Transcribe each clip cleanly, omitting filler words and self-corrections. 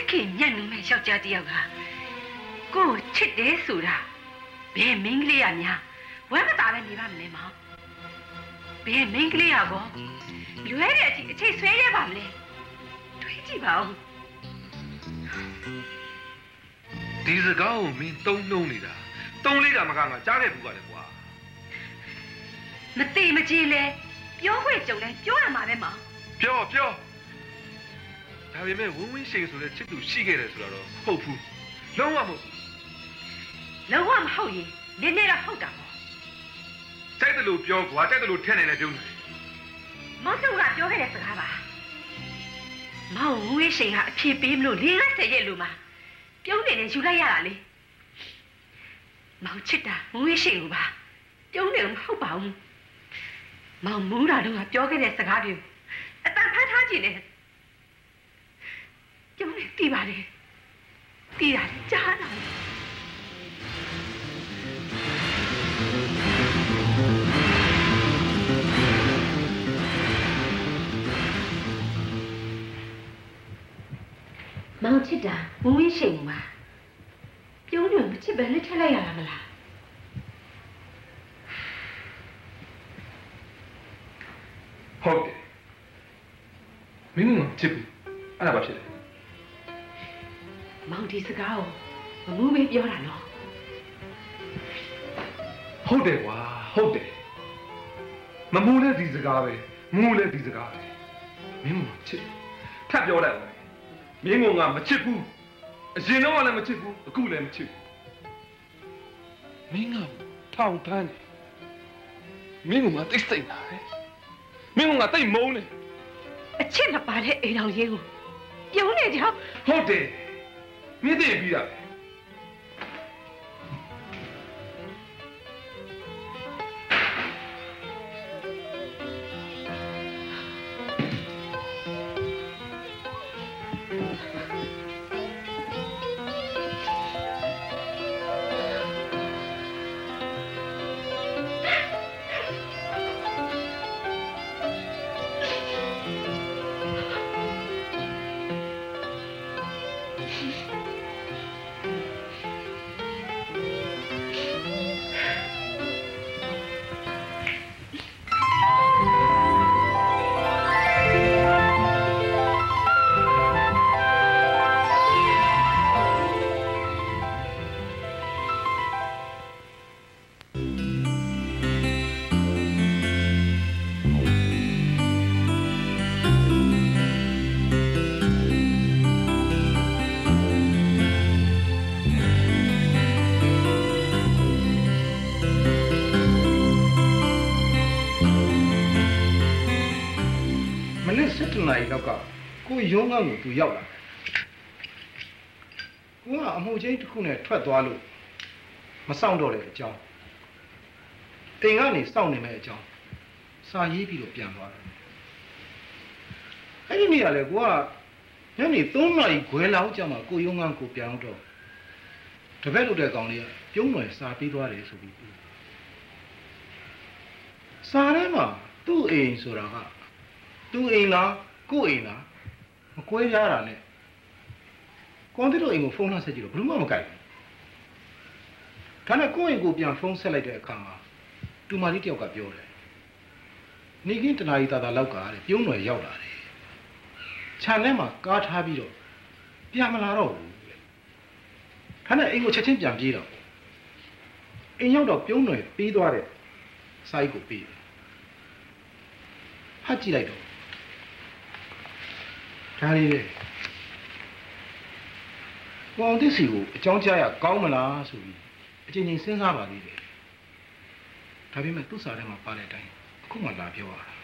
ခင်ညံ့နူးမဲ့ယောက်ျားတစ်ယောက်ကကိုချစ်တယ်ဆိုတာဘယ်မင်းကလေးရများဝမ်းမသာပဲနေပါမလဲမောင်ဘယ်မင်းကလေးရကောလွဲတဲ့အထိအချိတ်ဆွဲရပါမလဲတွေးကြည့်ပါဦးဒီစကားကိုမင်းတုံးနှုံးနေတာတုံးလေးကမကငါကြားခဲ့ဘူးပါလေကွာမတိမကြည်လဲပြောခွင့်ကြုံလဲပြောရမှာပဲမောင်ပြောဒါပေမဲ့ဝင်းဝင်းရှိန်ဆိုတဲ့ချစ်သူရှိခဲ့တယ်ဆိုတော့ဟုတ်ဘူးလုံးဝမဟုတ်ရင်နည်းနည်းတော့ဟုတ်တာပေါ့တိုက်တယ်လို့ပြောကွာတိုက်တယ်လို့ထည့်နေတယ်ပြုံးတယ်မောင်စုကပြောခဲ့တဲ့စကားပါမောင်ဝင်းဝင်းရှိန်ကအဖြေပေးမလို့40ရက်လို့မှပြုံးနေတယ်ယူလိုက်ရတာလေမောင်ချစ်တာဝင်းဝင်းရှိန်ကိုပါပြုံးနေမဟုတ်ပါဘူးမောင်မူးတာတော့ပြောခဲ့တဲ့စကားတွေအတန်ဖတ်ထားကြည့်နေကျုံးနေတီးပါလေတီးတာကြားလာမောင်ချစ်တာဝင်းဝင်းရှိန်မှာပြုံးတယ်မချစ်ပဲလက်ထက်လိုက်ရတာမလားဟုတ်တယ်မင်းကချစ်ဘူးအဲ့ဒါဘာဖြစ်လဲမောင်ဒီစကားကိုမမူးမေးပြောတာနော်ဟုတ်တယ်ကွာဟုတ်တယ်မမူးလည်းဒီစကားပဲမူးလည်းဒီစကားပဲမင်းကချစ်ထပ်ပြောလိုက်ပါမင်းကငါမချစ်ဘူးအရင်တော့လည်းမချစ်ဘူးအခုလည်းမချစ်ဘူးမင်းကထောင်ဖမ်းတယ်မင်းကငါသိစိတ်လာတယ်မင်းကငါသိမုန်းတယ်အချစ်မပါတဲ့အိမ်တော်ရေးကိုပြုံးနေကြောင်းဟုတ်တယ်မင်းသိပြီးတာပဲနိုင်တော့ကကိုရုံးကကိုသူရောက်လာကိုကအမှုချင်းတစ်ခုနဲ့ထွက်သွားလို့မဆောင်တော့တဲ့အကြောင်းတင်ကနေစောင့်နေမဲ့အကြောင်းစာရေးပြီးတော့ပြန်သွားတယ်အဲ့ဒီနေ့ကလည်းကိုကညနေ3 နာရီခွဲလောက်ကြာမှကိုရုံးကကိုပြန်တော့တပည့်လို့တဲ့ကောင်လေးကပြုံးတယ်စာပြီးသွားတယ်ဆိုပြီးစာထဲမှာသူ့အိမ်ဆိုတာကသူ့အိမ်လားကို့အိမ်လားမကွဲပြားတာနဲ့ကွန်ပျူတာအိမ်ကိုဖုန်းလှဆက်ကြည့်တော့ဘယ်မှမကိုက်ဘူးဒါနဲ့ကို့အိမ်ကိုပြန်ဖုန်းဆက်လိုက်တဲ့အခါမှာတူမလေးတယောက်ကပြောတယ်နေကင်းတနာရီတာလောက်ကတဲ့ပြုံးတော်ရောက်လာတယ်ခြံထဲမှာကားထားပြီးတော့ပြန်မလာတော့ဘူးတဲ့ဒါနဲ့အိမ်ကိုချက်ချင်းပြန်ပြေးတော့အိမ်ရောက်တော့ပြုံးတော်ပြီးသွားတဲ့စာအိတ်ကိုပြီးတယ်ဖတ်ကြည့်လိုက်တော့ဒါလေးလေကောင်းသစ်စီကိုအကြောင်းကြားရကောင်းမလားဆိုပြီးအချင်းချင်းစဉ်းစားပါသေးတယ်ဒါပေမဲ့သူ့စာထဲမှာပါတဲ့အတိုင်းအခုမှလာပြောရတာ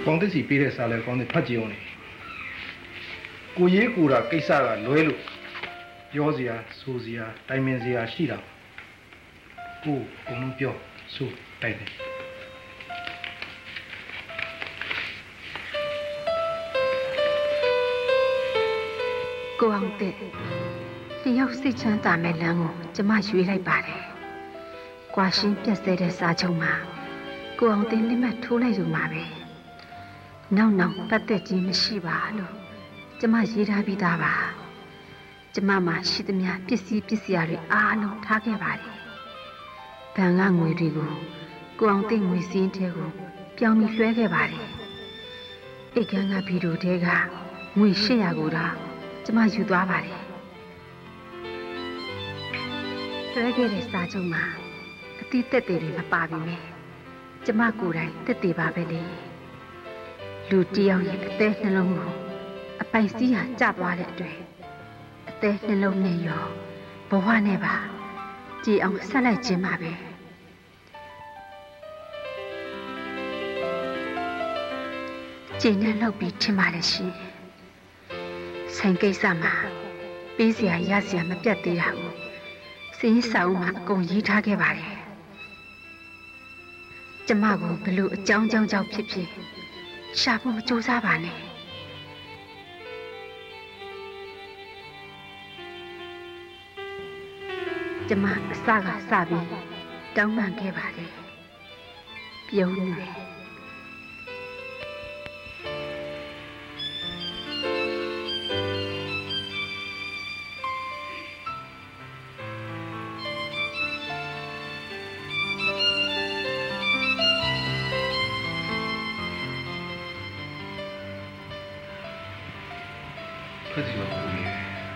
ကောင်းသစ်စီပေးတဲ့စာလဲကောင်းသစ်ဖတ်ကြည့်အောင်လေကိုရေးကိုတာကိစ္စကလွဲလို့ပြောစရာဆိုစရာတိုင်ပင်စရာရှိတာကိုအကုန်လုံးပြောဆိုတိုင်တယ်ကိုအောင်တဲ့လျှောက်စိတ်ချမ်းသာမဲ့လမ်းကိုကျမရွေးလိုက်ပါတယ်။ကွာရှင်းပြတ်ဆဲတဲ့စာချုပ်မှာကိုအောင်တဲ့လက်မှတ်ထိုးလိုက်ရုံပါပဲ။နောက်ပတ်သက်ခြင်းမရှိပါလို့ကျမရေးထားပြီးသားပါ။ကျမမှာရှိသမျှပစ္စည်းတွေအားလုံးထားခဲ့ပါတယ်။ဘဏ်ကငွေတွေကိုကိုအောင်တဲ့ငွေစင်းထဲကိုပြောင်းပြီးလွှဲခဲ့ပါတယ်။အိတ်ကန်းကဗီဒီယိုထဲကငွေ800ကိုတော့ကျမယူသွားပါတယ်လွှဲခဲ့တဲ့စာချုပ်မှာအတိတက်တွေမပါပြီမဲ့ကျမကိုယ်တိုင်တက်တွေပါပဲလေလူတယောက်ရဲ့အသေးနှလုံးကိုအပိုက်စီးဟာကျသွားတဲ့အတွက်အသေးနှလုံးနဲ့ရောဘဝနဲ့ပါကြည်အောင်ဆက်လိုက်ခြင်းပါပဲကျင်းနဲ့လောက်ပြီးထင်ပါလေရှင်ဆိုင်ကိစ္စမှာပေးစရာရစရာမပြတ်သေးတာကိုစင်းစာအုပ်မှာအကုန်ရေးထားခဲ့ပါတယ်ကျမကိုဘလို့အကြောင်းကြောင့်ဖြစ်ဖြစ်ရှာဖို့မကြိုးစားပါနဲ့ကျမအစကစပြီးတောင်းပန်ခဲ့ပါတယ်ပြုံးနေဖတ်ကြည့်ပါဦးရေ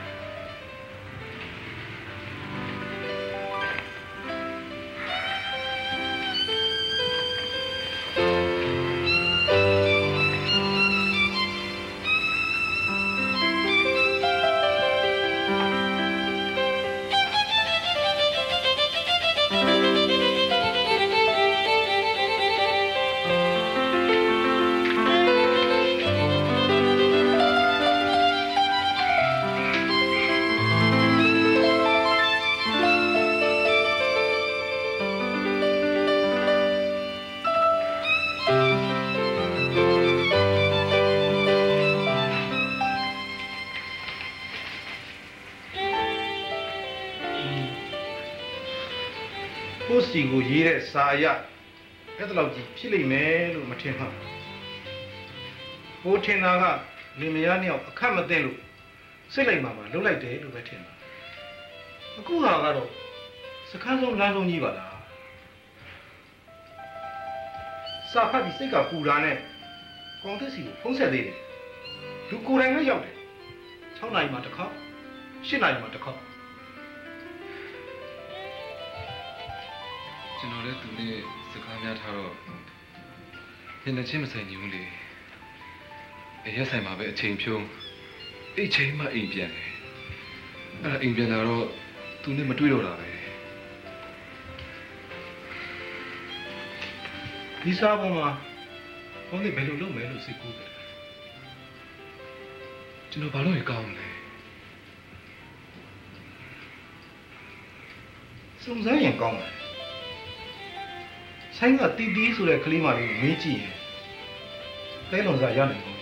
ကိုစီကိုရေးတဲ့စာအရအဲ့ဒါလောက်ကြီးဖြစ်လိမ့်မယ်လို့မထင်ပါဘူး။ကိုထင်တာကလင်မယားနှစ်ယောက်အခက်မသိလို့စိတ်လိုက်မှာလှုပ်လိုက်တယ်လို့ပဲထင်တာ။အခုဟာကတော့စကားဆုံးလမ်းဆုံးကြီးပါလား။စာဖတ်ပြီးစိတ်ကပူတာနဲ့ကောင်သက်စီကိုဖုံးဆက်သေးတယ်။လူကိုယ်တိုင်လည်းရောက်တယ်။6 နာရီမှတစ်ခေါက်7 နာရီမှတစ်ခေါက်ကျွန်တော်လည်းသူနဲ့စကားများထားတော့ညနေချင်းမဆိုင်ဘူးလေအရက်ဆိုင်မှာပဲအချိန်ဖြုံးအိတ်ချိန်မှအိမ်ပြန်တယ်အဲ့ဒါအိမ်ပြန်လာတော့သူနဲ့မတွေ့တော့တာပဲဒီစားပေါ်မှာဘုန်းကြီးဘယ်လိုလုပ်မယ်လို့စိတ်ကူးတယ်ကျွန်တော်ဘာလို့ရကောင်းလဲစုံစမ်းရင်ကောင်းတယ်ဆိုင်ကတီတီဆိုတဲ့ကလေးမလေးကိုမေးကြည့်ရင်တဲလုံစားရနိုင်တယ်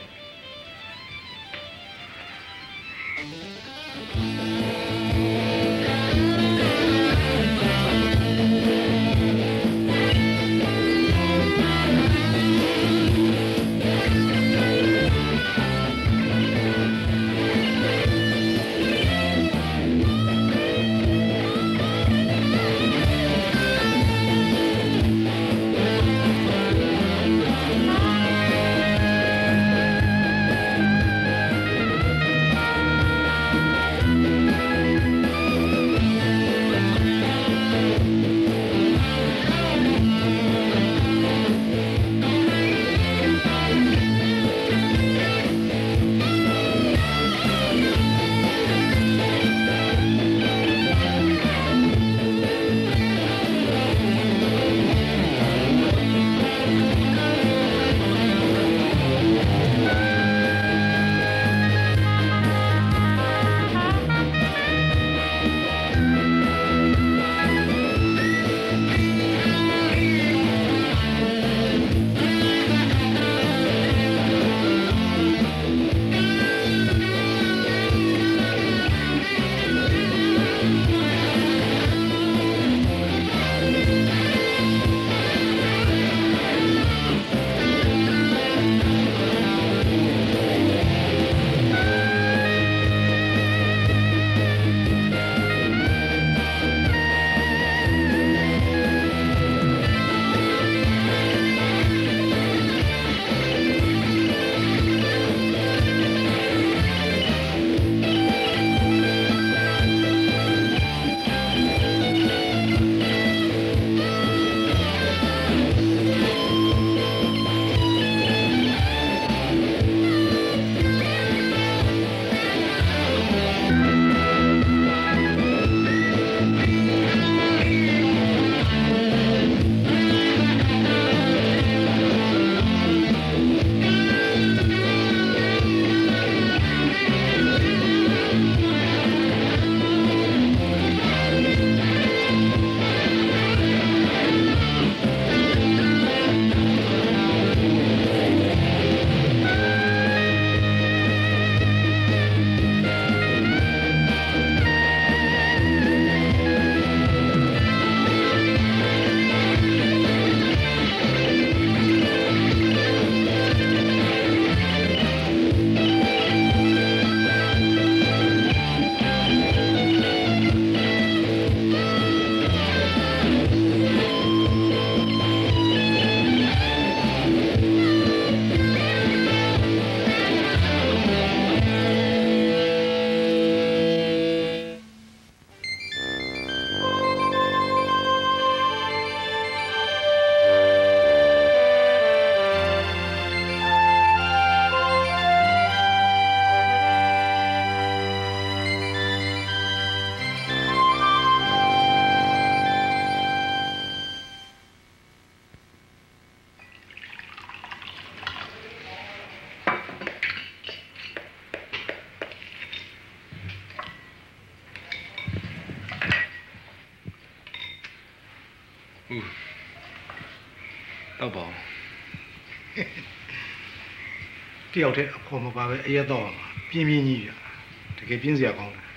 တော့ပေါ့တယောက်တည်းအဖော်မပါပဲအရက်တော့ပြင်းပြင်းကြီးပြတကယ်ပြင်းစရာကောင်းတယ်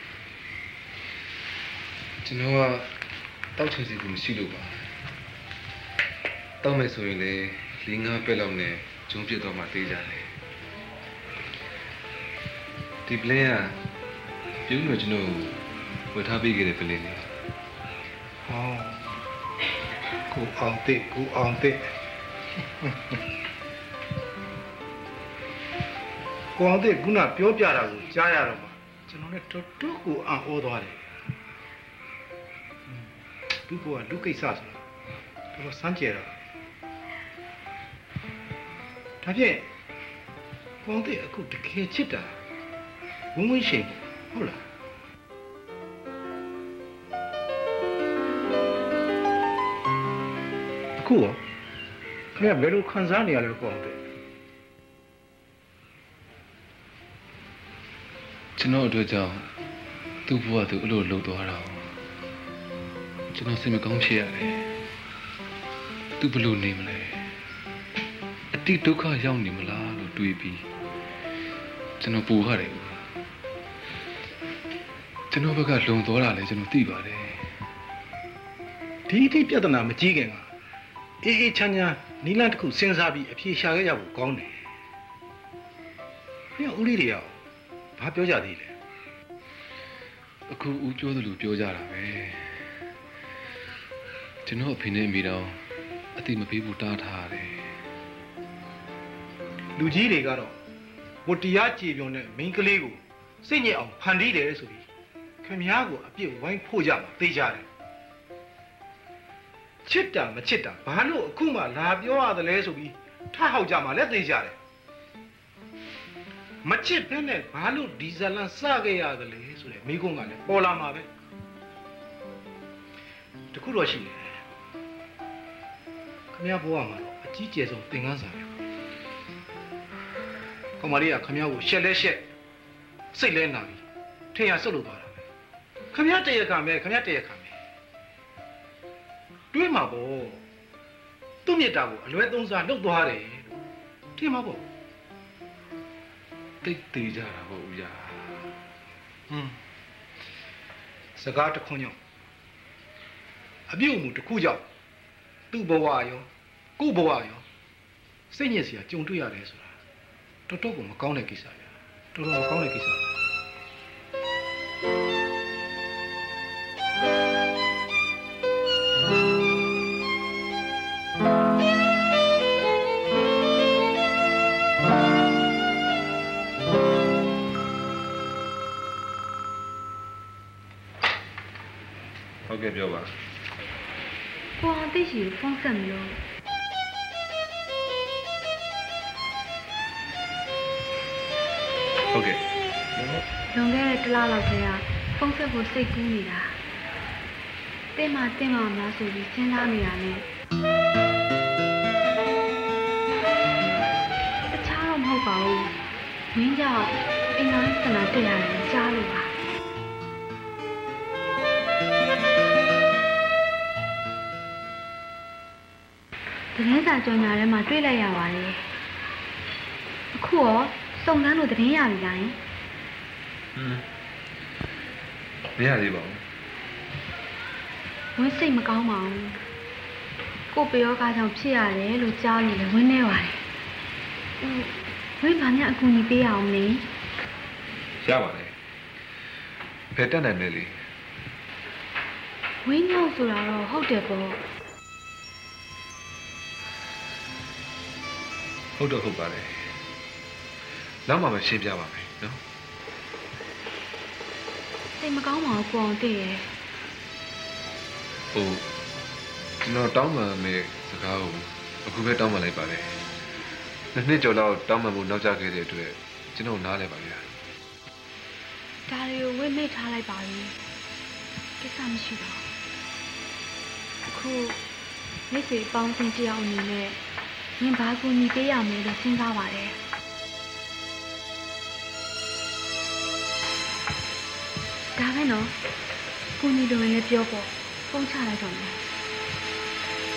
ကျွန်တော်ကတောက်ချင်စီကူမရှိလို့ပါတောက်မယ်ဆိုရင်လေ4-5ပဲ့လောက်နဲ့ကျုံးပြစ်တော့မှတေးကြတယ်ဒီပလင်းကပြုံးလို့ကျွန်တော်ဝယ်ထားပေးခဲ့တဲ့ပလင်းလေးဟောကိုအောင်တဲ့ကိုအောင်တဲ့ကိုအောင်တဲ့ခုနပြောပြတာကိုကြားရတော့မှကျွန်တော်လည်းတော်တော်ကိုအံ့ဩသွားတယ်သူ့ဘဝလူကိစ္စဆိုတာတော်စမ်းကြဲတော့ဒါဖြင့်ကိုအောင်တဲ့အခုတကယ်ချစ်တာဝင်းဝင်းရှိန်ဟုတ်လားအခုရောခင်ဗျဘယ်လိုခံစားနေရလဲကိုအောင်တဲ့ကျွန်တော်အတွက်ကြောင့်သူ့ဘဝသူအဲ့လိုလှုပ်သွားတာကျွန်တော်စိတ်မကောင်းဖြစ်ရတယ်သူဘလို့နေမလဲအတိဒုက္ခရောက်နေမလားလို့တွေးပြီးကျွန်တော်ပူရတယ်ကျွန်တော်ဘက်ကလုံသွားတာလေကျွန်တော်သိပါတယ်ဒီအထိပြဿနာမကြီးခင်ကအေးအေးချမ်းချမ်းနီလန်းတစ်ခုစဉ်းစားပြီးအဖြေရှာခဲ့ရဖို့ကောင်းတယ်။ဘယ်ဦးလေးတွေရောဘာပြောကြသေးလဲ။အခုဦးပြောသလိုပြောကြတာပဲ။ကျွန်တော်အဖေနဲ့မိတော့အတိမပေးဘူးတားထားတယ်။လူကြီးတွေကတော့ဝတ္တရားကြည်ပြုံတဲ့မိန်းကလေးကိုစိတ်ညစ်အောင်ဖန်တီးတယ်ဆိုပြီးခင်ဗျားကိုအပြစ်ဝိုင်းဖို့ကြမှာသိကြတယ်။ချစ်တာမချစ်တာဘာလို့အခုမှလာပြောရတယ်လဲဆိုပြီးထဟောက်ကြမှာလည်းသိကြတယ်မချစ်ဘဲနဲ့ဘာလို့ဒီဇလန်စခဲ့ရတယ်လဲဆိုတဲ့မိကုန်းကလည်းပေါ်လာမှာပဲတခုတော့ရှိတယ်ခမရဘဝမှာတော့အကြီးကျယ်ဆုံးသင်ခန်းစာပဲကောင်မလေးကခမရကိုရှက်လဲရှက်စိတ်လဲနာပြီးထင်ရဆုတ်လို့သွားတာပဲခမရတရခံပဲခမရတရခံပဲတွေးမှာပေါ့သူ့မြတ်တာကိုအလွဲသုံးစားလုပ်သွားတယ်လို့ထင်မှာပေါ့တိတ်သေးကြတာပေါ့ဦးရစကားတစ်ခွန်းကြောင့်အပြုတ်မှုတစ်ခုကြောင့်သူ့ဘဝရောကို့ဘဝရောစိတ်ညစ်စရာကြုံတွေ့ရတယ်ဆိုတာတော်တော်ကိုမကောင်းတဲ့ကိစ္စဗျာတော်တော်မကောင်းတဲ့ကိစ္စဟုတ်ကဲ့ပြောပါကိုအောင်သိရှိဖုန်းဆက်မလို့ဟုတ်ကဲ့လွန်ခဲ့တဲ့တစ်လလောက်တည်းကဖုန်းဆက်ဖို့စိတ်ကူးနေတာတင်းမများဆိုပြီးစဉ်းစားနေတာနဲ့တခြားတော့မဟုတ်ပါဘူးမင်းကြောင့်အင်္ဂါစနာတက်ရတယ်ကြားလို့ပါသတင်းစာကြော်ညာထဲမှာတွေ့လိုက်ရပါတယ်အခုရောစုံစမ်းလို့သတင်းရပြီလားမရသေးပါဘူးဝင်းစိတ်မကောင်းပါဘူးကိုပယောကားကြောင့်ဖြစ်ရတယ်လို့ကြားလို့လည်းဝင်းနေပါတယ်ဝင်းဘာများအကူအညီပေးရအောင်လဲရပါတယ်ဘယ်တက်နိုင်လဲလေဝင်းညောက်ဆိုတာတော့ဟုတ်တယ်ပေါ့ဟုတ်တော့ဟုတ်ပါတယ်နောက်မှရှင်းပြပါမယ်နော်စိတ်မကောင်းပါဘူးကိုအောင်တည့်ရဲ့ကျွန်တော်တောင်းပန်မယ့်စကားကိုအခုပဲတောင်းပန်လိုက်ပါတယ်နှစ်ကျော်လောက်တောင်းပန်ဖို့နောက်ကျခဲ့တဲ့အတွက်ကျွန်တော်နားလဲပါဗျာဒါတွေကိုဝိမိတ်ထားလိုက်ပါလေကိစ္စမရှိပါဘူးအခုမိတ်ဆွေပေါင်းတင်တယောက်အနေနဲ့မင်းဘာကူညီပေးရမလဲလို့စဉ်းစားပါတယ်ဒါပဲနော်ကူညီလို့လည်းပြောပေါ့ဖုန်းချလိုက်တော့မယ်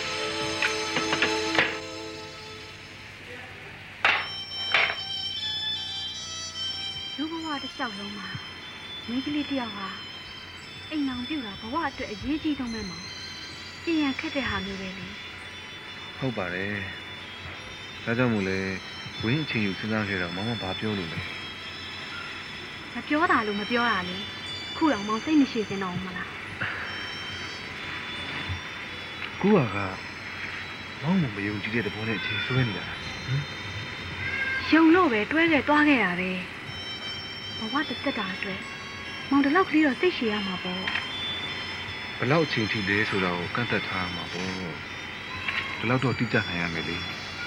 ကြောက်လုံးမှာမိန်းကလေးတယောက်ဟာအိမ်အောင်ပြူတာဘဝအတွက်အရေးကြီးဆုံးပဲမောင်ပြင်ရန်ခက်တဲ့ဟာမျိုးပဲလေဟုတ်ပါတယ်ဒါကြောင့်မို့လဲဝင်းအချိန်ယူစဉ်းစားခဲ့တော့မောင်မဘာပြောလို့လဲမပြောတာလို့မပြောတာလေခုတော့မောင်စိတ်မရှိစင်တော့မလားကူကမောင်မယုံကြည်တဲ့တဘောနဲ့အချိန်ဆွဲနေတာယုံလို့ပဲတွဲခဲ့သွားခဲ့တာပဲဘဝတစ်သက်တာအတွက်မောင်တလောက်ကလေးတော့စိတ်ရှည်ရမှာပေါ့ဘလောက်အချိန်ထိလဲဆိုတော့ကန့်သက်ထားမှာပေါ့ဒီလောက်တော့တိကျနိုင်ရမယ်လေ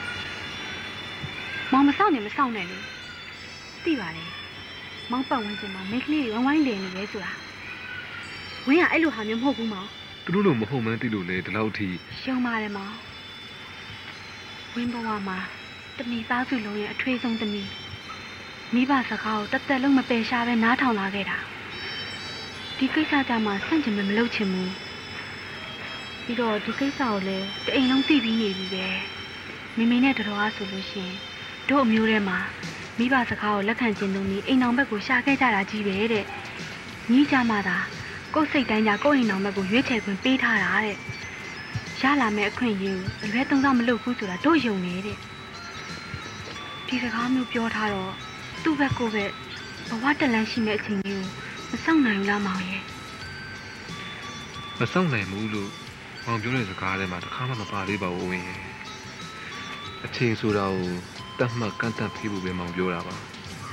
မောင်မဆောင်နဲ့မဆောင်နဲ့လေသိပါလေမောင်ပတ်ဝန်းကျင်မှာမိန်းကလေးတွေဝိုင်းလည်နေရဲဆိုတာဝင်းကအဲ့လိုဟာမျိုးမဟုတ်ဘူးမောင်သူတို့လိုမဟုတ်မှန်းသိလို့လေဒီလောက်ထိရှုံးပါတယ်မောင်ဝင်းဘဝမှာတမီသားစုလုံးရဲ့အထွေးဆုံးတမီမိဘစကားကိုတသက်လုံးမပယ်ရှားပဲနားထောင်လာခဲ့တာဒီကိစ္စကြမှာဆန့်ကျင်မလုပ်ချင်ဘူးပြီးတော့ဒီကိစ္စကိုလည်းတအိမ်လုံးသိပြီးနေပြီပဲမိမိနဲ့တော်အားဆိုလို့ရှိရင်တို့အမျိုးထဲမှာမိဘစကားကိုလက်ခံခြင်းသုံးပြီးအိမ်အောင်ဘက်ကိုရှာခဲ့ကြတာကြီးပဲတဲ့ညီးကြမှာသာကိုယ်စိတ်တိုင်းကြကိုယ့်အိမ်အောင်ဘက်ကိုရွေးချယ်ခွင့်ပေးထားတာတဲ့ရလာမယ့်အခွင့်အရေးကိုအလွဲသုံးစားမလုပ်ဘူးဆိုတာတို့ယုံနေတဲ့ဒီစကားမျိုးပြောထားတော့သူ့ဘက်ကိုပဲဘဝတလန်းရှိမယ့်အချိန်ကြီးကိုမဆောင်နိုင်ဘူးလားမောင်ရဲ့မဆောင်နိုင်ဘူးလို့မောင်ပြောတဲ့စကားထဲမှာတစ်ခါမှမပါသေးပါဘူးဝင်းရဲ့အချိန်ဆိုတာကိုတတ်မှတ်ကန့်သတ်ပြီးဖို့ပဲမောင်ပြောတာပါ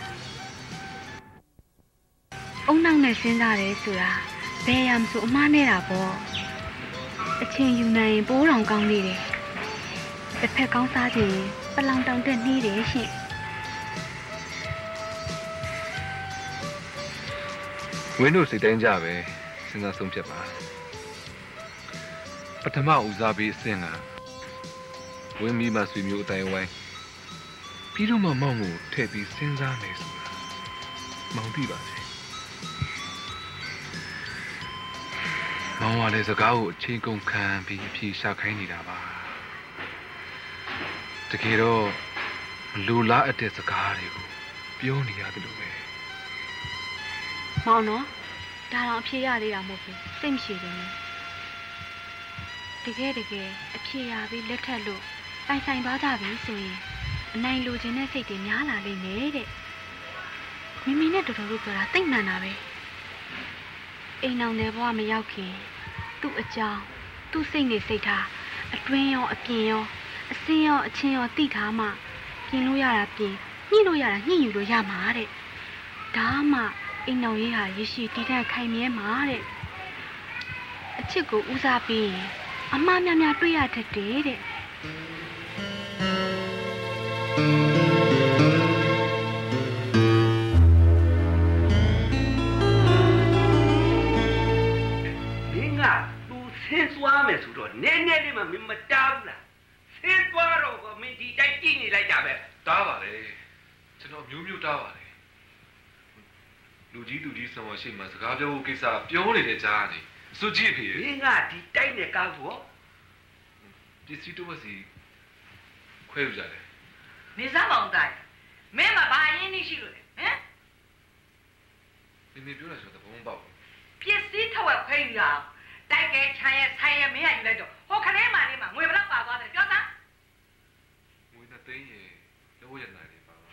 အုံနောက်နဲ့စဉ်းစားတယ်ဆိုတာဘယ်ရမဆိုအမှားနေတာပေါ့အချိန်ယူနိုင်ရင်ပိုးတောင်ကောင်းနေတယ်တစ်ဖက်ကောင်းစားခြင်းပလောင်တောင်တက်နှီးတယ်ရှင်ဝင်းတို့စိတ်တိုင်းကြပဲစဉ်းစားဆုံးဖြတ်ပါပထမဦးစားပေးအဆင့်ကဝင်းမိမဆွေမျိုးအတိုင်းဝိုင်းပြီးတော့မှမောင်ကိုထည့်ပြီးစဉ်းစားမယ်ဆိုတာမောင်သိပါစေမောင်ကလည်းစကားကိုအချိန်ကုန်ခံပြီးအဖြေရှာခိုင်းနေတာပါတကယ်တော့လူလားအပ်တဲ့စကားတွေကိုပြောနေရတယ်လို့ပဲမောင်နော်ဒါတော့အဖြေရသေးတာမဟုတ်ဘူးစိတ်မရှိဘူးတကယ်အဖြေရပြီးလက်ထက်လို့ပိုင်ဆိုင်သွားကြပြီဆိုရင်အနိုင်လိုချင်တဲ့စိတ်တွေများလာလိမ့်မယ်တဲ့မိမိနဲ့တော်တော်တို့ပြောတာသိမှန်တာပဲအိမ်အောင်တဲ့ဘဝမရောက်ခင်သူ့အကြောင်းသူ့စိတ်နေစိတ်ထားအတွင်းရောအပြင်ရောအစင်းရောအချင်းရောသိထားမှပြင်လို့ရတာပြင်ညှိလို့ရတာညှိယူလို့ရမှာတဲ့ဒါမှအိမ်အောင်ရေးဟာရရှိတည်တဲ့ခိုင်မြဲမှာတဲ့အချစ်ကိုဦးစားပေးရင်အမှားများများတွေ့ရတတ်တယ်တဲ့ဆင်းသွားမယ်ဆိုတော့နည်းနည်းလေးမှမင်းမတားဘူးလားဆင်းသွားတော့မင်းဒီတိုင်းကြည့်နေလိုက်တာပဲတားပါလေကျွန်တော်မျိုးတားပါလေလူကြီးသူကြီးဆောင်ရှိမှစကားပြောဖို့ကိစ္စပြောနေတဲ့ကြားကနေစွကြည့်ဖေးမင်းကဒီတိုင်းနဲ့ကားဖို့ပစ္စည်းတော့စီခွဲယူကြတယ်နေစားမောင်တိုင်းမင်းမဘာရင်းနေရှိလို့လဲဟမ်မင်းပြောရဆိုတော့ဘုံပေါက်ပစ္စည်းထဝက်ခွဲယူရအောင်တိုက်ကဲချမ်းရဲ့ဆိုင်ရဲ့မင်းရယူလိုက်တော့ဟိုခလေးမလေးမှာငွေဘလောက်ပါသွားတယ်ပြောသားငွေနဲ့သိန်းရေလို့ရနိုင်တယ်ပါပါ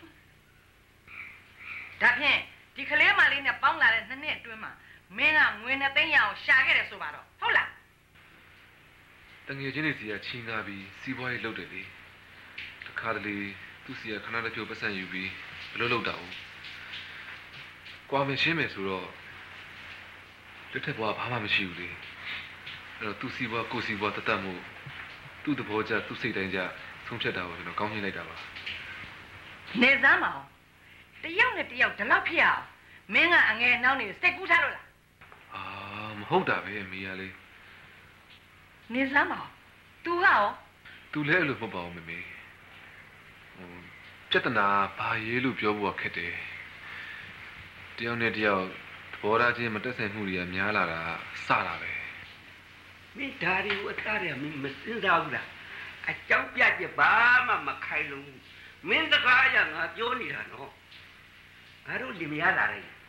ဒါဖြင့်ဒီခလေးမလေးနဲ့ပေါင်းလာတဲ့2နှစ်အတွင်းမှာမင်းကငွေနဲ့သိန်းရအောင်ရှာခဲ့တယ်ဆိုပါတော့ဟုတ်လားတငယ်ချင်းတွေစီကချီးနာပြီးစီးပွားရေးလုပ်တယ်လေတခါတလေသူ့စီကခဏတစ်ဖြုတ်ပတ်စံယူပြီးဘလို့လုပ်တာဦးကွာမရှင်းမယ်ဆိုတော့လက်ထက်ဘွားဘာမှမရှိဘူးလေအဲ့တော့သူ့စီးပွားကိုစီးပွားတတ်မှုသူ့သဘောကျသူ့စိတ်တိုင်းကျဆုံးဖြတ်တာကိုကျွန်တော်ကောင်းမြင်လိုက်တာပါနေစမ်းပါဦးတယောက်နဲ့တယောက်ဒီလောက်ဖြစ်အောင်မင်းကအငယ်နှောင်းနေစိတ်ကူးထားလို့လားမဟုတ်တာပဲအမေကလေနေစမ်းပါဦး तू ဟာရော तू လည်းအဲ့လိုမဟုတ်ပါဘူးမမေပြဿနာဘာရေးလို့ပြောဖို့ခက်တယ်တယောက်နဲ့တယောက်သဘောထားချင်းမတက်ဆိုင်မှုတွေကများလာတာစတာပဲမင်းဒါတွေကိုအသားတွေကမင်းမစင်စားဘူးလားအကြောင်းပြချက်ဘာမှမခိုင်လုံးဘူးမင်းတကားရငါပြောနေတာနော်ငါတို့လင်မရလာတယ်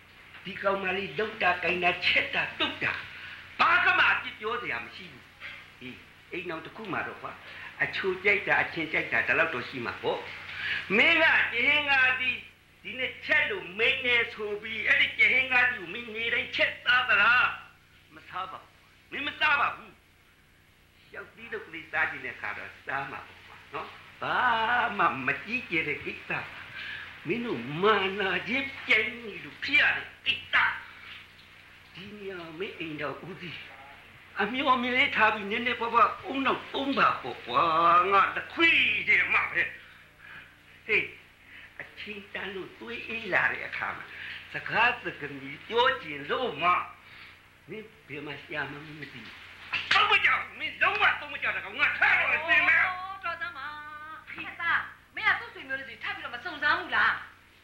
ဒီကောင်မလေးလောက်တာကိုင်းတာချက်တာတုတ်တာဘာကမှအပြစ်ပြောစရာမရှိဘူးဟေးအိမ်နောက်တစ်ခုမှတော့ကွာအချိုကြိုက်တာအချင်းကြိုက်တာဒါတော့တော့ရှိမှာပေါ့မင်းကကျဟင်းကားဒီနေ့ချက်လို့မင်းနဲ့ဆိုပြီးအဲ့ဒီကျဟင်းကားကိုမင်းနေတိုင်းချက်သားသလားမစားပါဘူးမင်းမစားပါဘူးရောက်ပြီးတော့ကလေးစားကြည့်တဲ့ခါတော့စားမှာပေါ့ကွာနော်ဘာမှမကြည့်ကြတဲ့ကိစ္စမင်းတို့မာနာချင်းပြိုင်နေလို့ဖြစ်ရတယ်ကိစ္စဒီနေရာမင်းအိမ်တော်ဦးစီးအမျိုးအမလေးထားပြီးနည်းနည်းပါးပါးအုံနောက်အုံးပါပေါ့ကွာငါတခွေးတယ်မှာပဲဟေးအချင်းတန်းလို့တွေးအေးလာတဲ့အခါမှာစကားစကားမီပြောကျင်လို့မမင်းဘယ်မှာရှာမှမသိတော့မကြောက်မင်းလုံးဝတော့မကြောက်တာကငါထားတော့စင်မယ်တော်သားမခိတာမင်းကသူ့ဆွေမျိုးလေးတွေထပ်ပြီးတော့မစုံစမ်းဘူးလား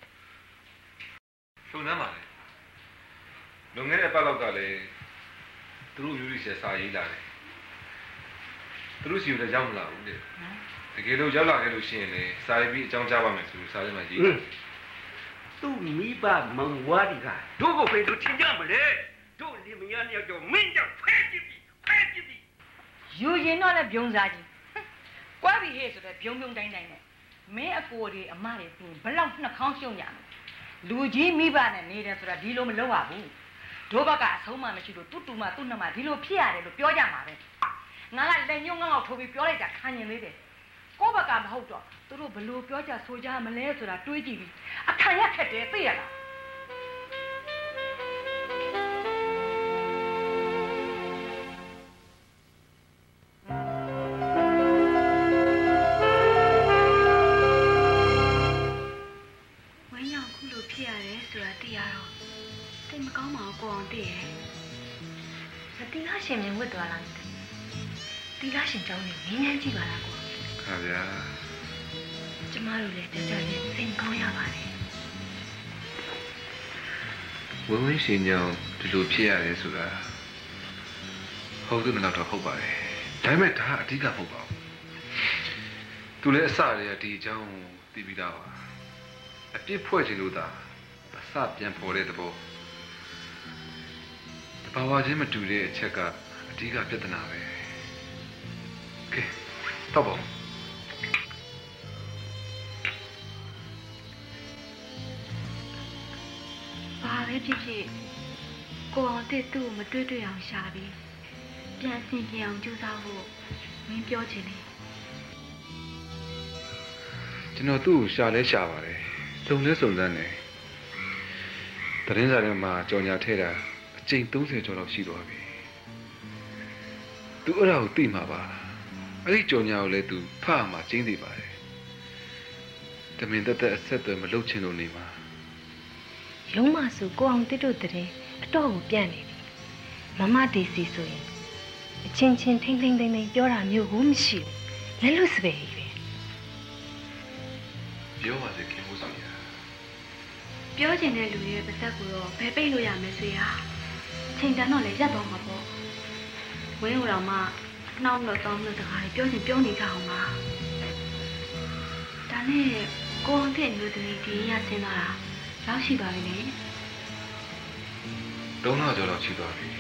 စုံစမ်းပါလေလွန်ခဲ့တဲ့ပတ်လောက်ကလည်းသူတို့ယူရီဆက်စာရေးလာတယ်သူတို့စီကိုလည်းရောက်မလာဘူးတဲ့တကယ်လို့ရောက်လာခဲ့လို့ရှိရင်လေစာရေးပြီးအကြောင်းကြားပါမယ်ဆိုလို့စာထဲမှာရေးတယ်သူ့မိဘမောင်ဝါဒီကတို့ကိုပဲသူထင်ကြမလဲတို့လီမယားရောက်တော့မင်းကြောင့်ဖဲကြည့်ပြီယူရင်တော့လည်းပြုံးစားကြီးကွာပြီဟဲ့ဆိုတော့ပြုံးတိုင်းနဲ့မင်းအကိုတွေအမတွေပြင်ဘလောက်နှာခေါင်းရှုံရမယ်လူကြီးမိဘနဲ့နေတယ်ဆိုတာဒီလိုမလုပ်ရဘူးတို့ဘက်ကအဆုံးမှမရှိလို့တူမှသူ့နှမဒီလိုဖြစ်ရတယ်လို့ပြောကြမှာပဲငါကလက်ညှိုးငေါ့ထိုးပြီးပြောလိုက်တာခံရင်လေးတယ်ကိုယ့်ဘက်ကမဟုတ်တော့သူတို့ဘလို့ပြောကြဆိုကြမလဲဆိုတာတွေးကြည့်ပြီးအခံရခက်တယ်သိရလားရှင်မြင်ဝတ်သွားလားတီလာရှင်ကျောင်းနေငင်းငင်းကြည့်ပါလားကိုခါဗျာကျမတို့လည်းတကြချင်းစိတ်ကောင်းရပါတယ်ဝင်းဝင်းရှင်ကြောင့်ဒီလိုဖြစ်ရတယ်ဆိုတာဟုတ်တယ်တော့ဟုတ်ပါတယ်ဒါပေမဲ့ဒါအဓိကမဟုတ်ပါဘူးသူလည်းအစတည်းကဒီအကြောင်းသိပြီးသားပါအပြစ်ဖွဲ့ချင်လို့သာအစပြန်ပေါ်တဲ့သဘောဘာဝချင်းမတူတဲ့အချက်ကအဓိကပြဿနာပဲကဲတော့ပါဘာပဲဖြစ်ဖြစ်ကိုအောင်တစ်သူ့ကိုမတွေ့တွေ့အောင်ရှာပြီးပြန်ဆင်ပြေအောင်ကြိုးစားဖို့မင်းပြောချင်တယ်ကျွန်တော်သူ့ကိုရှာလဲရှာပါတယ်စုံလဲစုံစမ်းတယ်သတင်းစာထဲမှာကြော်ညာထည့်တာအကျိန်30ကျော်လောက်ရှိသွားပြီသူအဲ့ဒါကိုသိမှာပါအဲ့ဒီကြော်ညာကိုလည်းသူဖတ်မှာကျင်းသေးပါတယ်တမင်သက်သက်အဆက်အသွယ်မလုပ်ချင်လို့နေမှာလုံးမဆိုကိုအောင်တစ်တို့တဲ့အတော့ကိုပြန့်နေပြီမမဒေစီဆိုရင်အချင်းချင်းထိမ့်ထိမ့်သိမ့်သိမ့်ပြောတာမျိုးကိုမရှိဘူးလက်လွတ်စပယ်ကြီးပဲပြောပါစေခင်ဗျာပြောချင်တဲ့လူရဲ့ပါဇက်ကိုတော့ဘယ်ပိတ်လို့ရမလဲဆွေဟာချိန်တန်းတော့လည်းရပ်သွားမှာပေါ့ဝင်းဦးတော်မှနှောင်းလို့တောင်းလို့တခါပြောချင်ပြောနေကြအောင်ပါဒါနဲ့ကိုအောင်တဲ့လူတွေဒီရဆင်းသွားတာလောက်ရှိပါပြီလေ 3 လကျော်လောက်ရှိသွားပြီ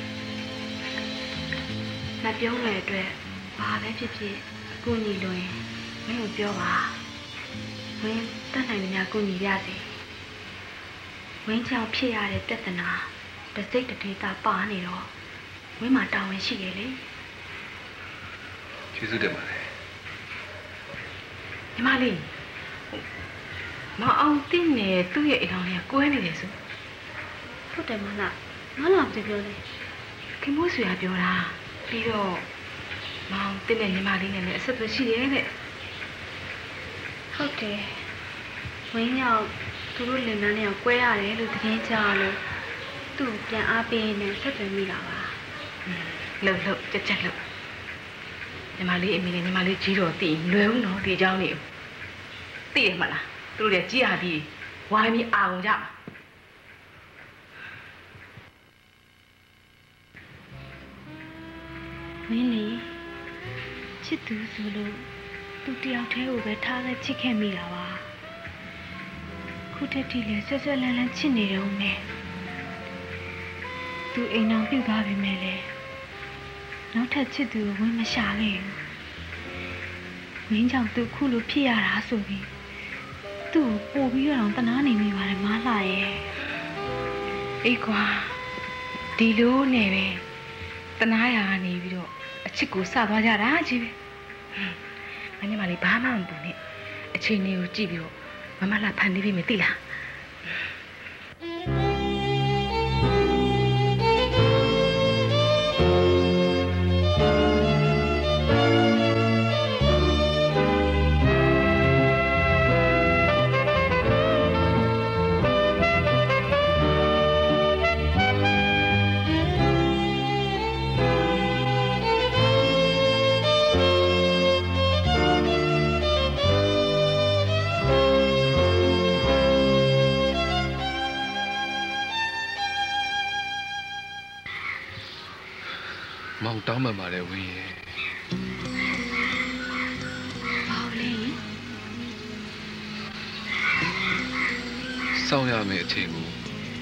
မပြောရတဲ့အတွက်ဘာပဲဖြစ်ဖြစ်အကူညီလို့ရင်ဝင်းကိုပြောပါဝင်းတတ်နိုင်တယ်များကူညီရစေဝင်းချောင်ဖြစ်ရတဲ့ပြဿနာတစိတ်တဒေတာပါနေတော့ဝင်းမှာတာဝန်ရှိရလေကျေးဇူးတင်ပါတယ်ညီမလေးမအောင်တင်းနေသူ့ရဲ့အိမ်တော်လေးကွဲနေတယ်ဆိုဟုတ်တယ်မလားငါလာပြောလေခင်မိုးဆွေကပြောတာပြီးတော့မောင်တင်းတဲ့ညီမလေးနဲ့လည်းအဆက်အသွယ်ရှိရဲ့တဲ့ဟုတ်တယ်ဝင်းရောက်သူတို့လင်မန်းနဲ့ကွဲရတယ်လို့သတင်းကြားလို့သူ့ပြန်အားပေးနေဆက်သွယ်မိတာပါလှုပ်ကြက်လှုပ်ညီမလေးအမေနဲ့ညီမလေးကြီးတော်တည်လွယ်ဦးနော်ဒီเจ้าနေသိရမလားသူတို့လည်းကြီးရပြီးဝိုင်းပြီးအာုံကြပါမင်းလေးချစ်သူဆိုလို့သူတယောက်တည်းကိုပဲထားလိုက်ချစ်ခဲ့မိတာပါခုတည်းတည်းလည်းဆွဲဆွဲလန်းလန်းချစ်နေတော့မယ်သူအိမ်အောင်ပြုတ်သွားပြီမဲ့လေနောက်ထပ်ချစ်သူကိုဝင်မရှာခဲ့ဘူးမင်းကြောင့်သူခုလိုဖြစ်ရတာဆိုပြီးသူ့ကိုပို့ပြီးတော့တနာနေမိပါတယ်မလှရဲ့အေးကွာဒီလိုနဲ့ပဲတနာရကနေပြီးတော့အချစ်ကိုစသွားကြတာကြီးပဲငါညီမလေးဘာမှမပူနဲ့အချိန်လေးကိုကြည့်ပြီးတော့မမလှဖန်နေပြီမသိလားမောင်တောင်းမှန်ပါတယ်ဝင်းရဲ့ဘာလဲစောင့်ရမယ့်အချိန်ကို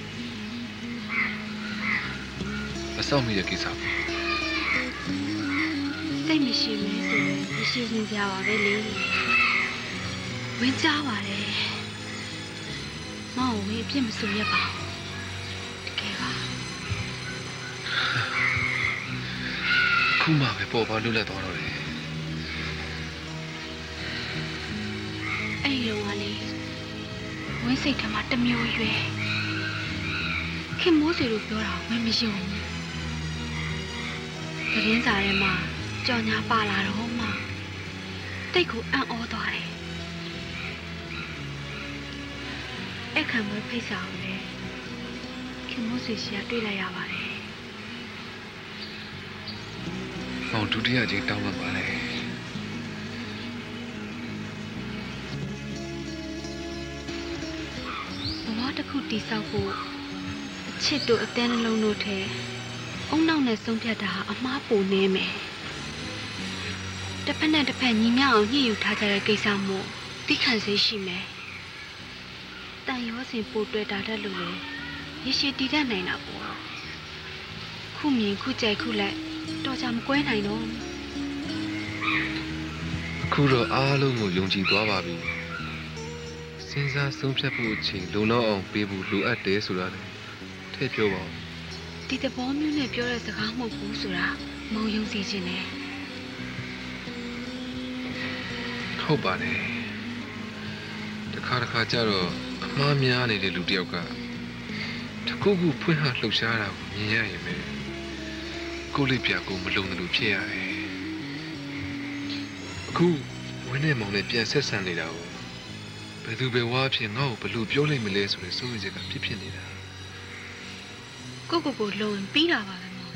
မစောင့်မိတဲ့ကိစ္စပေါ့စိတ်မရှိမဲဆိုရင်မရှိစင်ကြပါပဲလေဝင်ကြပါလေမောင်ဝင်းအပြစ်မဆိုရပါဘူးတကယ်ပါခုမှပဲပေါ်ပါလွတ်လပ်သွားတော့တယ်အဲ့ဒီတော့ကလေဝင်းစိတ်ထဲမှာတမျိုးရွယ်ခင်မိုးစီတို့ပြောတာဝင်မယုံဘူးသတင်းစာထဲမှာကြော်ညာပါလာတော့မှတိတ်ကိုအံ့ဩသွားတယ်အခမ်းမွေးဖိတ်စာကိုလေခင်မိုးစီရှိကတွေ့လိုက်ရပါတယ်မောင်ဒုတိယကြိမ်တောင်းမှပါလေဘဝတစ်ခုတည်ဆောက်ဖို့အချစ်တို့အသင်းနှလုံးတို့ထဲအုံနောက်နဲ့ဆုံးဖြတ်တာအမှားပိုနေမယ်တစ်ဖက်နဲ့တစ်ဖက်ညီမျှအောင်ညှိယူထားကြတဲ့ကိစ္စမို့သိခံစေရှိမယ်တန်ရောစင်ပိုတွေ့တာတတ်လို့လေရရှိတည်တတ်နိုင်တာပေါ့ခုမြင်ခုကြိုက်ခုလိုက်တော်ကြမကွဲနိုင်တော့အခုတော့အားလုံးကိုယုံကြည်သွားပါပြီစဉ်းစားဆုံးဖြတ်ဖို့အချိန်လုံလောက်အောင်ပေးဖို့လိုအပ်တယ်ဆိုတာလေထည့်ပြောပါဦးဒီသဘောမျိုးနဲ့ပြောတဲ့စကားမဟုတ်ဘူးဆိုတာမုံယုံစေခြင်းနဲ့ဟုတ်ပါတယ်တစ်ခါကြတော့အမှားများနေတဲ့လူတစ်ယောက်ကတခုခုဖွင့်ဟလှုပ်ရှားတာကိုမြင်ရရင်ပဲကိုလေးပြကိုမလုံတယ်လို့ဖြစ်ရတယ်အခုဝင်းနဲ့မောင်နဲ့ပြန်ဆက်ဆံနေတာကိုဘယ်သူပဲဝါဖြစ်ငါ့ကိုဘလို့ပြောလိုက်မလဲဆိုတဲ့စိုးရိမ်ချက်ကဖြစ်နေတာကိုလုံရင်ပြီးတာပါပဲမောင်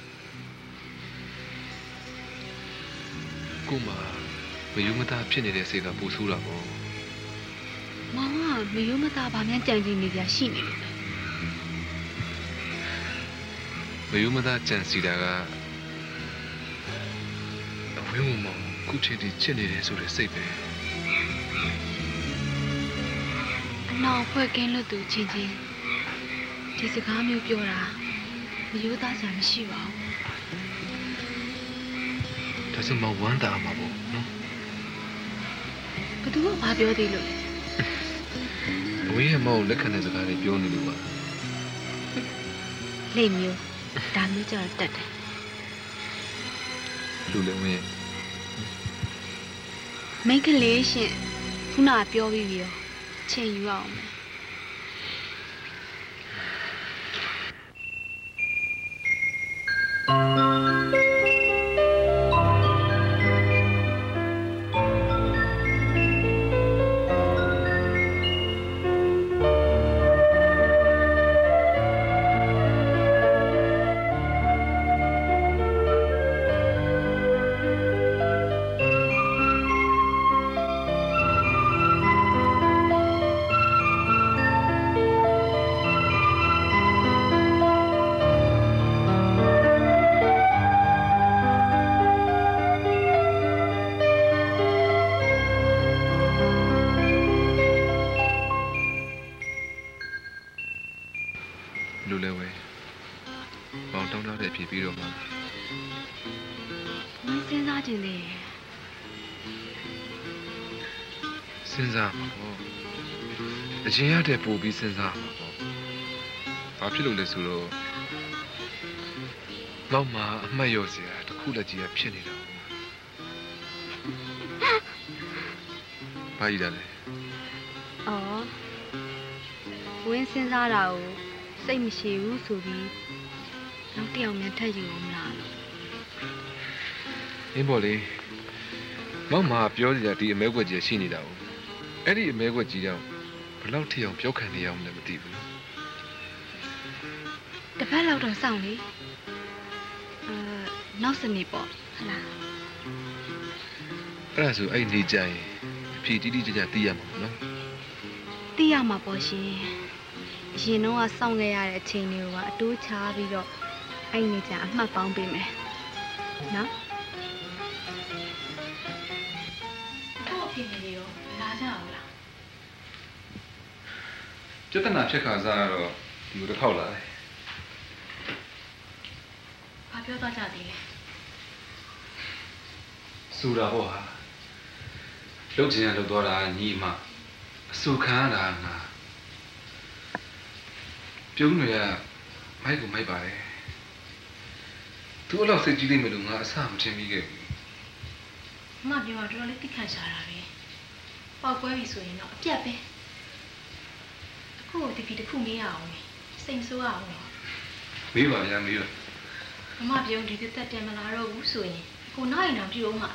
ကိုမမယုံမသားဖြစ်နေတဲ့စိတ်ကပူဆိုးတာပေါ့မောင်ကမယုံမသားဘာမှကြံကြည့်နေကြရှိနေလို့မယုံမသားကြံစီတာကအဝင်းမောင်ခုချိန်ထိချစ်နေတယ်ဆိုတဲ့စိတ်ပဲအနောက်ဖွဲ့ကင်းလို့သူချင်းချင်းဒီစကားမျိုးပြောတာမယိုးသားစရာမရှိပါဘူးဒါဆိုမောင်ဝမ်းသာမှာပေါ့နော်ဘသူကဘာပြောသေးလို့အဝင်းရဲ့မောင်လက်ခံတဲ့စကားတွေပြောနေလို့ပါလိမ့်မျိုးဒါမျိုးကြတော့တက်တယ်လူလည်းဝင်းမိန်းကလေးရှင်ခုနပြောပြီးရောချိန်ယူအောင်မယ်ပြီးတော့မှဝင်းစဉ်းစားခြင်းလေစဉ်းစားမှာပေါ့အရင်ရတဲ့ပို့ပြီးစဉ်းစားမှာပေါ့ဘာဖြစ်လို့လဲဆိုတော့နောက်မှအမှတ်ရောစရာတစ်ခုလက်ကြီးဖြစ်နေတာဘာကြီးလဲအော်ဝင်းစဉ်းစားတာကိုစိတ်မရှိဘူးဆိုပြီးနောက်တစ်ယောက်မြန်ထပ်ယူအောင်မလားအင်းပေါ်လေမောင်မပြောစရာဒီအမဲကွက်ကြီးရှိနေတာ哦အဲ့ဒီအမဲကွက်ကြီးကြောင့်ဘယ်လောက်ထိအောင်ပြောခံနေရအောင်လည်းမသိဘူးတစ်ပတ်လောက်တော့စောင့်လေနောက်စနေပေါ့ဟလားအဲ့ဒါဆိုအဲ့နေကြရင်အဖြေတိတိကျကျသိရမှာနော်သိရမှာပေါ့ရှင်ရင်တော့စောင့်ခဲ့ရတဲ့အချိန်တွေကိုကအတိုးချပြီးတော့အဲ့နေကြအမှတ်ပေါင်းပေးမယ်နော်ကို့အဖြစ်နေရောလာကြအောင်လားပြဿနာဖြစ်ခါစားကတော့ဒီလိုတစ်ခေါက်လာတယ်ဘာပြောတော့ကြသေးလဲစူတာဟောဟာလှုပ်ချင်ရလှုပ်သွားတာညီမအစူခံရတာငါပြုံးတွေကမိုက်ကိုမိုက်ပါတယ်သူ့အလောက်စိတ်ကြီးလိမ့်မယ်လို့ငါအဆမထင်မိခဲ့ဘူးမပြောတော့တော်တော်လေးတိခတ်ရှာတာပဲပေါက်ကွဲပြီဆိုရင်တော့အပြတ်ပဲအခုဒီတစ်ခုမေးရအောင်စိတ်ဆိုးရအောင်မေးပါဗျာမေးပါမပြောဒီသက်တက်မလာတော့ဘူးဆိုရင်ကိုနိုင်အောင်ပြုံးမှာ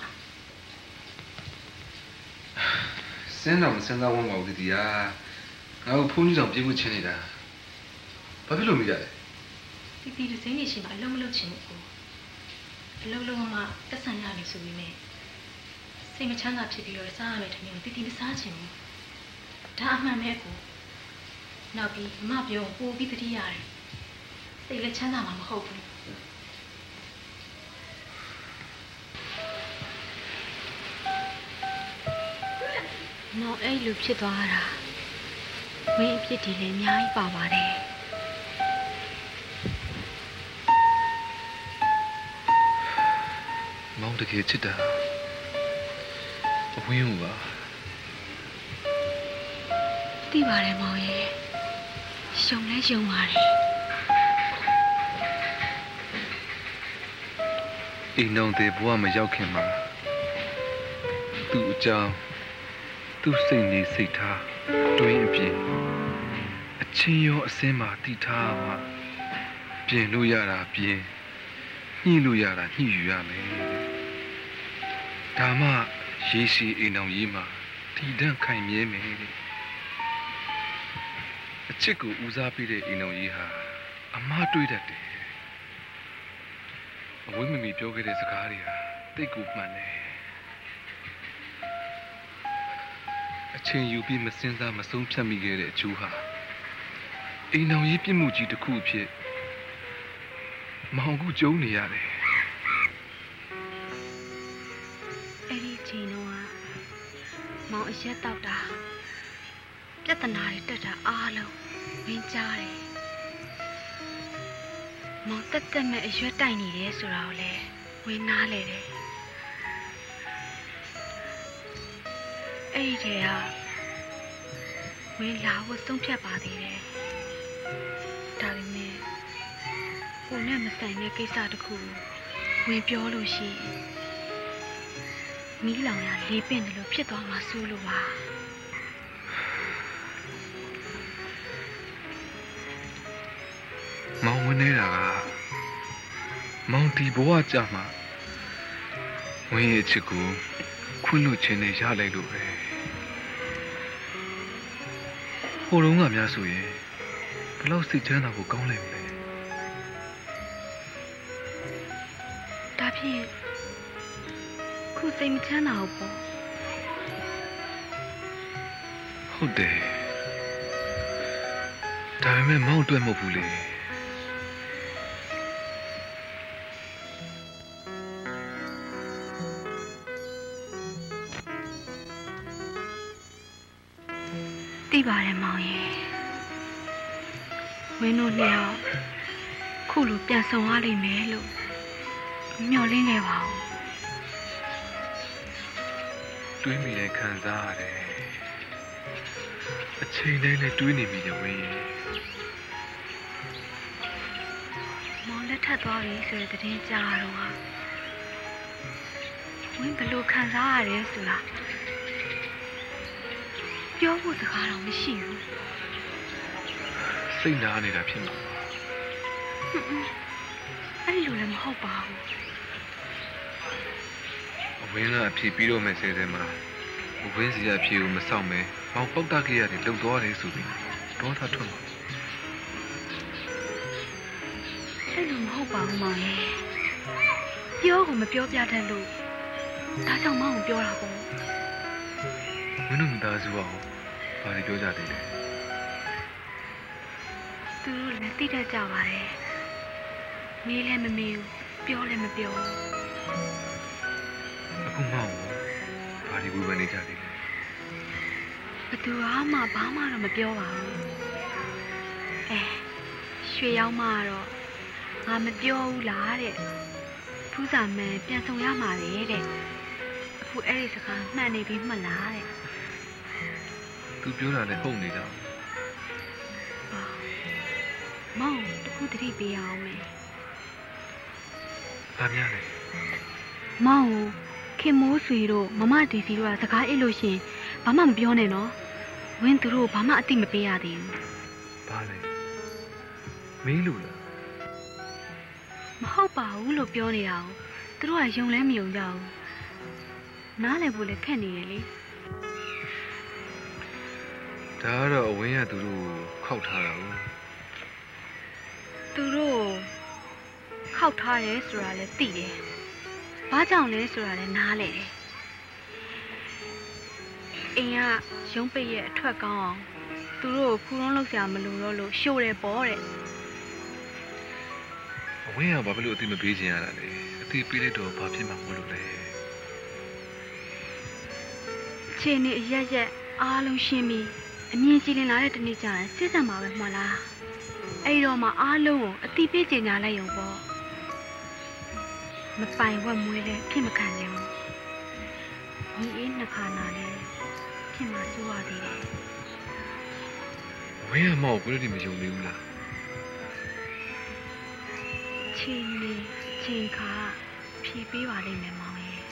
စဉ်းတော့မစဉ်းစားဝမ်းပါဘူးဒီကငါ့ကိုဖုန်းကြီးဆောင်ပြေးဖို့ချင်နေတာဘာဖြစ်လို့မိကြလဲဒီဒီစိမ့်နေရှင်မှာအလုံးမလုံးချင်ဘူးကိုအလုံးလုံးမှတက်ဆန်ရပြီဆိုပြီးနဲ့စိတ်မချမ်းသာဖြစ်ပြီးတော့စားရမယ်ထင်တယ်တီတီမစားချင်ဘူးဒါအမှန်ပဲကိုနောက်ပြီးမပြောပို့ပြီးတတိရတယ်စိတ်လည်းချမ်းသာမှာမဟုတ်ဘူးမောင်အဲ့လိုဖြစ်သွားတာဝင်းအဖြစ်ဒီလည်းအများကြီးပါပါတယ်မောင်တကယ်ချစ်တာအဝင်းပါသိပါတယ်မောင်ရဲ့ရှုံလဲရှုံပါတယ်အိမ်တော်တဲ့ဘဝမရောက်ခင်မှာသူ့အကြောင်းသူ့စိတ်နေစိတ်ထားတွင်းအပြင်အချင်းရောအစင်းမှာတိထားမှာပြင်လို့ရတာပြင်ညှိလို့ရတာညှိယူရမယ်ဒါမှရေရှည်အိမ်တော်ရေးမှာတည်တံ့ခိုင်မြဲမယ်အချစ်ကိုဦးစားပေးတဲ့အိမ်တော်ရေးဟာအမားတွေးတတ်တယ်အဝိမမီပြောခဲ့တဲ့စကားတွေဟာတိတ်ကိုမှန်တယ်အချိန်ယူပြီးမစင်စားမဆုံးဖြတ်မိခဲ့တဲ့အကျိုးဟာအိမ်တော်ရေးပြစ်မှုကြီးတစ်ခုအဖြစ်မောင်ကူကျုံနေရတယ်အဲ့ဒီချိန်တော့မောင်အရက်တောက်တာပြဿနာတွေတက်တာအားလုံးဝင်းကြားတယ်မောင်တက်တက်မဲ့အရွက်တိုက်နေတယ်ဆိုတာကိုလည်းဝင်းနားလေတယ်အဲ့ဒီထဲကဝင်းလာဖို့ဆုံးဖြတ်ပါသေးတယ်ဒါပေမဲ့ကိုနဲ့မဆိုင်တဲ့ကိစ္စတစ်ခုဝင်ပြောလို့ရှိရင်မီးလောင်ရလေးပင့်တယ်လို့ဖြစ်သွားမှာစိုးလို့ပါမောင်ဝင်နေတာကမောင်ဒီဘဝကြမှာဝင်းရဲ့ချစ်ကိုခွင့်လွှတ်ခြင်းနဲ့ရလိုက်လို့ပဲဟိုတုန်းကများဆိုရင်ဘယ်လောက်စိတ်ချမ်းသာဖို့ကောင်းလိုက်မလဲဒါဖြင့်ခုစိတ်မချမ်းသာဘူးပေါ့ဟုတ်တယ်ဒါပေမဲ့မောင်အတွက်မဟုတ်ဘူးလေသိပါတယ်မောင်ရဲ့ဝင်းတို့နှစ်ယောက်ခုလိုပြန်ဆောင်ရလိမ့်မယ်လို့မျှော်လင့်ခဲ့ပါဦးတွေးမိတဲ့ခံစားရတယ်အချိန်တိုင်းနဲ့တွေးနေမိတယ်ဝင်းရဲ့မောင်လက်ထပ်သွားပြီဆိုတဲ့သတင်းကြားတော့ဟာဝင်းဘယ်လိုခံစားရတယ်ဆိုတာပြောဖို့စကားတော့မရှိဘူးစိတ်နာနေတာဖြစ်မှာအဲ့လိုလည်းမဟုတ်ပါဘူးအဝင်းကအဖြေပြီးတော့မယ်ဆဲဆဲမှာအဝင်းစီကအဖြေကိုမဆောင်မဲမောင်ပုတ်တခဲ့ရတယ်လုံသွားတယ်ဆိုပြီးဒေါသထွက်မှာအဲ့လိုမဟုတ်ပါဘူးမောင်ရဲ့ပြောကိုမပြောပြတတ်လို့ဒါကြောင့်မောင်ကိုပြောတာပေါ့မင်းတို့မသားစုအောင်ဘာတွေပြောကြသေးလဲသူတို့လည်းသိတတ်ကြပါတယ်မေးလည်းမမေးဘူးပြောလည်းမပြောအခုမောင်ဘာတွေဝေဖန်နေကြသေးလဲဘသူမှဘာမှတော့မပြောပါဘူးရွှေရောင်းမကတော့ငါမပြောဘူးလားတဲ့ဖူးစာမန်ပြန်ဆောင်ရမှာပဲတဲ့အခုအဲ့ဒီစကားမှန်နေပြီမလားတဲ့သူပြောတာလည်းဟုတ်နေတော့မောင်တခုတတိပေးအောင်မယ်ဘာများလဲမောင်ခင်မိုးဆွေတို့မမတီစီတို့ကစကားအိတ်လို့ရှင်ဘာမှမပြောနဲ့နော်ဝင်းသူတို့ဘာမှအသိမပေးရသေးဘူးဘာလဲမင်းလို့လားမဟုတ်ပါဘူးလို့ပြောနေတာကိုသူတို့ကယုံလဲမယုံကြဘူးနားလည်ဖို့လည်းခက်နေတယ်လေဒါကတော့အဝင်းရသူတို့ခောက်ထားတာဘူးသူတို့ခောက်ထားရဲဆိုတာလည်းသိတယ်ဘာကြောင့်လဲဆိုတာလည်းနားလည်တယ်အိမ်ကရုံးပိတ်ရဲ့အထွက်ကောင်းအောင်သူတို့ဖူလုံးလောက်ဆရာမလို့တော့လို့ရှို့တယ်ပေါ့တဲ့အဝင်းကဘာဖြစ်လို့အတိမပေးချင်ရတာလဲအတိပေးလိုက်တော့ဘာဖြစ်မှာမလို့လဲခြေနေအရက်ရက်အားလုံးရှင်းပြီးအမြင်ကြည်လင်လာတဲ့တနေ့ကျရင်စစ်ဆက်မှာပဲမှလားအဲ့တော့မှအားလုံးကိုအတိပေးကြညာလိုက်ရုံပေါ့မပိုင်ဝက်မွေးလဲဖြစ်မခံနိုင်ဘူးညီအေးနှခါနာလဲဖြစ်မှာစိုးရသေးတယ်ဝင်းကမောက်ဘယ်လိုဒီမယုံနေဘူးလားချင်းနေချင်းခါဖြီးပေးပါလိမ့်မယ်မောင်ရဲ့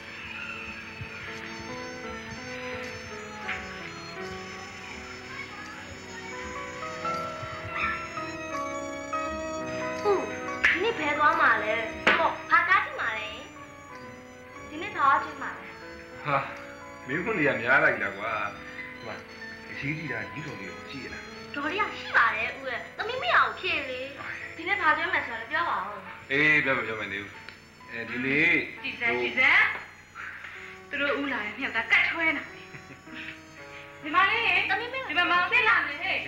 ဟုတ်ဒီနေ့ဘယ်သွားမှာလဲဟောဘာကားကြည့်မှာလဲဒီနေ့တော့ကြည့်မှာလဲဟာမင်းတို့နေရာများလိုက်လားကွာဒီမှာအစည်းကြီးတာညီတော်လေးကိုကြည့်ရလားတော်ရီကရှိပါတယ်ဦးရဲ့သမီးမရအောင်ဖြည့်လေဒီနေ့ဘာကျွေးမယ်ဆိုတော့ပြောပါဦးအေးပြောမယ်နေဦးဒီနေ့ကြည်စမ်းသူတို့ဦးလာရင်မြောက်ကကတ်ချွဲနေဒီမလေးသမီးမဒီမမောင်သိလာမယ်ဟဲ့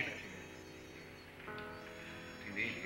ဒီနေ့လေ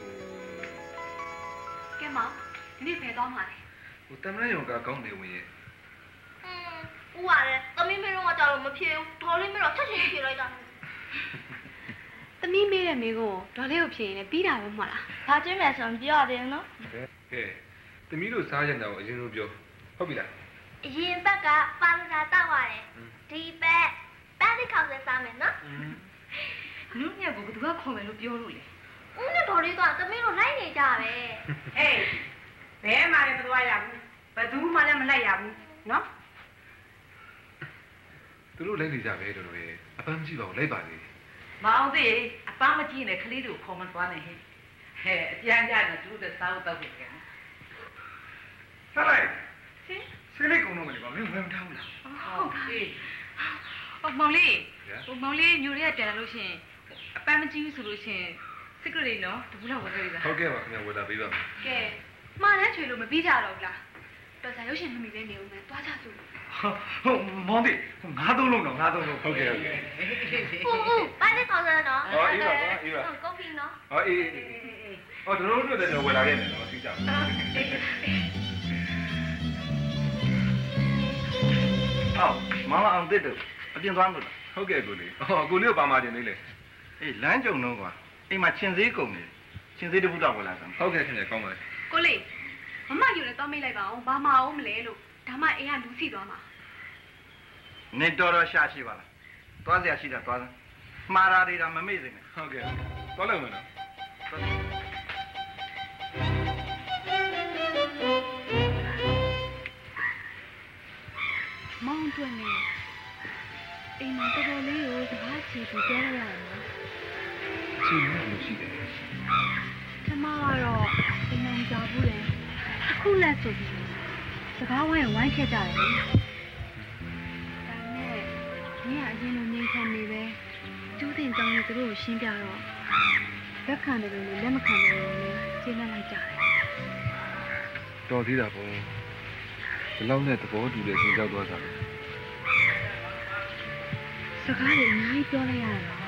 ကဲမောင်ဒီနေ့ဖယ်သွားမှာလေတမရယုံကကောင်းနေဝင်ရဲ့ဦးရတယ်သမီးမင်းတော့ကြောက်လို့မဖြည့်ဘူးဒေါ်လေးမင်းတော့ချက်ချင်းဖြည့်လိုက်တာသမီးမေးတဲ့မိကုန်းကိုဒေါ်လေးကိုဖြည့်ရင်လည်းပြီးတာပဲမဟုတ်လားဘာကျွေးမယ်ဆိုရင်ပြောရသေးတယ်နော်ကဲသမီးတို့စားကြတာကိုအရင်ဆုံးပြောဟုတ်ပြီလားအရင်ဘက်ကပါလစာတောက်ရတယ်ဒီဘက်ပန်းတိခေါက်ဆဲစားမယ်နော်လူညက်ကိုဘယ်သူကခေါ်မယ်လို့ပြောလို့လဲဦးနဲ့ဒေါ်လေးကသမီးတို့လိုက်နေကြပဲအေးဘယ်မှလည်းမသွားရဘူးဘယ်သူမှလည်းမလိုက်ရဘူးနော်သူတို့လိုက်နေကြပဲတော်တော်ရဲ့အပန်းမကြည့်ပါဘူးလိုက်ပါလေမအောင်သေးအပန်းမကြည့်နဲ့ခလေးတို့ခေါ်မသွားနဲ့ဟဲ့အပြန်ကြတယ်သူတို့စားတော့ပဲကဲဆက်လိုက်ဆေးလေးကုန်တော့မလို့ပါမင်းဝင်မထားဘူးလားဟုတ်ပါပြီမောင်လေးညိုရဲပြန်လာလို့ရှိရင်အပန်းမကြည့်ဘူးဆိုလို့ရှိရင်စစ်ကလေးနော်တပူလောက်ဝယ်ခဲ့ပြီလားဟုတ်ကဲ့ပါခင်ဗျာဝယ်လာပေးပါမယ်ကဲမှားတဲ့ချွေလို့မပြီးကြတော့ဘူးလားတော်စားရုပ်ရှင်မမီပဲနေဦးမယ်သွားကြစို့ဟုတ်မောင်တိငါးသုံးလုံးတော့ဟုတ်ကဲ့ဦးပန်းတိခေါက်ဆဲနော်အေးပါကော်ဖီနော်ဟောအေးတို့တို့လည်းဝယ်လာခဲ့တယ်နော်သိကြပါမောင်အောင်တစ်တို့အပြင်သွားမလို့ဟုတ်ကဲ့ကိုလေးကိုလေးကိုပါမခြင်းလေးလေအေးလမ်းကြုံတော့ကွာအိမ်မှာချင်းစည်းကုန်နေချချင်းသေးတပုတော့ဝင်လာစမ်းဟုတ်ကဲ့ခင်ဗျာကောင်းပါပြီကိုလေးမမယူလည်းသွားမိတ်လိုက်ပါအောင်ဘာမအောင်မလဲလို့ဒါမှအိမ်ကလူစီသွားမှာနေတော်တော်ရှာရှိပါလားသွားစရာရှိတာသွားစမ်းမှားတာတွေတော့မမေ့စေနဲ့ဟုတ်ကဲ့သွားလိုက်မယ်နော်မောင်တွင်နေအိမ်မှာတော်တော်လေးကိုစကားချီပြီးပြောလိုက်ရတယ်နော်စီမံလို့ရှိတယ်ကျမကတော့အိမ်မှာကြားဘူးလေအခုလက်ဆိုပြီးစကားဝိုင်းခဲ့ကြတယ်လေဒါနဲ့ညီကအရင်လိုငြိမ်ခံနေပဲကျူးတင်ကြောင်းနဲ့သူတို့ကိုရှင်းပြတော့လက်ခံတယ်လို့လက်မခံတယ်လို့ရှင်းလိုက်ကြတယ်တော်သေးတာပေါ့ဒီလောက်နဲ့သဘောတူတဲ့စဉ်းစားသွားတာစကားတွေအများကြီးပြောလိုက်ရတယ်နော်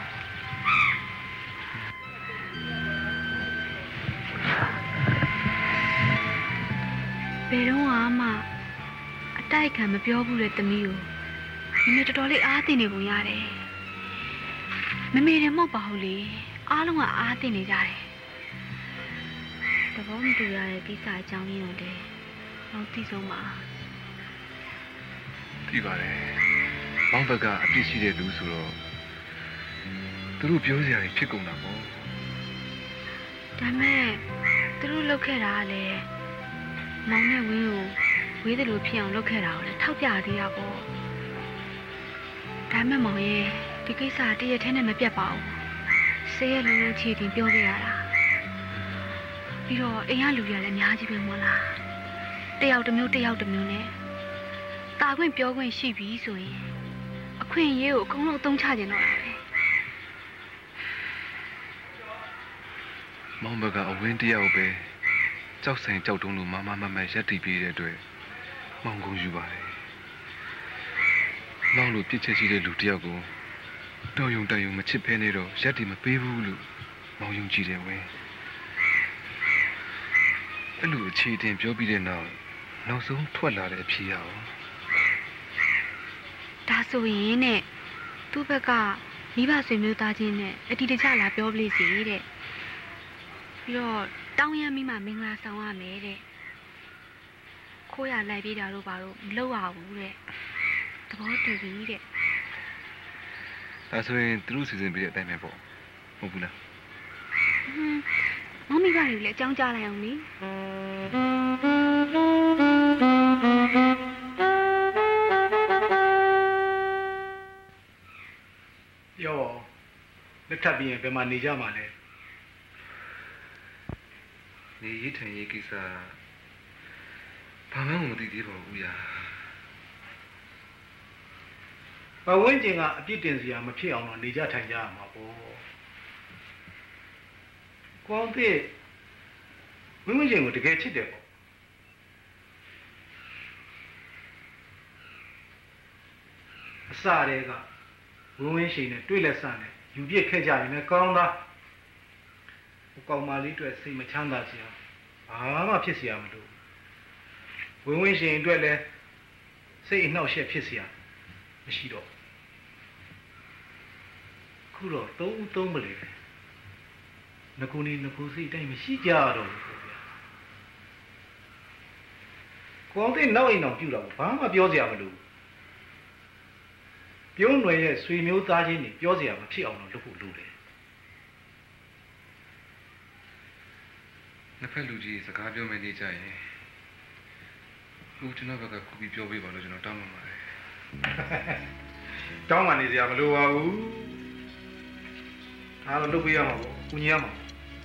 ဘယ်တော့မှအတိုက်ခံမပြောဘူးတဲ့သမီးကိုမမေတော်တော်လေးအားတင်နေပုံရတယ်မမေလည်းမဟုတ်ပါဘူးလေအားလုံးကအားတင်နေကြတယ်သဘောမတူရတဲ့ကိစ္စအကြောင်းရင်းတွေတော့သိဆုံးပါသိပါတယ်မောင်ဘက်ကအပြစ်ရှိတဲ့လူဆိုတော့သူတို့ပြောစရာတွေဖြစ်ကုန်တာပေါ့ဒါမဲ့သူတို့လုပ်ခဲ့တာကလည်းမောင်နဲ့ဝင်းကိုဝေးတယ်လို့ဖြစ်အောင်လုပ်ခဲ့တာကိုလည်းထောက်ပြသေးတာပေါ့ဒါမဲ့မောင်ရဲ့ဒီကိစ္စတရက်ထဲနဲ့မပြတ်ပါဘူးဆေးရလုံးလုံးချီတင်ပြောခဲ့ရတာပြီးတော့အိမ်ကလူရလည်းအများကြီးပဲမဟုတ်လားတယောက်တစ်မျိုးနဲ့တာခွင့်ပြောခွင့်ရှိပြီဆိုရင်အခွင့်အရေးကိုအကုန်လုံးအသုံးချကြတော့တာပဲမောင်ဘက်ကအဝင်းတယောက်ပဲကြောက်ဆိုင်ကြောက်တုံးလို့မမရက်တီပြေးတဲ့အတွက်မောင်ကုန်ယူပါတယ်မောင်လိုပြစ်ချက်ရှိတဲ့လူတယောက်ကိုတော်ယုံတန်ယုံမချစ်ဖဲနေတော့ရက်တီမပေးဘူးလို့မောင်ယုံကြည်တယ်ဝင်းအဲ့လိုအခြေတင်ပြောပြီးတဲ့နောက်ဆုံးထွက်လာတဲ့အဖြေရအောင်ဒါဆိုရင်နဲ့သူ့ဘက်ကမိဘဆွေမျိုးသားချင်းနဲ့အတီတကျလာပြောပလိစီတဲ့ပြီးတော့တောင်းရမ်းမိမှမင်္ဂလာဆောင်ရမယ်တဲ့ခိုးရလိုက်ပြေးတာတို့ဘာလို့မလုပ်ရဘူးတဲ့သဘောတူပြီတဲ့ဒါဆိုရင်သူတို့စီစဉ်ပေးတဲ့အတိုင်းပဲပေါ့မဟုတ်ဘူးလားမောင်မိဘတွေလည်းအကြောင်းကြားလိုက်အောင်နိပြောလက်ထပ်ပြီးရင်ဘယ်မှာနေကြမှာလဲနေရေးထိုင်ရေးကိစ္စဘာမှမသိသေးပါဘူးညာဘဝင်းကျင်ကအပြစ်တင်စရာမဖြစ်အောင်တော့နေကြထိုင်ကြရမှာပေါ့ကောင်းတဲ့ဝင်းကျင်ကိုတကယ်ချစ်တယ်ပေါ့အစတည်းကဝင်းရှိန်နဲ့တွေ့လက်ဆနဲ့ယူပြစ်ခဲ့ကြရင်လည်းကောင်းသားဟိုကောင်မလေးအတွက်စိတ်မချမ်းသာစရာဘာမှဖြစ်စရာမလိုဝင်းရှိန်အတွက်လည်းစိတ်အနှောက်အယှက်ဖြစ်စရာမရှိတော့ခုတော့သုံးမလဲငကူနေငကူစိတ်တိုင်းမရှိကြတော့ဘူးပေါ့ဗျာကောင်းတဲ့နောက်အိမ်တော်ပြူတာဘာမှပြောစရာမလိုပြုံးနွယ်ရဲ့ဆွေမျိုးသားချင်းတွေပြောစရာမဖြစ်အောင်တော့လုပ်ဖို့လိုတယ်နှစ်ဖက်လူကြီးစကားပြောမယ်နေကြရင်ခုကျွန်တော်ဘက်ကခုပြီးပြောပေးပါလို့ကျွန်တော်တောင်းပန်ပါတယ်တောင်းပန်နေစရာမလိုပါဘူးဒါတော့လုပ်ပေးရမှာပေါ့ကုညီရမှာ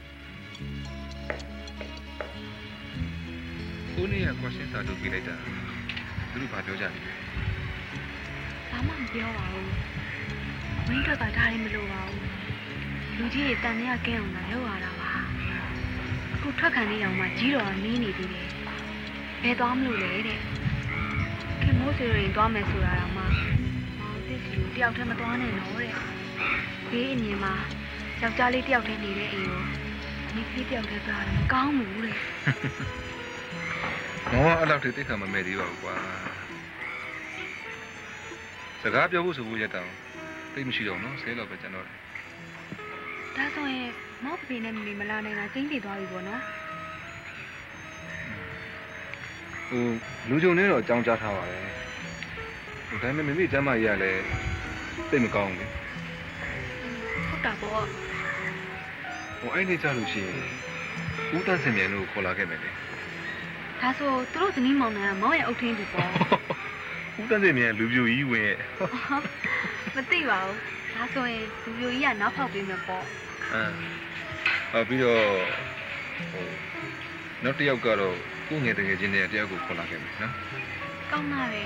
ခုနေ့က question စာထုတ်ပေးလိုက်တာသူတို့ဘာပြောကြလဲဘာမှမပြောပါဘူးဝင်းကဒါတွေမလိုပါဘူးလူကြီးတွေတန်မြကဲအောင်လာလောက်ရတာပါအခုထွက်ခံနေအောင်မှကြီးတော်မင်းနေသေးတယ်ဘယ်သွားမလို့လဲတဲ့ခင်မိုးစီရင်သွားမယ်ဆိုတာတော့မှမောင်သစ်စီကိုတယောက်တည်းမသွားနဲ့တော့တဲ့ဘေးအမြင်မှာယောက်ျားလေးတယောက်တည်းနေတဲ့အိမ်ကိုမိကလေးတယောက်တည်းသွားတယ်မကောင်းဘူးတဲ့မောင်ကအဲ့လောက်ထိတိတ်ခါမမဲ့သေးပါဘူးကွာစကားပြောဖို့ဆိုဖို့ရက်တောင်တိတ်မရှိတော့နော်ဆဲလောက်ပဲကျွန်တော်ဒါဆိုရင်မောင်ဖေနဲ့မမေမလာနိုင်တာကျင်းတည်သွားပြီပေါ့နော်လူကြုံနေတော့အကြောင်းကြားထားပါတယ်ဒါပေမဲ့မိမိကျမ်းမာကြီးကလည်းသိမကောင်းဘူးဟုတ်တာပေါ့အဲ့ဒီကြလို့ရှိရင်ဦးတန်းစင်မြန်တို့ခေါ်လာခဲ့မယ်လေဒါဆိုသူတို့ဇနီးမောင်နှံကမောင်ရဲ့အုတ်ထင်းတူပေါ့ဦးတန်းစင်မြန်လူပြိုကြီးဝင်ရဲ့မသိပါဘူးဒါဆိုရင်လူပြိုကြီးကနောက်ဖောက်ပေးမယ်ပေါ့ပြီးတော့နောက်တစ်ယောက်ကတော့ကိုငယ်တကယ်ချင်းတဲ့တယောက်ကိုခေါ်လာခဲ့မယ်နော်ကောင်းပါပဲ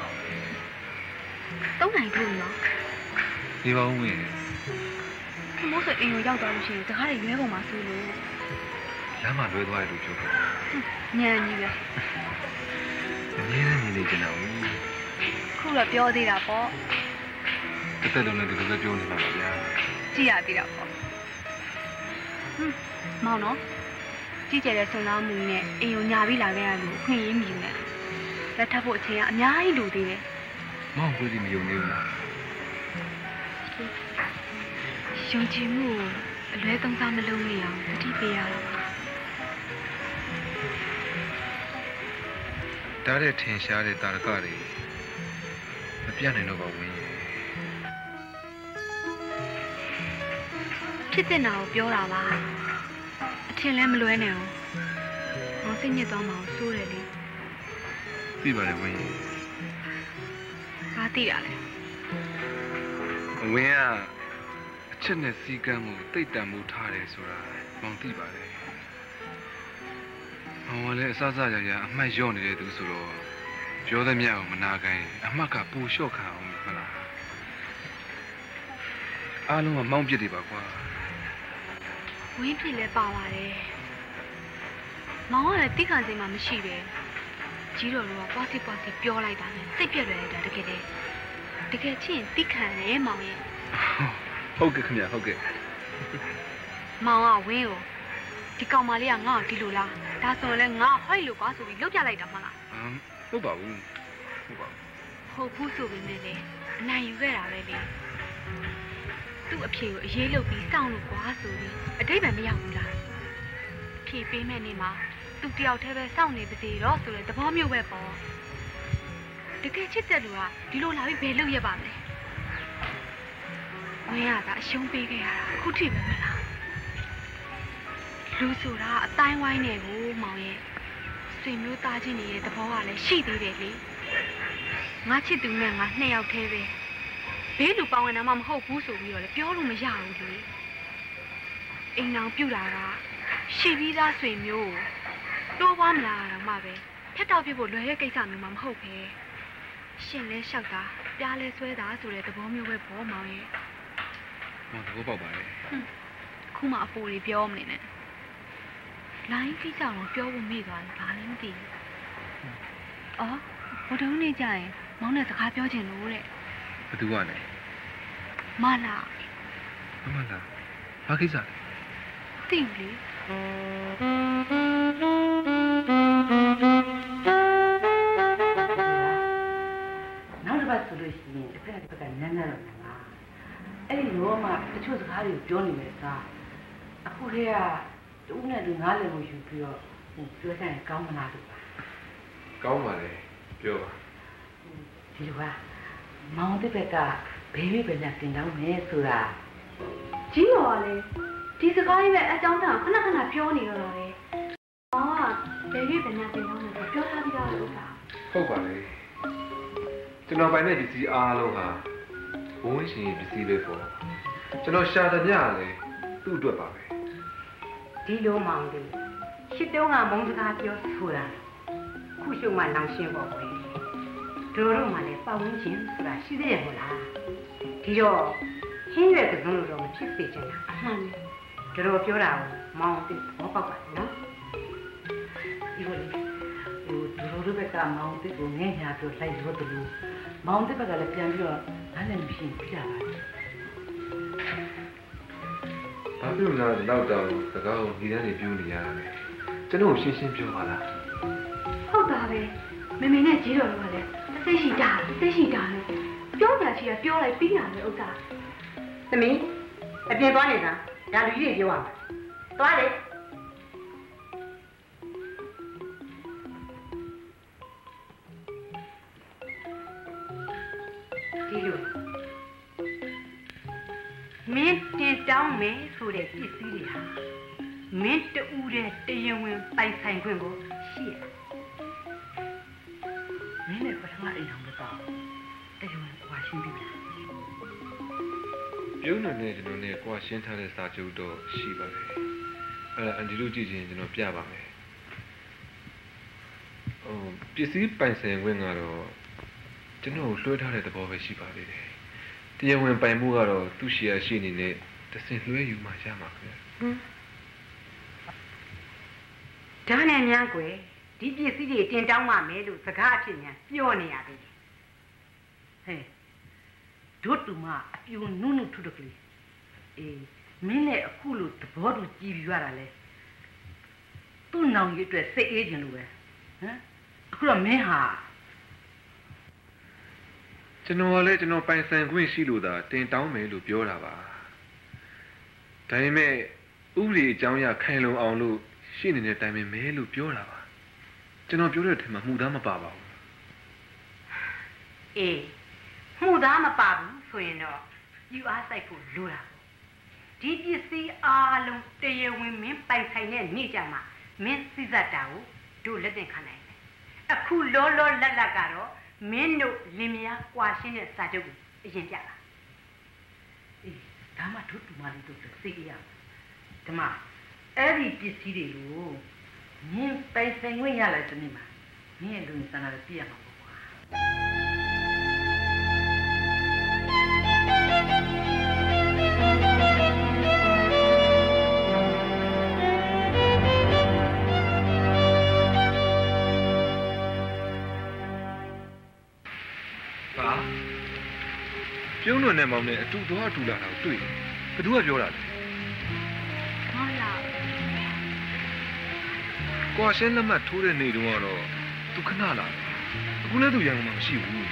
သုံးနိုင်ဘူးနော်ဒီပါဦးဝင်မိုးစအိမ်ကိုရောက်သွားလို့ရှိရင်တကားတွေရွဲကုန်မှာဆိုလို့လမ်းမှာလွဲသွားတယ်လို့ပြောခဲ့ညံကြီးပဲအနည်းနဲ့နေနေကြတော့ခုတော့ပြောသေးတာပေါ့တစ်သက်လုံးနဲ့ဒီလိုပဲပြောနေတာပါဗျာကြည့်ရသေးတာပေါ့မောင်နော်ကြည့်ကြတဲ့စဉ်းစားမှုနဲ့အိမ်ကိုညာပြီးလာခဲ့ရလို့ခွင့်ရင်းမြည်နေလက်ထပ်ဖို့အချိန်ကအများကြီးလိုသေးတယ်မောင်ကိုဒီမယုံနေဘူးလားယုံကြည်မှုအလွဲသုံးစားမလုပ်နေအောင်တတိပေးရတော့ဒါတဲ့ထင်ရှားတဲ့တာရကတွေမပြတ်နိုင်တော့ပါဘူးဖြစ်တဲ့နာကိုပြောတာပါအထင်လည်းမလွဲနဲ့အောင်ငေါစိတ်ညစ်သွားမှအောင်စိုးတယ်လေသိပါတယ်ဝင်းဘာသိတာလဲဝင်းကအချက်နဲ့စီကံမှုတိတ်တံမှုထားတယ်ဆိုတာမောင်သိပါတယ်မောင်ကလည်းအစစရရအမှတ်လျော့နေတဲ့သူဆိုတော့ပြောသမျှကိုမနာခိုင်းအမှတ်ကပူလျှော့ခံအောင်မလားအားလုံးကမောင်းပြစ်တွေပါကွာဝင်းဖြစ်လဲပါပါတယ်မောင်ကလည်းတိခါစင်မှမရှိပဲကြီးတော်တို့ကပွားစီပြောလိုက်တာနဲ့စိတ်ပြက်လွယ်လိုက်တာတကယ်ချင်းတိခါနဲ့မောင်ရဲ့ဟုတ်ကဲ့ခင်ဗျဟုတ်ကဲ့မောင်ကဝင်းကိုဒီကောင်မလေးကငါ့ကိုဒီလိုလားဒါဆိုရင်လည်းငါဟိုက်လို့ကွာဆိုပြီးလှုပ်ပြလိုက်တာမလားဟုတ်ပါဘူးဟုတ်ဘူးဆိုပေမဲ့လေအနိုင်ယူခဲ့တာပဲလေသူ့အဖေကိုအရေးလုပ်ပြီးစောင့်လို့ကွာဆိုပြီးအတိတ်ပဲမရောက်ဘူးလားဖြေပေးမဲ့နေမှာသူတယောက်တည်းပဲစောင့်နေပါစေတော့ဆိုတဲ့သဘောမျိုးပဲပေါ့တကယ်ချစ်တဲ့လူကဒီလိုလာပြီးဘယ်လုပ်ရပါမလဲဝင်းရတာအရှုံးပေးခဲ့ရတာခုထိပဲမလားလူဆိုတာအတိုင်းဝိုင်းနေကိုမောင်ရဲ့ဆွေမျိုးသားချင်းရဲ့သဘောကလည်းရှိသေးတယ်လေငါချစ်သူနဲ့ငါနှစ်ယောက်တည်းပဲဘေးလူပေါဝင်တာမှမဟုတ်ဘူးဆိုပြီးတော့လည်းပြောလို့မရဘူးလေအိမ်အောင်ပြူတာကရှိပြီးသားဆွေမျိုးတိုးပွားမလာတော့မှပဲဖက်တော့ပြဖို့လွယ်တဲ့ကိစ္စမျိုးမှမဟုတ်ပဲရှင်လဲလျှောက်တာပြားလဲဆွဲတာဆိုတဲ့သဘောမျိုးပဲပေါ့မောင်ရဲ့မောင်သဘောပေါက်ပါလေခုမှအဖိုးတွေပြောမနေနဲ့လိုင်းကိစ္စတော့ပြောဖို့မေ့သွားတယ်ဘာလဲမသိဘူးအော်ဘုဒ္ဓဦးနေကြရင်မောင်နဲ့စကားပြောချင်လို့တဲ့ဘသူကလဲမလာဘာကိစ္စလဲသိဘူးလေနောက်တစ်ပတ်ဆိုလို့ရှိရင်တစ်ဖက်ကနန်းနန်းတော့မှာအဲ့ဒီတော့မှတချို့စကားတွေကိုပြောနေတယ်ကအခုတည်းကတူးနဲ့တူငားလည်းလို့ယူပြီးတော့ပြောဆိုင်ကောင်းမလားလို့ပါကောင်းပါလေပြောပါဒီလိုကမောင်တဲ့ဘက်ကဘေးဘေးပဲနဲ့တင်တောင်းမယ်ဆိုတာကြီးရော်လေဒီစကားကြီးပဲအကြောင်းတောင်ခဏပြောနေတော့တယ်။အော်ဘေးဘေးပဲနဲ့တင်တောင်းမယ်ပြောထားပြီးသားလို့လားဟုတ်ပါလေကျွန်တော်ပိုင်တဲ့ပစ္စည်းအားလုံးဟာဘုန်းရှင်ပစ္စည်းပဲပေါ့ကျွန်တော်ရှာတဲ့ညလည်းသူ့အတွက်ပါပဲဒီလိုမောင်လေးရှစ်တုံးကမုံစကားပြောဆိုတာခုရှုံမှနောင်ရှင်းပေါ့ကွယ်တို့မှလည်းပတ်ဝန်းကျင်ဆိုတာရှိသေးတယ်မို့လားဒီတော့ဟင်းရွယ်ကစုံလို့တော့မဖြစ်စေချင်တာအမှန်ပဲတို့ပြောတာကိုမောင်သိဘောပေါက်ပါနော်ဒီလိုတို့ဘက်ကမောင်သိကိုငဲ့ညာပြောလိုက်လို့တူမောင်သိဘက်ကလည်းပြန်ပြီးတော့နားလည်းမဖြစ်ပြရပါဘူးဘာဖြစ်လို့လဲနောက်တော့စကားကိုဒီတန်းနေပြောနေရတာလေကျွန်တော်ရှင်းရှင်းပြောပါလားဟုတ်တာပဲမမေနဲ့ကြီးတော်ကလည်းသိရှိတာနဲ့ပြောကြချီကပြောလိုက်ပြီးရတယ်ဥစ္စာသမီးအပြင်သွားနေတာဒါလူကြီးတွေပြောရမှာသွားလေဒီလိုမင်းတင်တောင်းမယ်ဆိုတဲ့ပစ္စည်းတွေဟာမင်းတူတဲ့တရားဝင်ပိုင်ဆိုင်ခွင့်ကိုရှိရမင်းနဲ့ပထမအိမ်တော်ကတော့တရားဝင်ကွာရှင်းပြီလားပြုံးနေနဲ့ကျွန်တော်နဲ့ကွာရှင်းထားတဲ့စာချုပ်တော့ရှိပါတယ်အဲ့ဒါအန်ဒီတို့ကြည့်ချင်းကျွန်တော်ပြပါမယ်ပစ္စည်းပိုင်ဆိုင်ခွင့်ကတော့ကျွန်တော်လွှဲထားတဲ့သဘောပဲရှိပါသေးတယ်တရားဝင်ပိုင်မှုကတော့သူ့ရှီယာရှိနေတဲ့တစင်လွှဲယူမှရမှာခင်ဗျဒါနဲ့များကွယ်ဒီပစ္စည်းတွေတင်တောင်းမှမယ်လို့စကားအဖြစ်များပြောနေရသေးတယ်ဟဲ့တို့တူမအပြူနုနုထုထုကလေးအေးမင်းနဲ့အခုလို့သဘောတူကြည်ပြရတာလဲသူ့နောင်ကြီးအတွက်စိတ်အေးခြင်းလို့ပဲဟမ်အခုတော့မင်းဟာကျွန်တော်ကလည်းကျွန်တော်ပိုင်ဆိုင်ခွင့်ရှိလို့သာတင်တောင်းမယ်လို့ပြောတာပါဒါပေမဲ့ဥပဒေအကြောင်းအရာခိုင်လုံအောင်လို့ရှိနေတဲ့တိုင်ပင်မဲလို့ပြောတာပါကျွန်တော်ပြောတဲ့အထက်မှာမှုသားမပါပါဘူးအေးမှုသားမပါဘူးဆိုရင်တော့ယူအားစိုက်ဖို့လိုတာဒီပစ္စည်းအားလုံးတရားဝင်မင်းပိုင်ဆိုင်တဲ့နေ့ကြမှာမင်းစိစက်တာကိုတို့လက်တင်ခံနိုင်တယ်အခုလောလောလတ်လတ်ကတော့မင်းတို့လင်မယားကွာရှင်းတဲ့စာချုပ်ကိုအရင်ပြတာအေးဒါမှတို့တူမလေးတို့စိတ်ရဓမ္မအဲ့ဒီပစ္စည်းတွေကိုမင်းပိုင်ဆိုင်ခွင့်ရလာတဲ့နေ့မှာမင်းရဲ့လူစံနာကိုပြရမှာပေါ့ကွာပြုံးလွန်တဲ့မောင်နဲ့အတူသွားအတူလာတာကိုတွေ့တယ်ဘယ်သူကပြောတာလဲဟာလာကွာရှင်းလက်မှတ်ထိုးတဲ့နေတုန်းကတော့သူခဏလာအခုလည်းသူရန်ကုန်မှာမရှိဘူး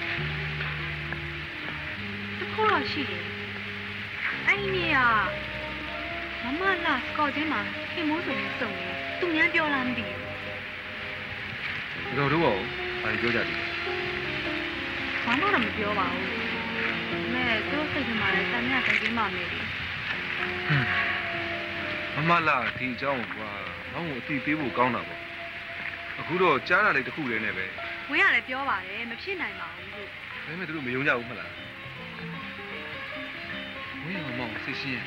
တခုတော့ရှိတယ်အဲ့ဒီကမမလာစကော့ချင်းမှာခင်မိုးဆိုနေစုံတယ်သူများပြောလားမသိဘူးတို့တော့ဘာပြောကြတယ်ဘာမှတော့မပြောပါဘူးမဲသူ့စိတ်ထဲမှာလည်းတမ်းမြတ်တိုင်းမှာမယ်လေမမလာဒီအကြောင်းကွာမောင်ကိုအသိပေးဖို့ကောင်းတာပေါ့အခုတော့ကြားတာလေးတစ်ခုလေးနဲ့ပဲဝင်းကလည်းပြောပါတယ်မဖြစ်နိုင်ပါဘူးလို့ဒါပေမဲ့သူတို့မယုံကြဘူးမလားဝင်းကမောင်စိတ်ရှင်း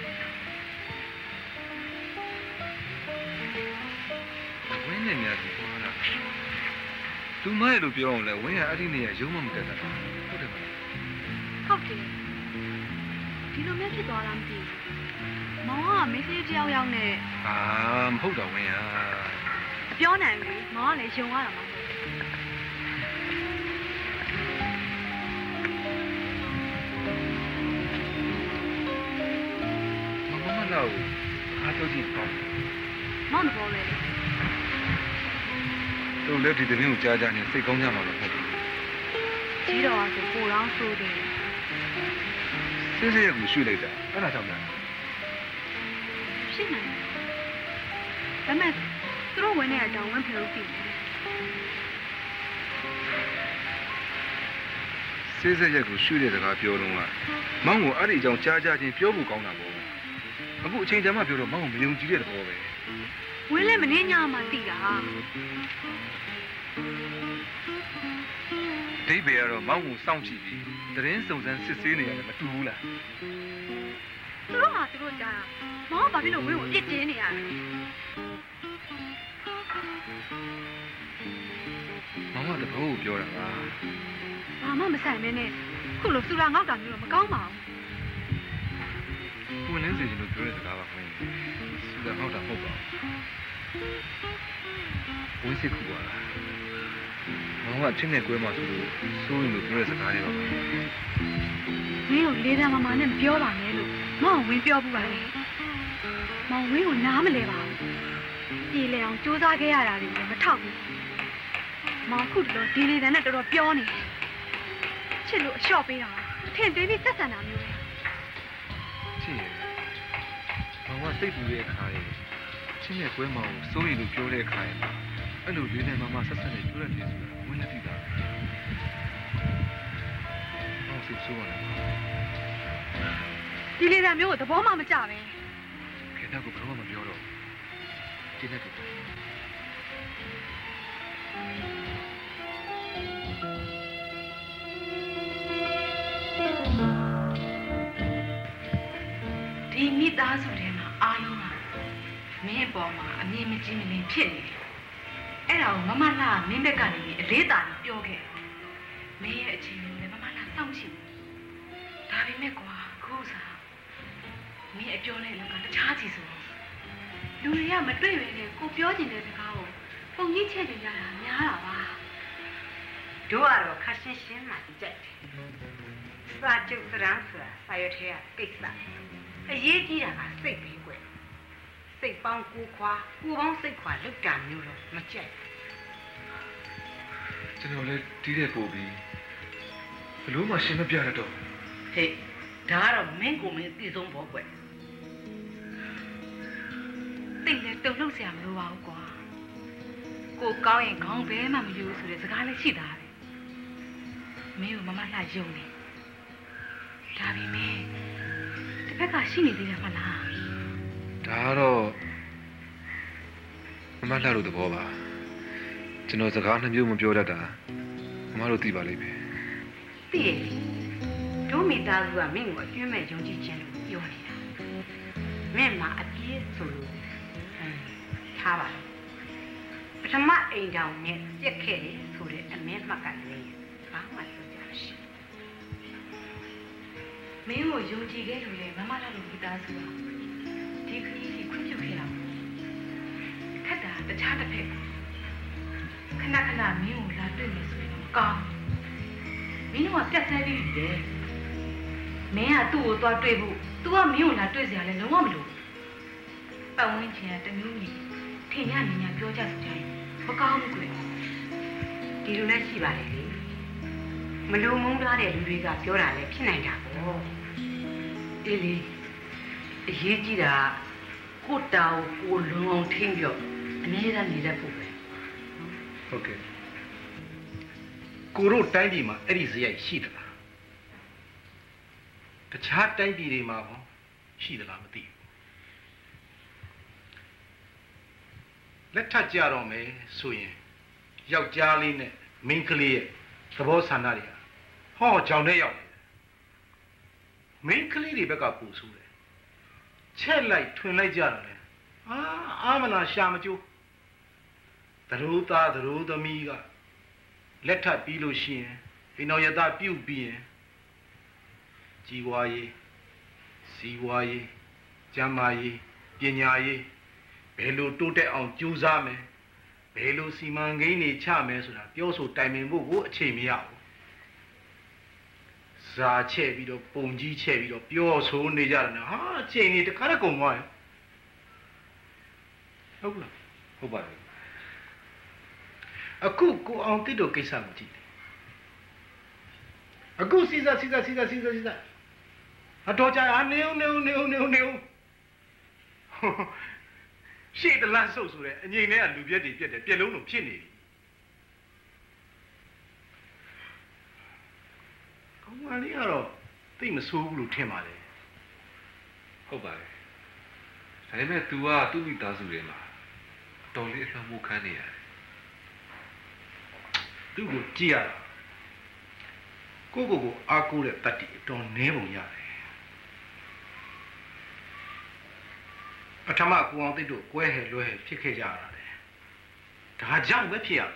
ဝင်းနဲ့များသူဟောတာသူမရဲ့လို့ပြောအောင်လဲဝင်းကအဲ့ဒီနေရာရုံးမတက်တာဟုတ်တယ်မလားဟုတ်တယ်ဒီလိုမျိုးဖြစ်သွားတာမသိဘူးမောင်ကမင်းကြီးတယောက်ယောက်နဲ့မဟုတ်တော့ဝင်းပြောနိုင်ပြီမောင်ကလည်းယုံရတာမဟုတ်ဘူးမမလောက်အားထုတ်ကြည့်ပါမောင်တော့လေတို့လည်းဒီတပင်းကိုကြားကြနေစိတ်ကောင်းကြမှာမဟုတ်ဘူးကြီးတော်ကဆိုပိုတော့ဆိုတယ်စိတ်ရကိုရွှေ့လိုက်တာအဲ့ဒါကြောင့်လားဖြစ်နိုင်တယ်ဒါမဲ့သူတို့ဝင်နေတဲ့အကြောင်းဝန်ဖယ်လို့ပြီစိတ်ရက်ကိုရွှေ့တဲ့စကားပြောတော့ကမောင်ကိုအဲ့ဒီအကြောင်းကြားချင်းပြောဖို့ကောင်းတာပေါ့အခုအချိန်တည်းမှပြောတော့မောင်ကိုမယုံကြည်တဲ့သဘောပဲဝင်းလည်းမင်းညမှသိတာဒိဗေကတော့မောင်ကိုစောင့်ကြည့်ပြီးသတင်းစုံစမ်းစစ်ဆေးနေရတယ်မတူဘူးလားသူတို့ဟာသူတို့ကြားတာမောင်ကဘာဖြစ်လို့ဝင်းကိုအပြစ်တင်နေရလဲမောင်ကတဘောကိုပြောတာပါဘာမှမဆိုင်မင်းနဲ့ခုလိုစူလာငေါက်တာမျိုးတော့မကောင်းပါဘူးကိုလင်းစီတို့ပြောတဲ့စကားပါခွင့်စူလာငေါက်တာမဟုတ်ပါဘူးဝင်းစစ်ခုပါလားမောင်ကချင်းနဲ့ကွဲမှဆိုလို့စိုးရင်လို့ပြောတဲ့စကားတွေပါပဲမင်းကိုလေးသားမမနဲ့မပြောပါနဲ့လို့မောင်ဝင်းပြောဘူးပါလေမောင်ဝင်းကိုနားမလဲပါဘူးပြေလေအောင်စူးစမ်းခဲ့ရတာတွေလည်းမထောက်ဘူးမောင်ခုတော့ဒီလေးတန်းနဲ့တော်တော်ပြောနေချစ်လို့အလျှော့ပေးတာထင်သေးပြီးဆက်ဆံတာမျိုးပဲချစ်ရမောင်ကစိတ်ပူတဲ့အခါကြီးချင်းရဲ့ကွဲမောင်ကိုစိုးရိမ်လို့ပြောတဲ့အခါမှာအဲ့လိုလေးနဲ့မမဆက်ဆက်နဲ့ပြောရတယ်ဆိုတာဝင်လက်တည်တာအောင်စိတ်ဆိုးရတယ်ဒီလေသာမျိုးကိုသဘောမှမကျပဲခင်ဗျားကဘယ်တော့မှမပြောတော့ဒီနေ့ကဒီမိသားစုထဲမှာအားလုံးကမင်းပေါ်မှာအမြင်မကြည့်မလင်ဖြစ်နေတယ်အဲ့ဒါကိုမမလာမင်းဘက်ကနေအလေးတာနဲ့ပြောခဲ့မင်းရဲ့အချင်းမျိုးနဲ့မမလာစောင့်ကြည့်ဒါပေမဲ့ကွာခုစားမင်းအပြောနဲ့လောက်ကတခြားစီဆိုလူတွေကမတွေ့ပဲနဲ့ကိုပြောချင်တဲ့စကားကိုပုံကြီးချက်ကြရတာများတာပါတို့ကတော့ခက်ရှင်းရှင်းမှကြည့်ကြတယ်စာကျုပ်စရမ်းဆိုတာစာရွက်ထဲကကိစ္စအရေးကြီးတာကစိတ်ပဲကွယ်စိတ်ပေါင်းကိုခွာကိုပေါင်းစိတ်ခွာလောက်တာမျိုးတော့မကြိုက်ကျွန်တော်လည်းတီးတဲ့ပို့ပြီးဘလို့မှရှင်းမပြရတော့ဟေးဒါကတော့မင်းကိုမင်းအသိဆုံးပေါ့ကွယ်တိတ်လည်းတုံ့လှုပ်เสียမလို့ပါဘူးကွာကိုကောင်းရင်ခေါင်းဘဲမှမယူဆိုတဲ့စကားလည်းရှိတာပဲမင်းကိုမမလှယုံနေဒါပေမဲ့တစ်ဖက်ကရှိနေသေးတယ်မလားဒါကတော့မမလှလို့သဘောပါကျွန်တော်စကားနှမျိုးမပြောတတ်တာမမတို့သိပါလိမ့်မယ်သိရဲ့တို့မိသားစုကမင်းကိုအကျွမ်းမဲ့ယုံကြည်ခြင်းလို့ပြောနေတာမင်းမှာအပြည့်ဆိုလို့ထားပါပထမအိမ်တောင်နဲ့ပြက်ခဲ့တယ်ဆိုတဲ့အမင်းမှတ်ကလည်းဘာမှဆိုကြမရှိမင်းကိုယုံကြည်ခဲ့လို့လေမမလာလို့မိသားစုကဒီခရီးကြီးခွင့်ပြုခဲ့တာခက်တာတခြားတစ်ဖက်ခဏခဏမင်းကိုလာတွေ့နေဆိုရင်ကောင်းမင်းတို့ကပြတ်ဆဲပြီးတယ်မင်းကသူ့ကိုသွားတွေ့ဖို့သူကမင်းကိုလာတွေ့စရာလည်းလုံးဝမလိုပတ်ဝန်းကျင်ကတမျိုးကြီးထင်ရမြင်ရပြောကြဆိုကြရင်မကောင်းဘူးကွယ်ဒီလိုလည်းရှိပါတယ်လေမလုံမုန်းထားတဲ့လူတွေကပြောတာလည်းဖြစ်နိုင်တာပေါ့အေးလေအရေးကြီးတာကိုတောင်ကိုလုံအောင်ထင်းပြောအနည်းတမ်းနေတတ်ဖို့ပဲဟုတ်ကဲ့ကိုတို့တိုင်းပြည်မှာအဲ့ဒီဇယိုက်ရှိသလားတခြားတိုင်းပြည်တွေမှာကောရှိသလားမသိဘူးလက်ထပ်ကြတော့မယ်ဆိုရင်ယောက်ျားလေးနဲ့မိန်းကလေးရဲ့သဘောဆန္ဒတွေကဟောကြောင်ထဲရောက်နေတယ်မိန်းကလေးတွေဘက်ကပူဆိုးတယ်ချက်လိုက်ထွင်လိုက်ကြတာလေအာမနာရှာမကျိုးသရိုးသားသရိုးသမီးကလက်ထပ်ပြီးလို့ရှိရင်အိမ်တော်ရသပြုတ်ပြီးရင်ကြီးပွားရေးစီးပွားရေးကျန်းမာရေးပညာရေးဘယ်လိုတိုးတက်အောင်ကြိုးစားမယ်ဘယ်လိုစီမံကိန်းတွေချမယ်ဆိုတာပြောဆိုတိုင်ပင်ဖို့ကိုအချိန်မရဘူးဇာချဲ့ပြီးတော့ပုံကြီးချဲ့ပြီးတော့ပြောဆိုနေကြတယ်ဟာအချိန်ကြီးတခါတည်းကုန်သွားတယ်ဟုတ်လားဟုတ်ပါတယ်အခုကိုအောင်တိတို့ကိစ္စကိုကြည့်တယ်အခုစီစားအတော်ကြာနေဦးရှေ့တလန်းဆုပ်ဆိုတဲ့အငိမ့်ထဲကလူပြက်တွေပြက်တယ်ပြက်လုံးလုံးဖြစ်နေပြီကောင်းပါလေကတော့သိမဆိုးဘူးလို့ထင်ပါလေဟုတ်ပါတယ်ဒါပေမဲ့ तू ကသူ့မိသားစုတွေမှာတော်လေးအလှမ်းမှုခံနေရတယ်သူ့ကိုကြည့်ရတာကိုအားကိုးတဲ့တတ်တည်အတော်နည်းပုံရတယ်ပထမကိုအောင်သိတို့ကွဲဟဲလွဲဟဲဖြစ်ခဲ့ကြတာလေဒါကြောင့်ပဲဖြစ်ရတယ်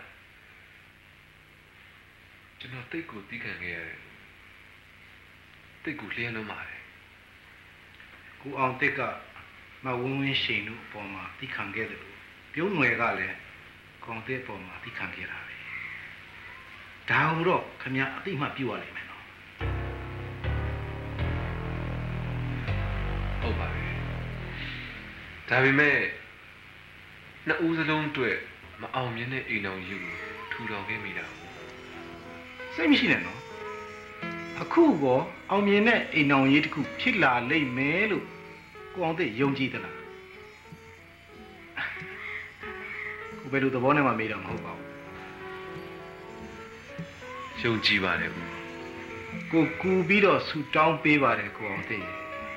ကျွန်တော်တိတ်ကိုတီးခံခဲ့ရတယ်တိတ်ကိုလျှက်လုံးပါတယ်ကိုအောင်သိကမဝင်းဝင်းရှိန်တို့အပေါ်မှာတီးခံခဲ့တယ်လို့ပြုံးငွယ်ကလည်းကောင်းတဲ့အပေါ်မှာတီးခံခဲ့တာပဲဒါတော့ခင်ဗျာအတိမပြုတ်ရလိမ့်မယ်နော်ဟုတ်ပါပြီဒါပေမဲ့နှစ်ဦးစလုံးအတွက်မအောင်မြင်တဲ့အိမ်တော်ကြီးကိုထူထောင်ခဲ့မိတာစိတ်မရှိနဲ့နော်အခုကောအောင်မြင်တဲ့အိမ်တော်ကြီးတစ်ခုဖြစ်လာလိမ့်မယ်လို့ကိုအောင်သိယုံကြည်သလားဘယ်လိုသဘောနဲ့မှမေးတာမဟုတ်ပါဘူးယုံကြည်ပါတယ်ဦးကိုကူပြီးတော့ဆူတောင်းပေးပါတယ်ကိုအောင်သိ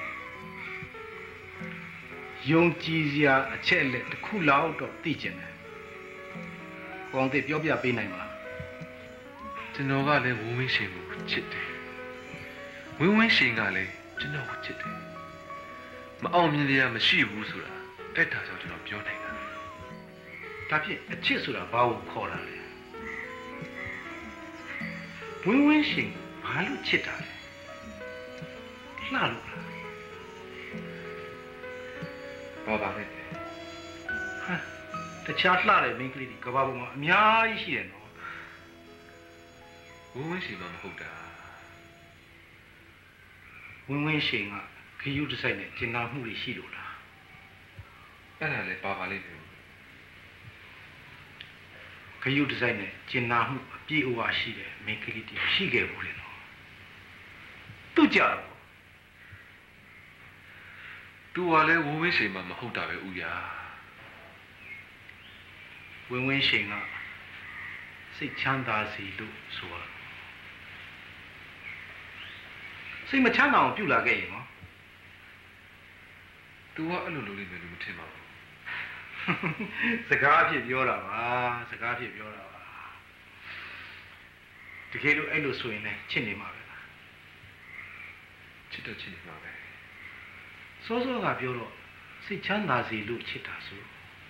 ယုံကြည်စရာအချက်အလက်တစ်ခုလောက်တော့သိကျင်တယ်ကိုအောင်သိပြောပြပေးနိုင်မလားကျွန်တော်ကလည်းဝင်းဝင်းရှင်ကိုချစ်တယ်ဝင်းဝင်းရှင်ကလည်းကျွန်တော်ကိုချစ်တယ်မအောင်မြင်ရမရှိဘူးဆိုတာအဲ့ဒါကြောင့်ကျွန်တော်ပြောနိုင်တာဒါဖြင့်အချစ်ဆိုတာဘာကိုခေါ်တာလဲဝင်းဝင်းရှင်ဘာလို့ချစ်တာလဲလှလို့လားဘာပါလဲဟာတခြားလှတဲ့မိန်းကလေးတွေကဘာပေါ်မှာအများကြီးရှိတယ်နော်ဝင်းဝင်းရှင်မဟုတ်တာဝင်းဝင်းရှင်ကခရုတစ်ဆိုင်နဲ့ကျင်နာမှုတွေရှိလို့လားအဲ့ဒါလည်းပါပါလိမ့်မယ်ခရုတစ်ဆိုင်နဲ့ကျင်နာမှုအပြည့်အဝရှိတယ်မိန်းကလေးတွေရှိခဲ့ဘူးလေနော်သူကြတော့သူကလည်းဝင်းဝင်းရှင်မဟုတ်တာပဲဦးရဝင်းဝင်းရှင်ကစိတ်ချမ်းသာစီလို့ဆိုတာစိတ်မချမ်းသာအောင်ပြုလာခဲ့ရင်နော်သူကအဲ့လိုလုပ်လိမ့်မယ်လို့မထင်ပါဘူးစကားအဖြစ်ပြောတာပါစကားအဖြစ်ပြောတာပါတကယ်လို့အဲ့လိုဆိုရင်လည်းချစ်နေမှာပဲလားချစ်တော့ချစ်နေမှာပဲစောစောကပြောတော့စိတ်ချမ်းသာစီလို့ချစ်တာဆို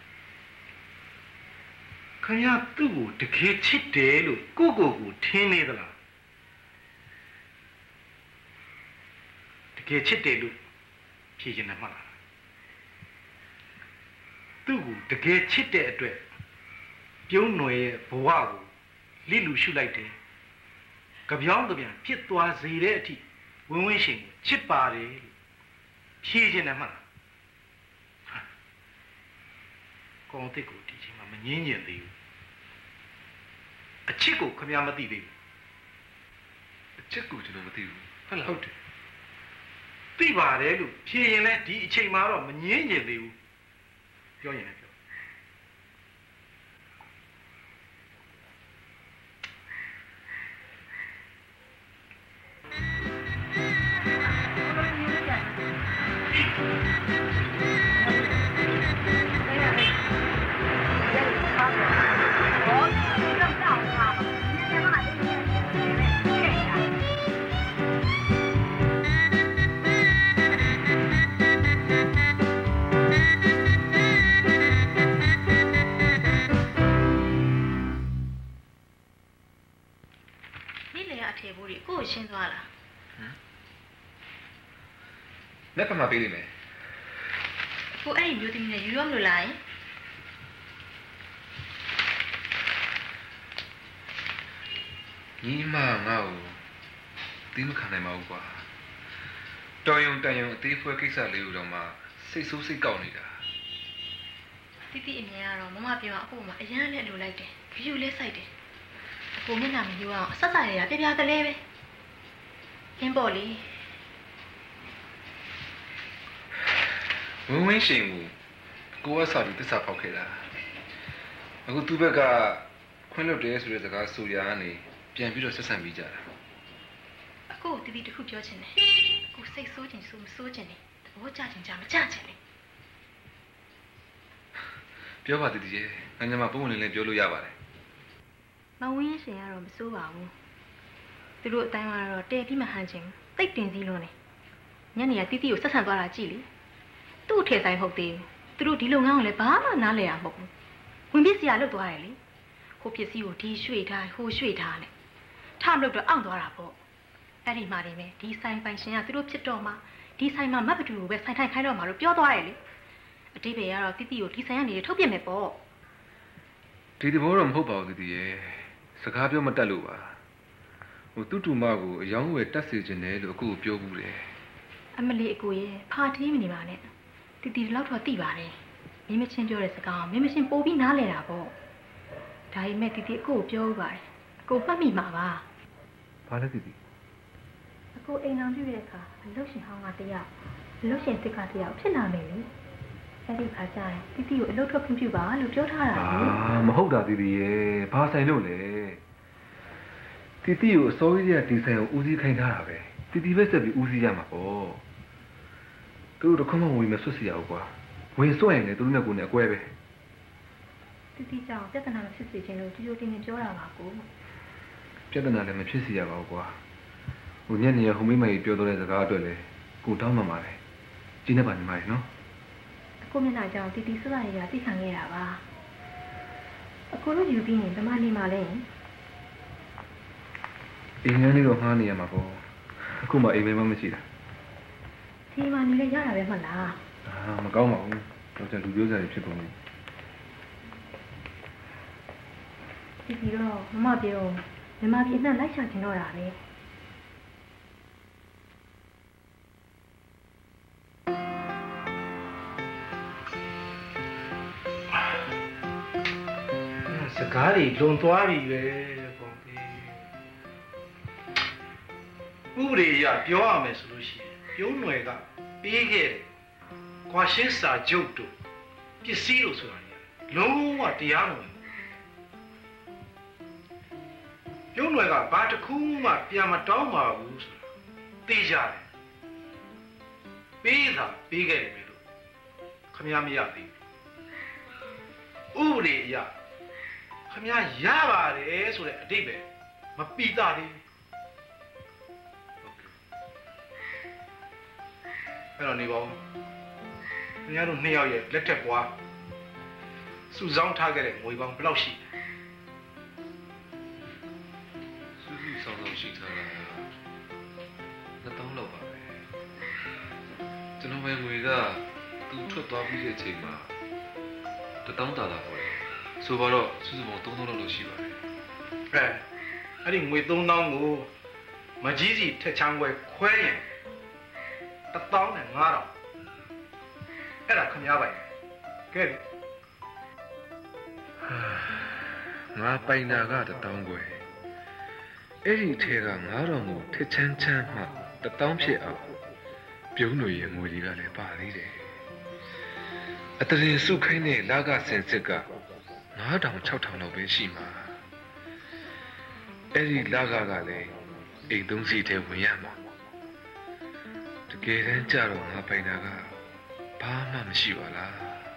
ခင်ဗျားသူ့ကိုတကယ်ချစ်တယ်လို့ကိုထင်နေသလားတကယ်ချစ်တယ်လို့ဖြေချင်တယ်မှတ်လားသူ့ကိုတကယ်ချစ်တဲ့အတွက်ပြုံးနွယ်ရဲ့ဘဝကိုလိလူရှုလိုက်တယ်ကြပြောင်းကြပြန်ဖြစ်သွားစေတဲ့အထိဝင်းဝင်းရှင်ကိုချစ်ပါတယ်ဖြေချင်တယ်မှတ်လားကောင်းတဲ့ကိုဒီချိန်မှာမငင်းညင်သေးဘူးအချစ်ကိုခင်ဗျားမသိသေးဘူးအချစ်ကိုကျွန်တော်မသိဘူးဟုတ်လားဟုတ်တယ်သိပါတယ်လို့ဖြေရင်လည်းဒီအချိန်မှာတော့မငင်းညင်သေးဘူးပြောရင်လည်းပြောရှင်းသွားလားလက်ကမှပေးလိမ့်မယ်ကိုအဲ့ဒီမျိုးသမီးနဲ့ယူရမလို့လားညီမငါ့ကိုတီးမခံနိုင်ပါဘူးကွာတော်ရုံတန်ရုံအသေးဖွဲကိစ္စလေးကိုတော့မှစိတ်ဆိုးစိတ်ကောက်နေတာတိတိအမြင်ကတော့မမပြောအဖို့မှာအရန်နဲ့လိုလိုက်တယ်ခယူလဲစိုက်တယ်အဖို့မျက်နှာမယူအောင်အဆက်ဆက်ရရပြပြကလေးပဲရင်းပေါ်လေဝင်းဝင်းရှင်ကိုကစာပြီးတစ္ဆာဖောက်ခဲ့တာအခုသူ့ဘက်ကခွင့်လွတ်တယ်ဆိုတဲ့စကားဆိုရကနေပြန်ပြီးတော့ဆက်ဆံပြီးကြတာအခုတီတီတခုပြောချင်တယ်အခုစိတ်ဆိုးချင်ဆိုးမဆိုးချင်တယ်သဘောကျချင်ကြမကြချင်လေပြောပါတီတီရဲ့ငါညမပုံဝင်လေးပြောလို့ရပါတယ်မဝင်းရှင်ကတော့မစိုးပါဘူးသူတို့အတိုင်းကတော့တဲပြီးမှဟန်ချင်တိတ်တင်စည်းလုံးနေညနေကတီတီကိုဆက်ဆံသွားတာကြည့်လေသူ့ထဲဆိုင်ဟုတ်သေးဘူးသူတို့ဒီလုပ်ငန်းကိုလည်းဘာမှနားလည်ရမဟုတ်ဘူးဝင်ပစ္စည်းကလွတ်သွားတယ်လေဟိုပစ္စည်းကိုဒီရွှေ့ထားဟိုရွှေ့ထားနဲ့ထမလို့တော့အောင့်သွားတာပေါ့အဲ့ဒီမှာနေမယ်ဒီဆိုင်ပိုင်ရှင်ကသူတို့ဖြစ်တော့မှဒီဆိုင်မှာမတ်ပတူကိုပဲဆိုင်ထိုင်ခိုင်းတော့မှလို့ပြောသွားတယ်လေအတိတ်ပဲကတော့တီတီကိုဒီဆိုင်ကနေထုတ်ပြမယ်ပေါ့ဒီသဘောတော့မဟုတ်ပါဘူးတီတီရဲ့စကားပြောမတတ်လို့ပါဟိုတူတူမကိုအယောင်းဝယ်တက်စေခြင်းတယ်လို့အခုပြောဘူးတယ်အမလီအကိုရဲ့ဖာထီးမနေပါနဲ့တီတီဒီလောက်တော့သိပါတယ်မင်းမချင်းပြောတဲ့စကားမင်းမချင်းပို့ပြီးနားလဲတာပေါ့ဒါပေမဲ့တီတီအကိုကိုပြောဦးပါတယ်အကိုမှတ်မိမှာပါဘာလဲတီတီအကိုအိမ်အောင်ပြုတဲ့အခါအလုရှင်ဟောင်းကတယောက်အလုရှင်စစ်ကတယောက်ဖြစ်လာမယ်လေအဲ့ဒီခါကျရင်တီတီကိုအလုပ်ထွက်ခွင့်ပြုပါလို့ပြောထားတာလေမဟုတ်တာတီတီရဲ့ဘာဆိုင်လို့လဲတီတီကိုအစိုးရကဒီဆိုင်ကိုဦးစီးခိုင်းထားတာပဲတီတီပဲဆက်ပြီးဦးစီးရမှာပေါ့သူတို့ခမဝင်မဆွတ်စီရအောင်ကွာဝင်စွန့်ရင်လည်းသူတို့နဲ့ကိုယ်နဲ့အကွဲပဲတီတီကြောင့်ပြဿနာမဖြစ်စေချင်လို့ကြိုတင်ပြောတာပါကိုပြဿနာလည်းမဖြစ်စီရပါဘူးကွာဟိုညနေရဟိုမိမကြီးပြောတဲ့စကားအတွက်လည်းကိုတောင်းမှမှာလေကြီးနေပါနေမှာနော်အခုမျက်နှာကြောင့်တီတီစွတ်ရရသိခံခဲ့တာပါအခုလို့ယူပြီးရင်ဓမ္မနေမှာလဲအိမ်ထဲနေတော့ငှားနေရမှာပေါ့အခုမှအိမ်မဲမမရှိတာဒီမှာနေလဲရတာပဲမလားမကောင်းပါဘူးတော့ကျလူပြောစရာဖြစ်ကုန်ပြီဒီတော့မမပြောမြမပြည်နဲ့လိုက်ချချင်တော့တာပဲစကားတွေလွန်သွားပြီပဲပေါ့ဒီဥပဒေအရပြောရမယ်ဆိုလို့ရှိရင်ပြုံးຫນွယ်ကပေးခဲ့တယ်ကွာရှင်းစာချုပ်တို့ပစ္စည်းလို့ဆိုတာလေလုံးဝတရားမဝင်ပြုံးຫນွယ်ကဘာတစ်ခုမှပြန်မတောင်းပါဘူးဆိုတာသိကြတယ်ပေးတာပေးခဲ့တယ်လို့ခမရမရသေးဘူးဥပဒေအရခမရပါတယ်ဆိုတဲ့အတိတ်ပဲမပီတာသေးအဲ့တော့နေပါဦးခင်ဗျားတို့နှစ်ယောက်ရဲ့လက်ထက်ပွားစုဆောင်းထားခဲ့တဲ့ငွေပေါင်းဘယ်လောက်ရှိလဲစုဆောင်းရှိထားတာ2000လောက်ပါပဲကျွန်တော်ပဲငွေကသူထွက်သွားပြီးတဲ့အချိန်မှာ1000တာပေါ်တယ်ဆိုတော့စုစုပေါင်း3000လောက်ရှိပါတယ်အဲ့ဒီငွေ3000ကိုမကြီးစီထက်ချမ်းခွဲခွဲရင်15000အဲ့ဒါခမရပိုင်ကဲငါပိုင်တာက1000ခွဲအဲ့ဒီထဲက9000ကိုထက်ချမ်းချမ်းမှ1000ဖြစ်အောင်ပြုံးလို့ရငွေတွေကလည်းပါသေးတယ်အတရင်စုခိုင်းတဲ့လာကစင်စစ်က9000 6000လောက်ပဲရှိမှာအဲ့ဒီလာကလည်းအိမ်သုံးစီထဲဝင်ရမှာတကယ်တမ်းကြတော့ငါပိုင်တာကဘာမှမရှိပါလား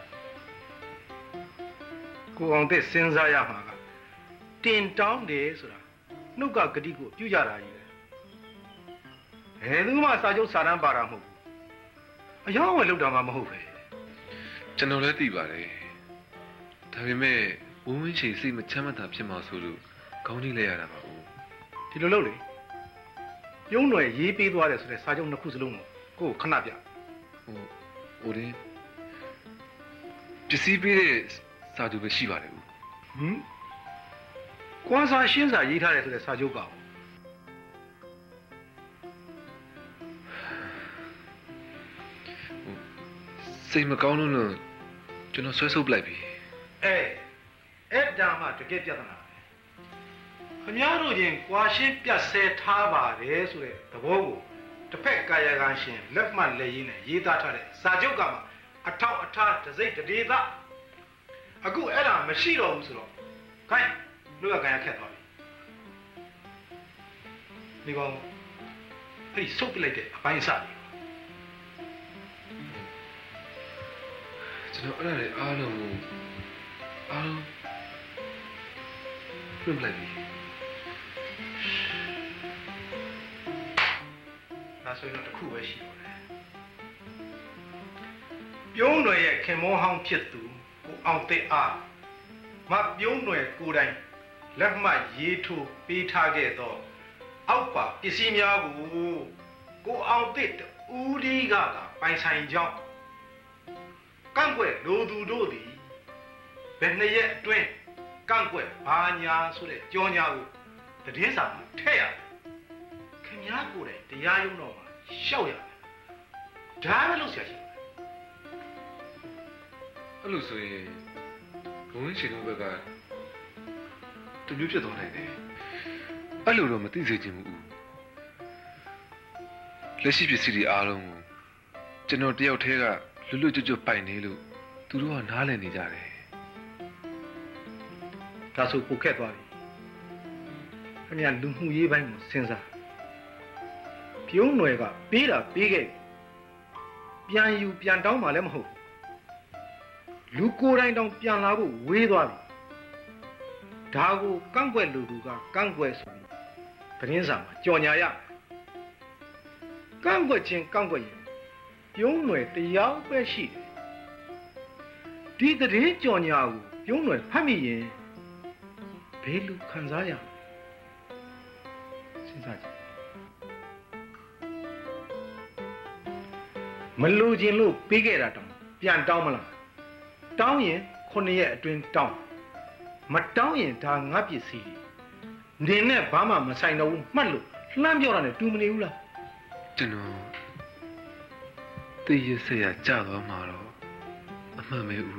ကိုအောင်တဲ့စဉ်းစားရမှာကတင်တောင်းတယ်ဆိုတာနှုတ်ကဂတိကိုပြုကြတာကြီးပဲဘယ်သူမှစာချုပ်စာတမ်းပါတာမဟုတ်ဘူးအယောင်းဝယ်လောက်တာမှမဟုတ်ပဲကျွန်တော်လည်းသိပါတယ်ဒါပေမဲ့ဝင်းဝင်းချိန်စိတ်မချမ်းသာဖြစ်မှာဆိုလို့ခေါင်းကြီးလဲရတာပါဦးဒီလိုလုပ်လေပြုံးຫນွယ်ရေးပေးသွားတယ်ဆိုတဲ့စာချုပ်နှစ်ခုစလုံးကိုခဏပြဟိုဒီပစ္စည်းပေးတဲ့စာချုပ်ပဲရှိပါတယ်ဦးကွာစာရှင်းစာရေးထားတယ်ဆိုတဲ့စာချုပ်ကောစိတ်မကောင်းလို့ကျွန်တော်ဆွဲဆုပ်လိုက်ပြီအဲ့ဒါမှတကယ်ပြဿနာခင်ဗျားတို့ချင်းကွာရှင်းပြတ်ဆဲထားပါတယ်ဆိုတဲ့သဘောကိုတစ်ဖက်ကာယကံရှင်လက်မှတ်လက်ရင်းနဲ့ရေးသားထားတဲ့စာချုပ်ကမှအထောက်အထားတစိမ့်တဒေသအခုအဲ့ဒါမရှိတော့ဘူးဆိုတော့ခိုင်းလူကကံရခက်သွားပြီဒီကောင်အဲ့ဒီစုပ်ပလိုက်တဲ့အပိုင်းစားကျွန်တော်အဲ့ဒါတွေအားလုံးပြတ်လိုက်ပြီဒါဆိုရင်တော့တစ်ခုပဲရှိတော့တယ်ပြုံးတွေရဲ့ခင်မောဟောင်းဖြစ်သူကိုအောင်တဲ့အားမပြုံးတွေကိုယ်တိုင်လက်မှတ်ရေးထိုးပေးထားခဲ့သောအောက်ပါပစ္စည်းများကိုအောင်တဲ့ဦးဒီကပိုင်ဆိုင်ကြောင်းကန့်ကွက်လိုသူတို့သည်ဘယ်နှစ်ရက်အတွင်းကန့်ကွက်ဘာညာဆိုတဲ့ကြောညာကိုတည်င်းစာမှာထည့်ရတယ်ခင်ဗျားကိုယ်တိုင်တရားရုံးတော်မှာရှောက်ရတယ်ဒါပဲလို့ဆရာရှိတယ်အဲ့လိုဆိုရင်ဘုံရှင်တို့ဘက်ကတမျိုးဖြစ်သွားနိုင်တယ်အဲ့လိုတော့မသိစေချင်ဘူးလက်ရှိပစ္စည်းတွေအားလုံးကိုကျွန်တော်တယောက်တည်းကလွတ်လွတ်ကျွတ်ကျွတ်ပိုင်နေလို့သူတို့ကနားလည်နေကြတယ်ဒါဆိုပိုခက်သွားပြီခင်ဗျာလူမှုရေးပိုင်းကိုစဉ်းစားပြုံးနွယ်ကပေးတာပေးခဲ့ပြန်ယူပြန်တောင်းမှလည်းမဟုတ်လူကိုယ်တိုင်တောင်ပြန်လာဖို့ဝေးသွားပြီဒါကိုကန့်ကွက်လူကကန့်ကွက်ဆိုပြီးသတင်းစာမှာကြော်ညာရကန့်ကွက်ခြင်းကန့်ကွက်ရင်ပြုံးနွယ်တရားပဲရှိတယ်ဒီသတင်းကြော်ညာကိုပြုံးနွယ်ဖတ်မိရင်ဘယ်လိုခံစားရစဉ်းစားကြည့်မလူချင်းလို့ပြီးခဲ့တာတောင်ပြန်တောင်းမလားတောင်းရင်9ရက်အတွင်းတောင်းမတောင်းရင်ဒါငါပစ္စည်းနေနဲ့ဘာမှမဆိုင်တော့ဘူးမှတ်လို့လှမ်းပြောတာနဲ့တူမနေဘူးလားကျွန်တော်သိရစရာကြသွားမှာတော့အမှန်ပဲဦး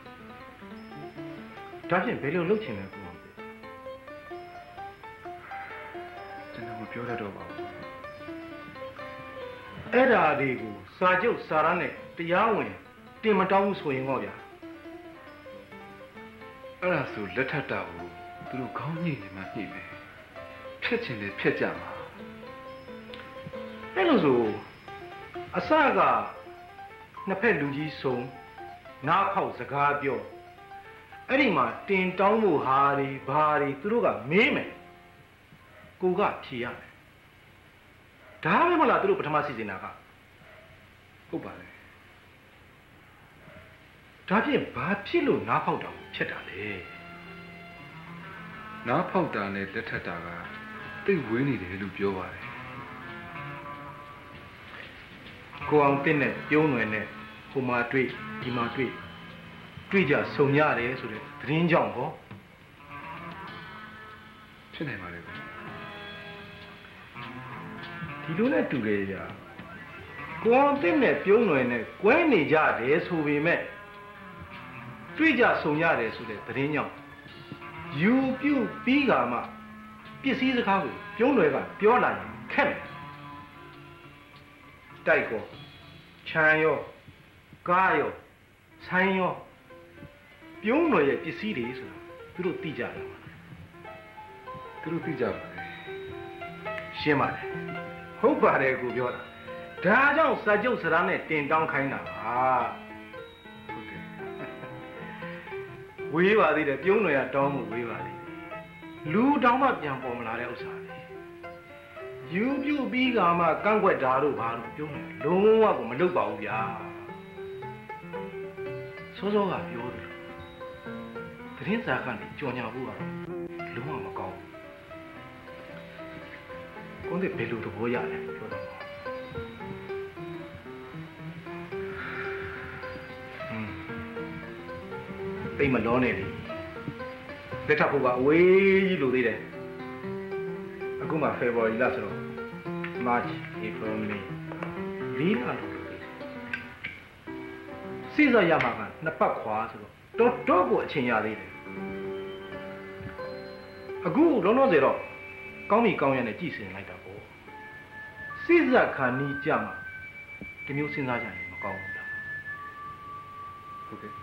ဒါဖြင့်ဘယ်လိုလုပ်ချင်လဲကိုကျွန်တော်မပြောတတ်တော့ပါဘူးအဲ့ဒါတွေကိုစာချုပ်စာရမ်းနဲ့တရားဝင်တင်မတောင်းဘူးဆိုရင်ဟောဗျာအဲ့ဒါဆိုလက်ထပ်တာကိုသူတို့ခေါင်းညှိနေမှညှိမယ်ဖြတ်ချင်တယ်ဖြတ်ကြမှာအဲ့လိုဆိုအစကနှစ်ဖက်လူကြီးစုံနားခေါက်စကားပြောအဲ့ဒီမှာတင်တောင်းဖို့ဟာတွေဘာတွေသူတို့ကမေးမယ်ကိုကဖြေရမယ်ဒါပဲမလားသူတို့ပထမစီစဉ်တာကဟုတ်ပါလေဒါဖြင့်ဘာဖြစ်လို့နားဖောက်တာဖြစ်တာလဲနားဖောက်တာနဲ့လက်ထပ်တာကသိဝေးနေတယ်လို့ပြောပါတယ်ကိုအောင်တင်းနဲ့ပြုံးွယ်နဲ့ဟိုမှာတွေ့ဒီမှာတွေ့ကြဆုံရတယ်ဆိုတဲ့သတင်းကြောင့်ဟောဖြစ်နိုင်ပါလေဒီလိုနဲ့တူလေကြာကိုအောင်တင်းနဲ့ပြုံးွယ်နဲ့ကွဲနေကြတယ်ဆိုပေမဲ့တွေ့ကြဆုံရတယ်ဆိုတဲ့သတင်းကြောင့်ယူပြုတ်ပြီးကမှပစ္စည်းစကားကိုပြုံးွယ်ကပြောလာရင်ခက်တယ်တိုက်ကောခြံရောကားရောဆိုင်ရောပြုံးွယ်ရဲ့ပစ္စည်းတွေဆိုတာသူတို့သိကြတယ်သူတို့သိကြပါလေရှင်းပါတယ်ဟုတ်ပါတယ်ကိုပြောတာဒါကြောင့်စာချုပ်စရာနဲ့တင်တောင်းခိုင်းတာပါဟုတ်တယ်ဝေးပါသေးတယ်ပြုံးွယ်ကတောင်းမှုဝေးပါသေးတယ်လူတောင်းမှပြန်ပေါ်မလာတဲ့ဥစ္စာလေယူပြုတ်ပြီးကမှကန့်ကွက်တာတို့ဘာလို့ပြုံးတယ်လုံးဝကိုမလုပ်ပါဘူးဗျာစောစောကပြောတယ်သတင်းစာကနေကြော်ညာဖို့ကတော့လုံးဝမကောင်းဘူးကိုယ်တည်းဘယ်လိုသဘောရလဲပြောတော့တိတ်မလောနဲ့လေလက်ထပ်ဖို့ကအဝေးကြီးလို့သေးတယ်အခုမှ February လဆိုတော့ March April May 4 လလို့သေးတယ်စိစရမှာကနှစ်ပတ်ခွာဆိုတော့တော်ကိုအချိန်ရသေးတယ်အခုလုံးလုံးစေတော့ကောင်းပြီကောင်းရနဲ့ကြည်စင်လိုက်တာပေါ့စိစခါနီးကြမှာဒီမျိုးစဉ်းစားကြရင်မကောင်းဘူးလားဟုတ်ကဲ့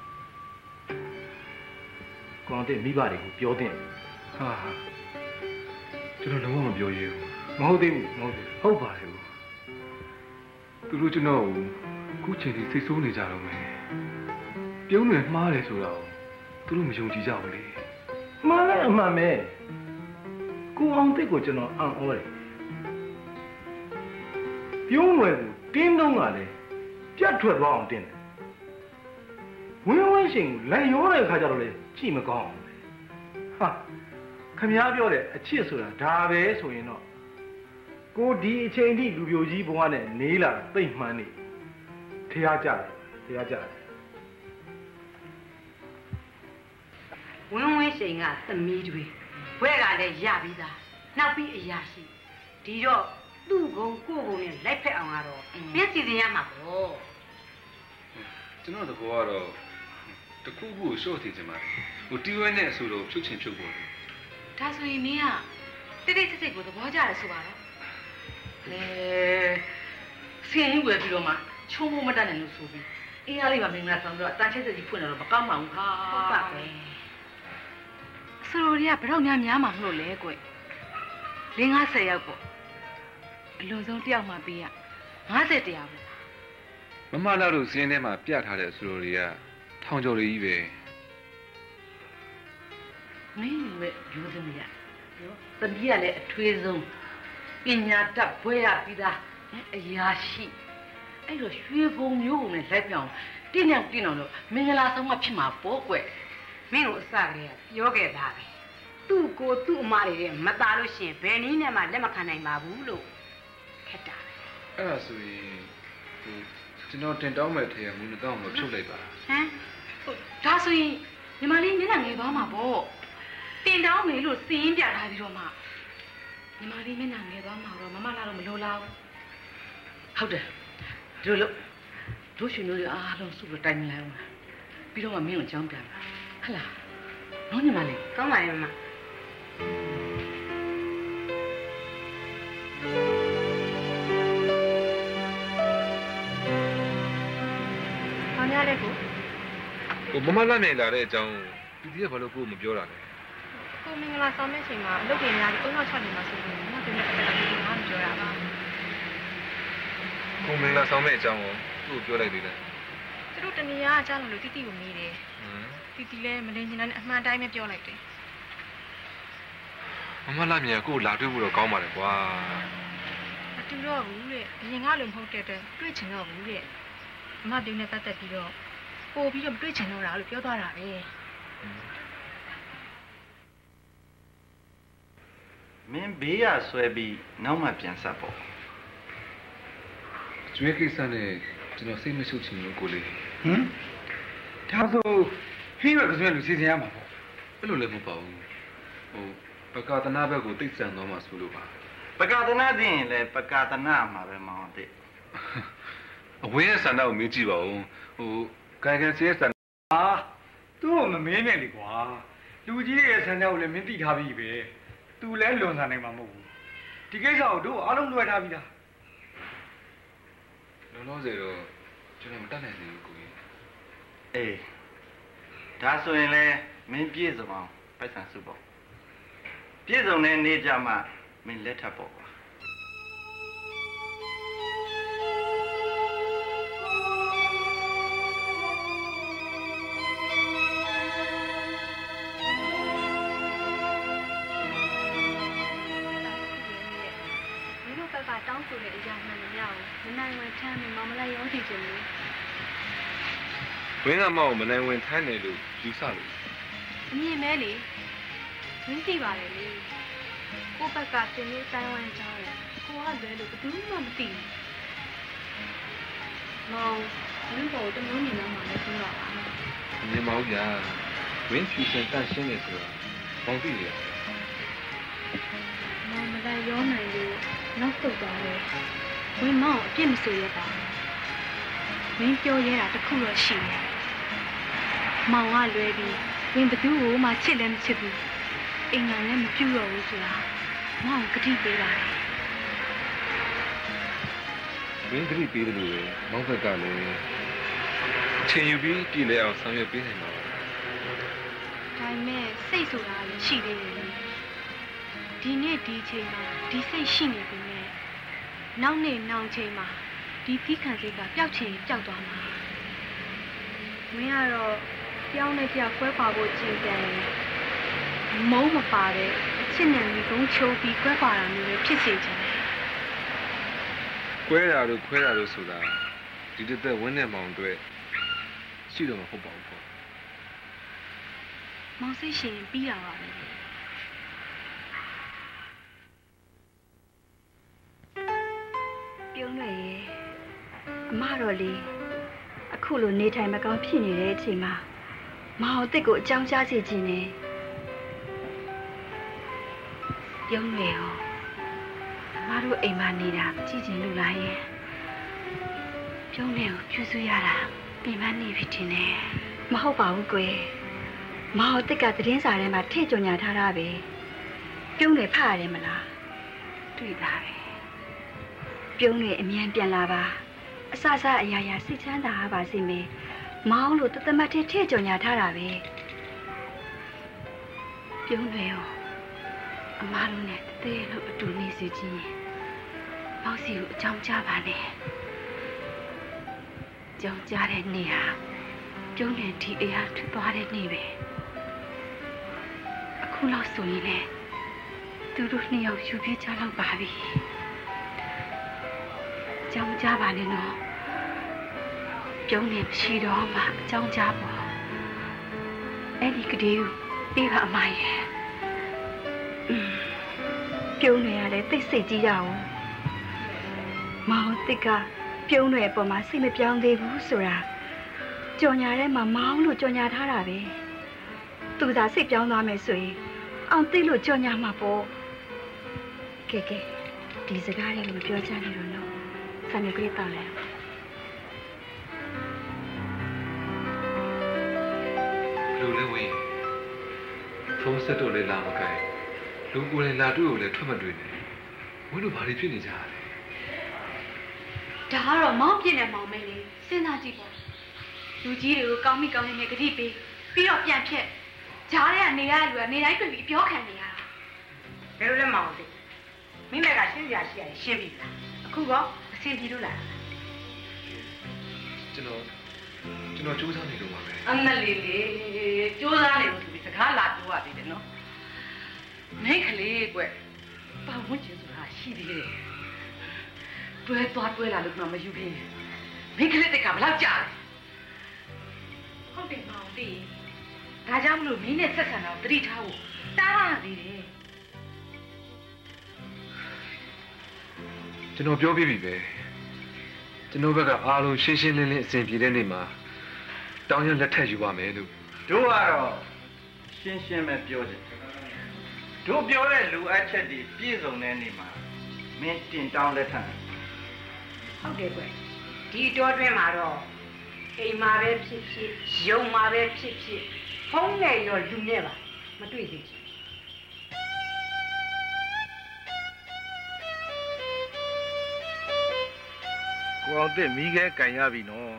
ကောင်တဲ့မိဘတွေကိုပြောတဲ့ဟာကျွန်တော်လုံးဝမပြောရဘူးမဟုတ်သေးဘူးမဟုတ်သေးဟုတ်ပါလေသူတို့ကျွန်တော်ကိုခုချိန်ထိစိတ်ဆိုးနေကြတော့မယ်ပြုံးတွေမှားတယ်ဆိုတော့သူတို့မယုံကြည်ကြဘူးလေမှားလည်းအမှန်ပဲကိုအောင်တဲ့ကိုကျွန်တော်အံ့ဩတယ်ပြုံးတွေတင်းတုံးကလည်းပြတ်ထွက်သွားအောင်တင်းတယ်ဝင်းဝင်းရှင်လက်ရောတဲ့ခါကျတော့လေကြည့်မကောင်းဟာခမည်းပြောတဲ့အချစ်ဆိုတာဒါပဲဆိုရင်တော့ကိုဒီအချိန်ထိလူပြိုကြီးဘဝနဲ့နေလာသိမ့်မှန်းနေထရကြတယ်ဝင်းဝင်းရှိန်ကသမီးတွေဘွဲကလည်းရပြီးသားနောက်ပြီးအရာရှိဒီတော့သူ့ကုန်းကိုယ်ကုန်းနဲ့လိုက်ဖက်အောင်ကတော့ပြည့်စည်စင်ရမှာပေါ့ကျွန်တော်တကောကတော့တခုခုရှော့ထင်ချင်ပါတယ်ဟိုတီးဝဲနဲ့အဆိုတော့ဖြုတ်ချင်ဖြုတ်ပေါ်တယ်ဒါဆိုရင်မင်းကတိတ်တိတ်စိတ်ကိုသဘောကျတယ်ဆိုပါတော့လေစင်ရင်ွယ်ပြီးတော့မှချုံဖို့မတတ်နိုင်လို့ဆိုပြီးအေးရလေးပါမင်္ဂလာဆောင်တော့အတန်းချက်စီဖွင့်တော့မကောင်းပါဘူးဟာဟုတ်ပါပဲဆိုလိုတွေကဘယ်တော့များမှာမလို့လဲကွ50ယောက်ပေါ့အလွန်ဆုံးတယောက်မှပေးရ50တရားပေါ့မမလောက်တို့စီးရင်ထဲမှာပြထားတဲ့ဆိုလိုတွေကထောင်ကျော်တွေကြီးပဲမင်းပဲယူသမီးရနော်သမီးကလည်းအထွေးဆုံးပညာတတ်ဘွဲရပြီးသားအရာရှိအဲ့တော့ရွှေဘုံမျိုးကုန်နဲ့လိုက်ပြောင်းတင်းအောင်လို့မင်္ဂလာဆောင်မှဖြစ်မှာပေါ့ကွမင်းတို့အစကလေးကပြောခဲ့တာပဲသူ့ကိုသူ့အမတွေမသားလို့ရှင်ဘယ်နည်းနဲ့မှလက်မခံနိုင်ပါဘူးလို့ခက်တာပဲအဲ့ဒါဆိုရင်ကျွန်တော်တင်တောင်းမဲ့ထဲကမူးတောင်းလို့ဖြုတ်လိုက်ပါဟမ်ဒါဆိုရင်ညီမလေးမျက်နှာငယ်သွားမှာပေါ့တင်တောင်းမယ်လို့စီးရင်ပြထားပြီးတော့မှညီမလေးမျက်နှာငယ်သွားမှာတော့မမလာတော့မလိုလားဟုတ်တယ်ဒီလိုတို့ရှင်တို့အားလုံးစုပြီးတိုင်မလိုက်အောင်ပြီးတော့မှမင်းကိုအကြောင်းပြန်ဟဟလားနော်ညီမလေးကောင်းပါရဲ့မမဘာများလဲကိုမမလာနေလာတဲ့အကြောင်းဒီကဘာလို့ကိုမပြောတာလဲကိုမင်္ဂလာဆောင်တဲ့အချိန်မှာအလုပ်တွေများပြီး3-6နေမှာဆိုရင်မတင်တဲ့အဲ့ဒါကိုမပြောရပါကိုမင်္ဂလာဆောင်တဲ့အကြောင်းကိုသူ့ကိုပြောလိုက်သေးတယ်သူတို့တနေရာအကြောင်းလို့တီတီကိုမေးတယ်တီတီလည်းမလင်းချင်တဲ့အမှန်တိုင်းပဲပြောလိုက်တယ်မမလာမြန်ကိုလာတွေ့ဖို့တော့ကောင်းပါလေကွာမတူတော့ဘူးတဲ့အရင်ကလိုမဟုတ်တဲ့အတွက်တွေ့ချင်တော့ဘူးတဲ့မမပြုံးနဲ့ပတ်သက်ပြီးတော့ပို့ပြီးတော့တွေ့ချင်တော့တာလို့ပြောသွားတာပဲမင်းဘေးရဆွဲပြီးနောက်မှပြန်ဆက်ပေါ့ကျွေးကိစ္စနဲ့ကျွန်တော်စိတ်မရှုပ်ချင်ဘူးကိုလေးဒါဆိုဟင်းရွက်ကစွဲလူစီစဉ်ရမှာပေါ့အဲ့လိုလည်းမဟုတ်ပါဘူးပကာသနာဘက်ကိုတိတ်ဆန်သွားမှဆိုလို့ပါပကာသနာသိရင်လည်းပကာသနာမှာပဲမောင်းတဲ့အဝင်းရဲ့ဆန္ဒကိုမေးကြည့်ပါဦးကန်စီရဲ့ဆန္ဒသူ့ကိုမမင်းနဲ့လေကွာလူကြီးရဲ့ဆန္ဒကိုလည်းမင်းသိထားပြီပဲသူလည်းလွန်ဆန်နိုင်မှာမဟုတ်ဘူးဒီကိစ္စကိုတို့အားလုံးလွှဲထားပြီးသားလောလောဆယ်တော့ကျွန်တော်မတတ်နိုင်သေးဘူးကိုကြီးအေးဒါဆိုရင်လည်းမင်းပြည့်စုံအောင်ပိုက်ဆံစုပေါ့ပြည့်စုံတဲ့နေ့ကြမှာမင်းလက်ထပ်ပေါ့ကွာတောင်းဆိုတဲ့အရာမှန်တရားကိုမနိုင်ဝင်ထမ်းပြီးမလိုက်ရောစီခြင်းလို့ဝင်းကမောက်မနိုင်ဝင်ထမ်းတယ်လို့ယူဆလို့အမြင်မဲလေဝင်းသိပါတယ်လေကိုဘက်ကတင်နေတိုင်းဝိုင်းကြောင်းတယ်ကိုကလည်းလို့ဘယ်သူမှမသိဘူးမောင်ဝင်းပေါ်တမျိုးမြင်တော့မှလည်းပြောတာပါမြင်မဟုတ်ဗျာဝင်းဖြူစင်တန့်ရှင်းနေဆိုတာပေါင်းသိရတယ်မောင်မလိုက်ရောနိုင်လို့နောက်ဆုတ်သွားတယ်ဝင်းမောင်အပြစ်မဆိုရပါဘူးမင်းပြောရဲတာတခုတော့ရှိတယ်မောင်ကလွဲပြီးဝင်းဘသူ့ကိုမှချစ်လည်းမချစ်ဘူးအိမ်ငါလည်းမပြုတ်တော့ဘူးဆိုတာမောင်ကတိပေးပါတယ်ဝင်းကတိပေးတယ်လို့ပဲမောင်ဘက်ကလည်းအချိန်ယူပြီးပြည်လဲအောင်ဆောင်ရွက်ပေးနိုင်ပါဘူးဒါပေမဲ့စိတ်ဆိုတာလည်းရှိသေးတယ်ဒီနေ့ဒီချိန်မှာဒီစိတ်ရှိနေပြီနဲ့နောက်နေ့နောက်ချိန်မှာဒီသီးခံစိတ်ကပျောက်ချင်ပျောက်သွားမှာမင်းကတော့ပြောင်းနေပြကွဲပါဖို့ကြင်တယ်မုန်းမပါတဲ့အချစ်နဲ့မိကုန်းချိုးပြီးကွဲပါတာမျိုးပဲဖြစ်စေချင်တယ်ကွဲတာတို့ခွဲတာတို့ဆိုတာဒီတစ်သက်ဝင်းနဲ့မောင်တို့ရှိတော့မဟုတ်ပါဘူးပေါ့မောင်စိတ်ရှင်ပြီးတာပါပဲပြုံးနေရဲ့အမတော်လေးအခုလိုနေထိုင်မကောင်းဖြစ်နေတဲ့အချိန်မှာမောင်အစ်စ်ကိုအကြောင်းကြားစေခြင်းနဲ့ပြုံးနေရောအမတို့အိမ်မှာနေတာကြည့်ချင်လို့လားရဲ့ပြုံးနေကိုပြုစုရတာပြင်ပန်းနေပြီတင်တယ်မဟုတ်ပါဘူးကွယ်မောင်အစ်စ်ကသတင်းစာထဲမှာထည့်ကြော်ညာထားတာပဲပြုံးနေဖတ်ရတယ်မလားတွေ့တာပဲပြုံးနေအမြန်ပြန်လာပါအအစအရာရာစိတ်ချမ်းသာပါစေမယ်မောင်းလို့တသမတ်ထည့်ကြော်ညာထားတာပဲပြုံးတယ်ရောအမားတို့နဲ့တဲလို့အတူနေစီချင်းမောက်စီကိုအကြောင်းကြားပါနဲ့ကြောင်းကြားတဲ့နေ့ဟာပြုံးတဲ့ဒီအရာထသွားတဲ့နေ့ပဲအခုလောက်ဆိုရင်လေသူတို့နှစ်ယောက်ယူပြေးကြတော့ပါပြီကြောင်းကြားပါနဲ့နော်ပြုံးနေမရှိတော့မှအကြောင်းကြားပါအဲ့ဒီကလေးကိုပေးပါအမရဲ့ပြုံးနေရလဲသိစိတ်ကြီးရအောင်မောင်တစ်ကပြုံးနေအပေါ်မှာစိတ်မပြောင်းသေးဘူးဆိုတာကြော်ညာထဲမှာမောင်းလို့ကြော်ညာထားတာပဲသူသာစိတ်ပြောင်းသွားမယ်ဆိုရင်အောင်သိလို့ကြော်ညာမှာပေါ့ကဲဒီစကားလေးကိုပြောချင်နေတော့နော်ဆံမြကလေးတောင်းလဲလူလေးဝေးဖုန်းဆက်တော့လေလာမကိုင်လူကိုယ်လည်းလာတွေ့ကိုလည်းထွက်မတွေ့နဲ့ဝင်းတို့ဘာတွေဖြစ်နေကြလဲဒါကတော့မောင်းပြင်းနေမောင်မဲလေးစဉ်းစားကြည့်ပေါ့လူကြီးတွေကိုကောင်းမိကောင်းနေနဲ့ဂတိပေးပြီးတော့ပြန်ဖြတ်ကြားထဲကနေရတဲ့လူကနေတိုင်းတွေ့ပြီးပြောခံနေရတာဘယ်လိုလဲမောင်သိမိမကရှင်းပြရှိရရှင်းပြီလားအခုကောအစီအပြေလို့လားကျွန်တော်စူးစမ်းနေလို့ပါပဲအမလေးလေးစူးစမ်းနေလို့သူစကားလာပြောရသေးတယ်နော်မိတ်ကလေးကွပတ်ဝန်းကျင်ဆိုတာရှိသေးတယ်တွဲသွားတွဲလာလို့တော့မယူပြင်းမိတ်ကလေးတက်ကဘယ်လောက်ကြာလဲဟုတ်တယ်မောင်သိဒါကြောင့်မလို့မင်းနဲ့ဆက်ဆံတော့တတိထားဖို့တားရသေးတယ်ကျွန်တော်ပြောပြပြီပဲကျွန်တော်ဘက်ကအားလုံးရှင်းရှင်းလင်းလင်းအဆင်ပြေတဲ့နေ့မှာတောင်းရလက်ထက်ယူပါမယ်လို့တို့ကတော့ရှင်းရှင်းပဲပြောတယ်တို့ပြောတဲ့လူအပ်ချက်တွေပြည့်စုံတဲ့နေ့မှာမင်းတင်တောင်းလက်ထပ်ဟုတ်တယ်ကွဒီတော့တွင်းမှာတော့အိမ်မှာပဲဖြစ်ဖြစ်ရုံမှာပဲဖြစ်ဖြစ်ဖုန်းနဲ့ရောလူနဲ့ပါမတွေ့သေးဘူးကိုအောင်တဲ့မိခဲကန်ရပြီနော်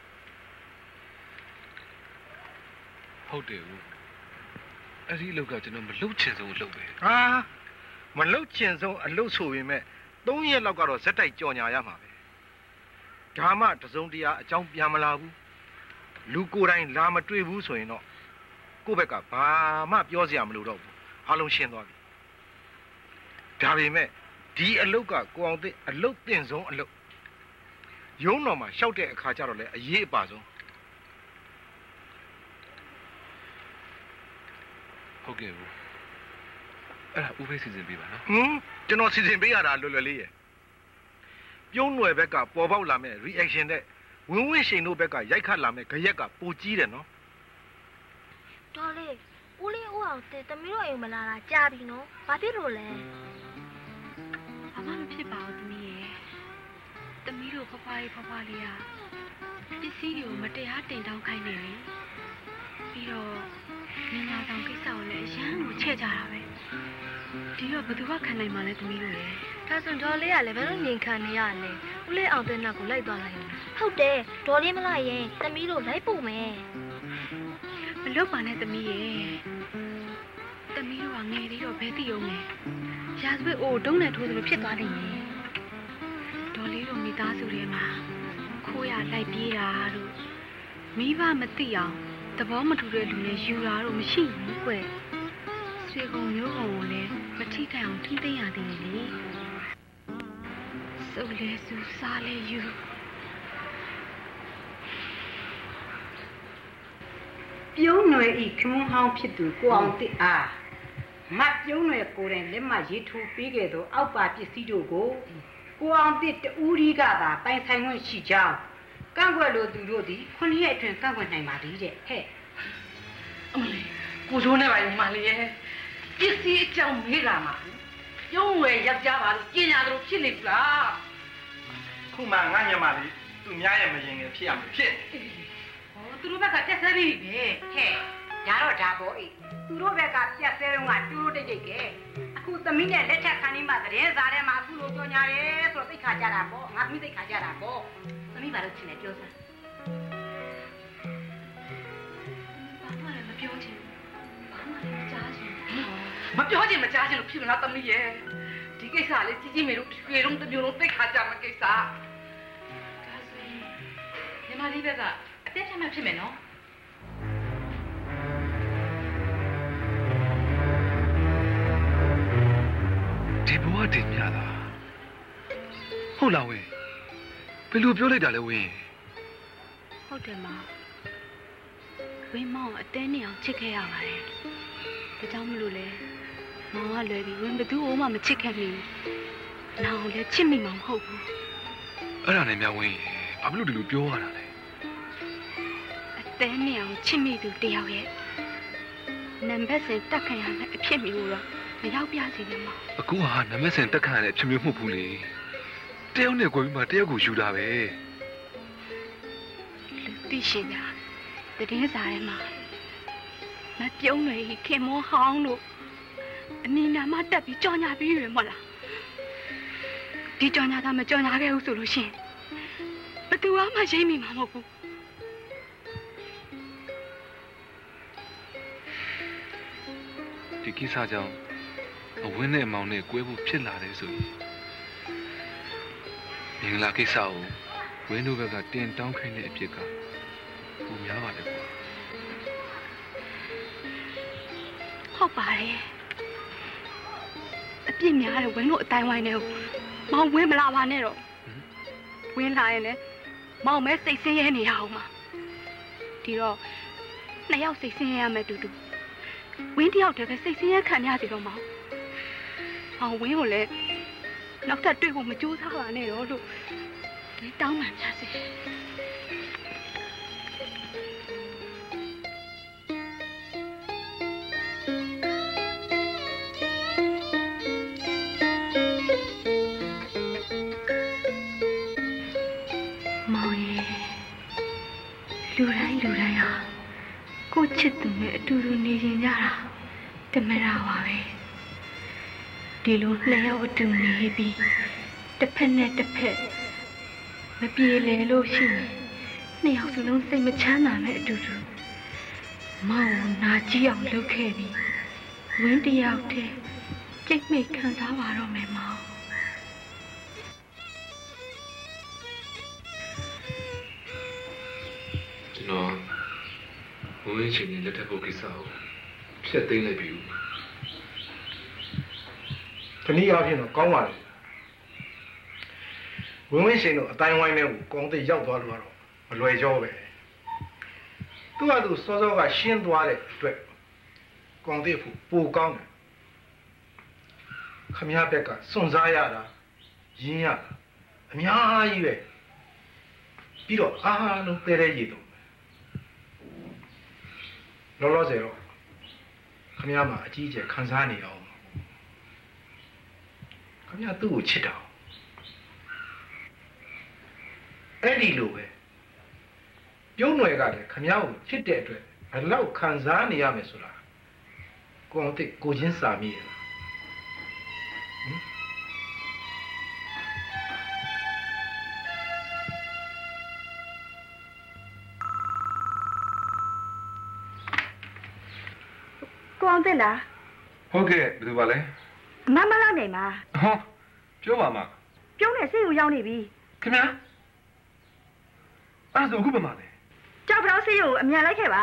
ဟုတ်တယ်ဦးအဲ့ဒီအလုပ်ကကျွန်တော်မလုပ်ချင်ဆုံးအလုပ်ပဲဟာမလုတ်ချင်ဆုံးအလုတ်ဆိုပေမဲ့3ရက်လောက်ကတော့ဇက်တိုက်ကြော်ညာရမှာပဲဒါမှတစုံတရာအကြောင်းပြန်မလာဘူးလူကိုယ်တိုင်လာမတွေ့ဘူးဆိုရင်တော့ကိုယ့်ဘက်ကဘာမှပြောစရာမလိုတော့ဘူးအားလုံးရှင်းသွားပြီဒါပေမဲ့ဒီအလုတ်ကကိုအောင်တဲ့အလုတ်တင်ဆုံးအလုတ်ရုံးတော်မှာရှောက်တဲ့အခါကျတော့လေအရေးအပါဆုံးဟုတ်ကဲ့ဦးအဲ့ဒါဦးဖေးစီစဉ်ပေးပါနော်ကျွန်တော်စီစဉ်ပေးရတာလွယ်လွယ်လေးရယ်ပြုံးနွယ်ဘက်ကပေါ်ပေါက်လာမဲ့ reaction တဲ့ဝင်းဝင်းရှိန်တို့ဘက်ကရိုက်ခတ်လာမဲ့ခရက်ကပိုကြီးတယ်နော်တော်လေးဦးလေးဦးအောင်တဲ့တမီးတို့အိမ်မလာတာကြာပြီနော်ဘာဖြစ်လို့လဲအမမဖြစ်ပါဘူးသမီးရဲ့သမီးတို့ဖွားဖွားလေးကပစ္စည်းတွေကိုမတရားတင်တောင်းခိုင်းနေပြီပြီးတော့မင်းသားဆောင်ကိစ္စကိုလည်းအရန်ကိုချဲ့ကြတာပဲဒီတော့ဘယ်သူကခံနိုင်မှာလဲသမီးတို့ရဲ့ဒါဆိုတော်လေးကလည်းဘယ်လိုငြိမ်ခံနေရလဲဦးလေးအောင်တဲ့နောက်ကိုလိုက်သွားလိုက်အောင်ဟုတ်တယ်ဒေါ်လေးမလိုက်ရင်တမီးတို့လိုက်ပို့မယ်မလုပ်ပါနဲ့သမီးရဲ့သမီးတို့ကငယ်သေးတော့ဘယ်သိအောင်လဲရာဇဝတ်အိုးတုံးနဲ့ထိုးသလိုဖြစ်သွားနေရင်ဒေါ်လေးတို့မိသားစုတွေမှာခိုးရလိုက်ပြေးတာတို့မိဘမသိအောင်သဘောမတူတဲ့လူနဲ့ယူတာတို့မရှိဘူးကွဆွေကုံမျိုးကုံကိုလည်းမထိခိုက်အောင်ထိသိမ်းရသေးတယ်လေစုပ်လဲစုစားလဲယူပြုံးနွယ်ဤခမွန်းဟောင်းဖြစ်သူကိုအောင်တစ်အားမတ်ပြုံးနွယ်ကိုယ်တိုင်လက်မှရေးထိုးပေးခဲ့သောအောက်ပါပစ္စည်းတို့ကိုကိုအောင်တစ်တူရီကသာပိုင်ဆိုင်ခွင့်ရှိကြောင်းကန့်ကွက်လို့သူတို့သည်9ရက်အတွင်းကန့်ကွက်နိုင်ပါသည်တဲ့ဟဲ့အမလေးကိုရိုးနဲ့ပါရင်မလေးရဲ့ပစ္စည်းအကြောင်းမေးတာမှာပြုံးနွယ်ယောက်ျားပါလို့ကျင်ညာတို့ဖြစ်နေပြီလားခုမှငါညမလေးသူများရဲ့မရင်ငယ်ဖြစ်ရမှာဖြစ်ဟောသူတို့ဘက်ကပြက်ဆဲပြီပဲဟဲ့ဒါတော့ဒါပေါ့အေးသူတို့ဘက်ကပြက်ဆဲတော့ကတူတူတိတ်တိတ်ကဲအခုခုသမီးနဲ့လက်ချက်ခံနေမှသတင်းစားထဲမှာအခုလိုကြော်ညာရဲဆိုတော့သိခါကြတာပေါ့ငါသမီးသိခါကြတာပေါ့သမီးဘာလို့ချင်လဲပြောစမ်းဘာမှလည်းမပြောချင်ဘာမှလည်းမကြားချင်မပြောချင်မကြားချင်လို့ဖြစ်မလားသမီးရဲ့ဒီကိစ္စလေးကြီးကြီးမေတို့တွေလုံးတစ်မျိုးလုံးသိခါကြမှာကိစ္စဒါဆိုရင်ညီမလေးဘက်ကအတက်ချက်မှဖြစ်မယ်နော်ဒီဘဝတင်မြတာဟုတ်လားဝင်းဘယ်လိုပြောလိုက်တာလဲဝင်းဟုတ်တယ်မဝင်းမောင်အတဲနေအောင်ချစ်ခဲ့ရပါတယ်ဒါကြောင့်မလို့လဲမောင်ကလွယ်ပြီးဝင်းဘသူ့အိုးမှမချစ်ခဲ့မိဘူးနောင်လည်းချစ်မိမှာမဟုတ်ဘူးအဲ့ဒါနဲ့မြဝင်းဘာဖြစ်လို့ဒီလိုပြောရတာလဲအတဲနေအောင်ချစ်မိသူတယောက်ရဲ့နံပါတ်စဉ်တက်ခံရတဲ့အဖြစ်မျိုးတော့မရောက်ပြစီနဲ့မအခုဟာနမစင်တက်ခန့်ရတဲ့အဖြစ်မျိုးမဟုတ်ဘူးလေတယောက်နဲ့ကိုပြီးမှတယောက်ကိုယူတာပဲလူသိရှင်ကြတည်င်းစားထဲမှာမပြုံးလေခင်မောဟောင်းလို့အမီနာမတက်ပြီးကြော်ညာပြီးရမလားဒီကြော်ညာကမကြော်ညာခဲ့ဘူးဆိုလို့ရှင်ဘသူမှရိမ့်မိမှာမဟုတ်ဘူးဒီကိစ္စကြောင့်အဝင်းနဲ့အမောင်နဲ့ကွဲဖို့ဖြစ်လာတယ်ဆိုရင်မင်္ဂလာကိစ္စကိုဝင်းတို့ဘက်ကတင်တောင်းခိုင်းတဲ့အဖြစ်ကပုံများပါလေကွာဟုတ်ပါတယ်အပြစ်များတယ်ဝင်းတို့အတိုင်းဝိုင်းနေကိုမောင်ဝင်းမလာပါနဲ့တော့ဝင်းလာရင်လည်းမောင်မဲစိတ်ဆင်းရဲနေရအောင်ပါဒီတော့နှစ်ယောက်စိတ်ဆင်းရဲရမယ်တူတူဝင်းတယောက်တည်းပဲစိတ်ဆင်းရဲခံရစီတော့မောင်ဝင်းကိုလည်းနောက်ထပ်တွေ့ဖို့မကြိုးစားပါနဲ့တော့လို့ဒီတောင်းပန်ပြစေမောင်ရဲ့လူတိုင်းဟာကိုချစ်သူနဲ့အတူတူနေရင်ကြတာတမရပါပဲဒီလိုနှစ်ယောက်အတူနေပြီးတစ်ဖက်နဲ့တစ်ဖက်မပြေလည်လို့ရှိရင်နှစ်ယောက်စလုံးစိတ်မချမ်းသာနဲ့အတူတူမောင်နာကြည့်အောင်လုပ်ခဲ့ပြီးဝင်းတယောက်တည်းကြိတ်မိတ်ခံစားပါတော့မယ်မောင်ကျွန်တော်ဝင်းချင်းနဲ့လက်ထပ်ဖို့ကိစ္စကိုဖျက်သိမ်းလိုက်ပြီတနည်းအားဖြင့်တော့ကောင်းပါလေဝင်းဝင်းရှင်တို့အတိုင်းဝိုင်းနဲ့ကိုကောင်းတဲ့ရောက်သွားလို့ကတော့မလွယ်ကြောပဲသူကသူစောစောကရှင်းသွားတဲ့အတွက်ကောင်းတဲ့ဖို့ပိုကောင်းတယ်ခမရဘက်ကစွန့်စားရတာရင်းရတာအများကြီးပဲပြီးတော့အားလုံးတဲတဲ့ရည်တော့လောလောဆယ်တော့ခမရမှာအကြီးအကျယ်ခံစားနေအောင်ခမရသူ့ကိုချစ်တာအဲ့ဒီလိုပဲပြုံးနွယ်ကလည်းခမရကိုချစ်တဲ့အတွက်ဘယ်လောက်ခံစားနေရမယ်ဆိုတာကိုအောင်သိကိုချင်းစာမိရလားကိုအောင်သိလားဟုတ်ကဲ့ဘယ်သူပါလဲမမလာနေမှာဟောပြောပါမပြုံးနေစိတ်ကိုရောက်နေပြီခင်ဗျာအဲ့ဒါဆိုအခုပဲမလဲကြောက်ပြောင်းစိတ်ကိုအမြန်လိုက်ခဲ့ပါ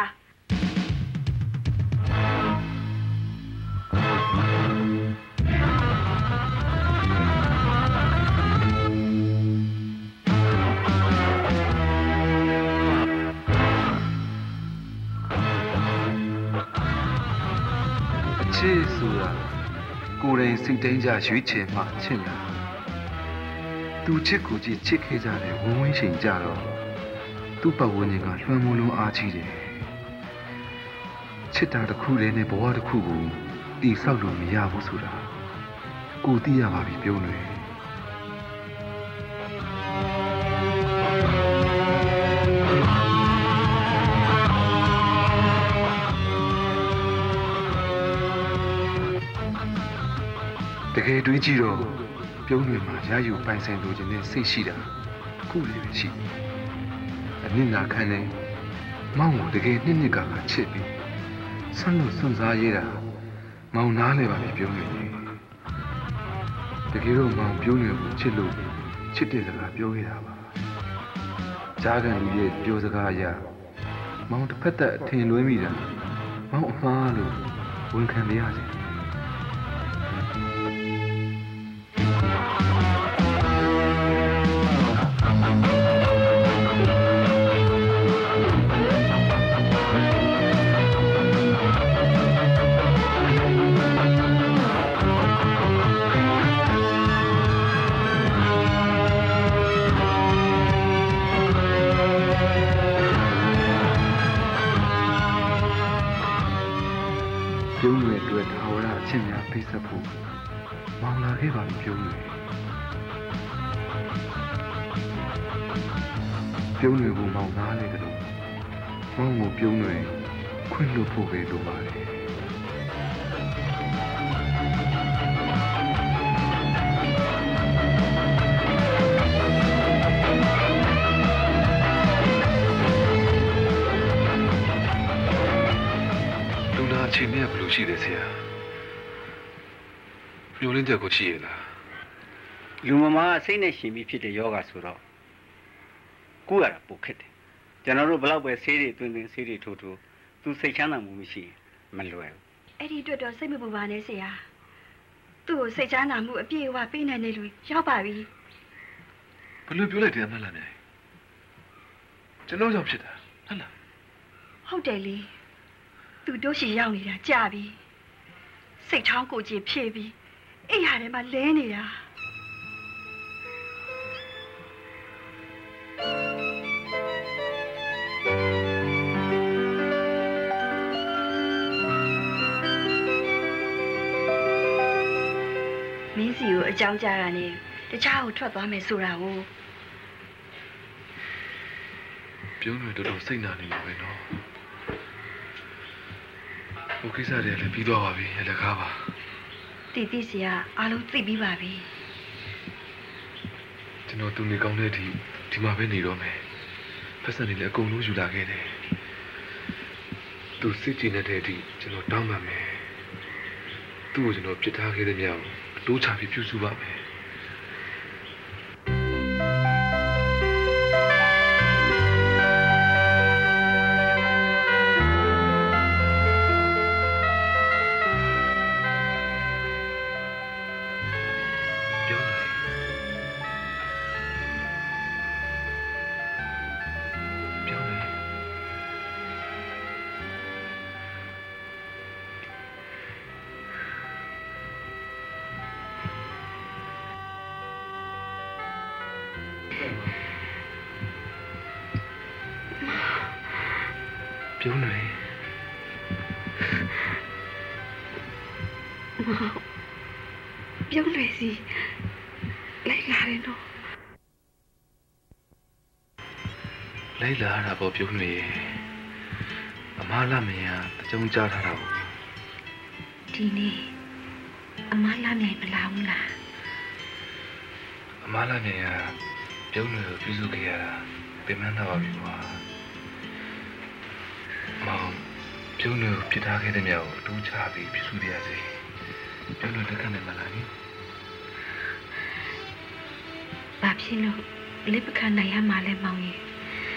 ချစ်ဆိုတာကိုယ်တိုင်စိတ်တိုင်းကြရွေးချယ်မှချစ်တာသူချစ်ကိုကြည့်ချစ်ခဲ့ကြတယ်ဝင်းဝင်းရှိန်ကြတော့သူ့ပတ်ဝန်းကျင်ကလွှမ်းမိုးလုံးအားကြီးတယ်ချစ်တာတစ်ခုတည်းနဲ့ဘဝတစ်ခုကိုတည်ဆောက်လို့မရဘူးဆိုတာကိုသိရပါပြီပြုံးတယ်ကယ်တွေးကြည့်တော့ပြုံးတွေမှာရယူပိုင်ဆိုင်လိုချင်တဲ့စိတ်ရှိတာခုလေးပဲရှိအနစ်နာခံနေမောင်ကိုတကယ်နှစ်ကချစ်ပြီးဆန်းလို့စွန့်စားရတာမောင်နားလဲပါပြီပြုံးနေတကယ်တော့မောင်ပြုံးတွေကိုချစ်လို့ချစ်တဲ့စကားပြောခဲ့တာပါကြားကန်လူရဲ့ပြောစကားအရမောင်တစ်ဖက်သက်အထင်လွဲမိတာမောင်အမှားလို့ဝန်ခံရစေပြုံးတွေအတွက်ထာဝရအချင်းများဖိတ်ဆက်ဖို့မောင်လာခဲ့ပါပြီပြုံးတွေကိုမောင်နားလေကြလို့မောင်ကိုပြုံးတွေခွင့်လွှတ်ဖို့ပဲလိုပါတယ်အချိန်နဲ့ဘယ်လိုရှိလဲဆရာမျောလင်းချက်ကိုရှိရလားလူမမားစိတ်နဲ့ရှင်ပြီးဖြစ်တဲ့ယောဂဆိုတော့ကိုယ်ရတာပိုခက်တယ်ကျွန်တော်တို့ဘလောက်ပဲဆေးတွေတွင်ဆေးတွေထိုးသူစိတ်ချမ်းသာမှုမရှိမလွယ်ဘူးအဲ့ဒီအတွက်တော့စိတ်မပူပါနဲ့ဆရာသူ့ကိုစိတ်ချမ်းသာမှုအပြည့်အဝပေးနိုင်တဲ့လူရောက်ပါပြီဘယ်လိုပြောလိုက်တယ်မှတ်လားနဲ့ကျွန်တော်ကြောင့်ဖြစ်တာဟုတ်လားဟုတ်တယ်လေသူတို့ရှိရောက်နေတာကြာပြီစိတ်ချောင်းကိုကြည်ဖြည့်ပြီးအိမ်ဟာထဲမှာလဲနေတာမင်းစီကိုအကြောင်းကြားတာနဲ့တခြားကိုထွက်သွားမယ်ဆိုတာကိုပြုံးလို့တော်စိတ်နာနေမှာပဲနော်ဟိုကိစ္စတွေလည်းပြီးသွားပါပြီရလကားပါတီစီကအားလုံးသိပြီးပါပြီကျွန်တော်သူနေကောင်းတဲ့အထိဒီမှာပဲနေတော့မယ်ဖက်စံနေလည်းအကုန်လုံးယူလာခဲ့တယ်သူစစ်ကြည့်နေတဲ့အထိကျွန်တော်တောင်းပါမယ်သူ့ကိုကျွန်တော်ပြစ်ထားခဲ့တဲ့မြောက်အတိုးချပြီးပြုစုပါမယ်ပြုံးနေပြုံးနေစီလိုက်လာတယ်နော်လိုက်လာတာပေါ့ပြုံးနေအမားလာမင်းကအကြုံကြားထားတာပေါ့ဒီနေ့အမားလာမြိုင်မလာဘူးလားအမားလာမြိုင်ကပြုံးနေကိုပြုစုခဲ့ရတာပြင်မှန်းတော့ပါပြီကွာမောင်ပြုံးလို့ပြစ်ထားခဲ့တဲ့မြောက်ကိုတိုးချပြီးပြုစုပြရစီပြုံးလို့လက်ခံနိုင်မလားနိဘာဖြစ်လို့လက်ပခံနိုင်ရမှာလဲမောင်ကြီး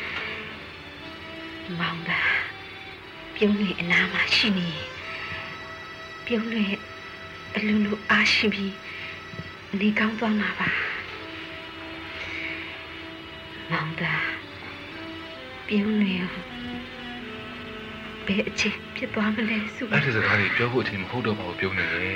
မောင်ကပြုံးလို့အနာမှာရှိနေပြုံးလို့အလုံးလို့အားရှိပြီးနေကောင်းသွားမှာပါမောင်ကပြုံးလို့ဘယ်အချိန်ဖြစ်သွားမလဲဆိုအဲ့ဒီစကားတွေပြောဖို့အချိန်မဟုတ်တော့ပါဘူးပြုံးနေလေ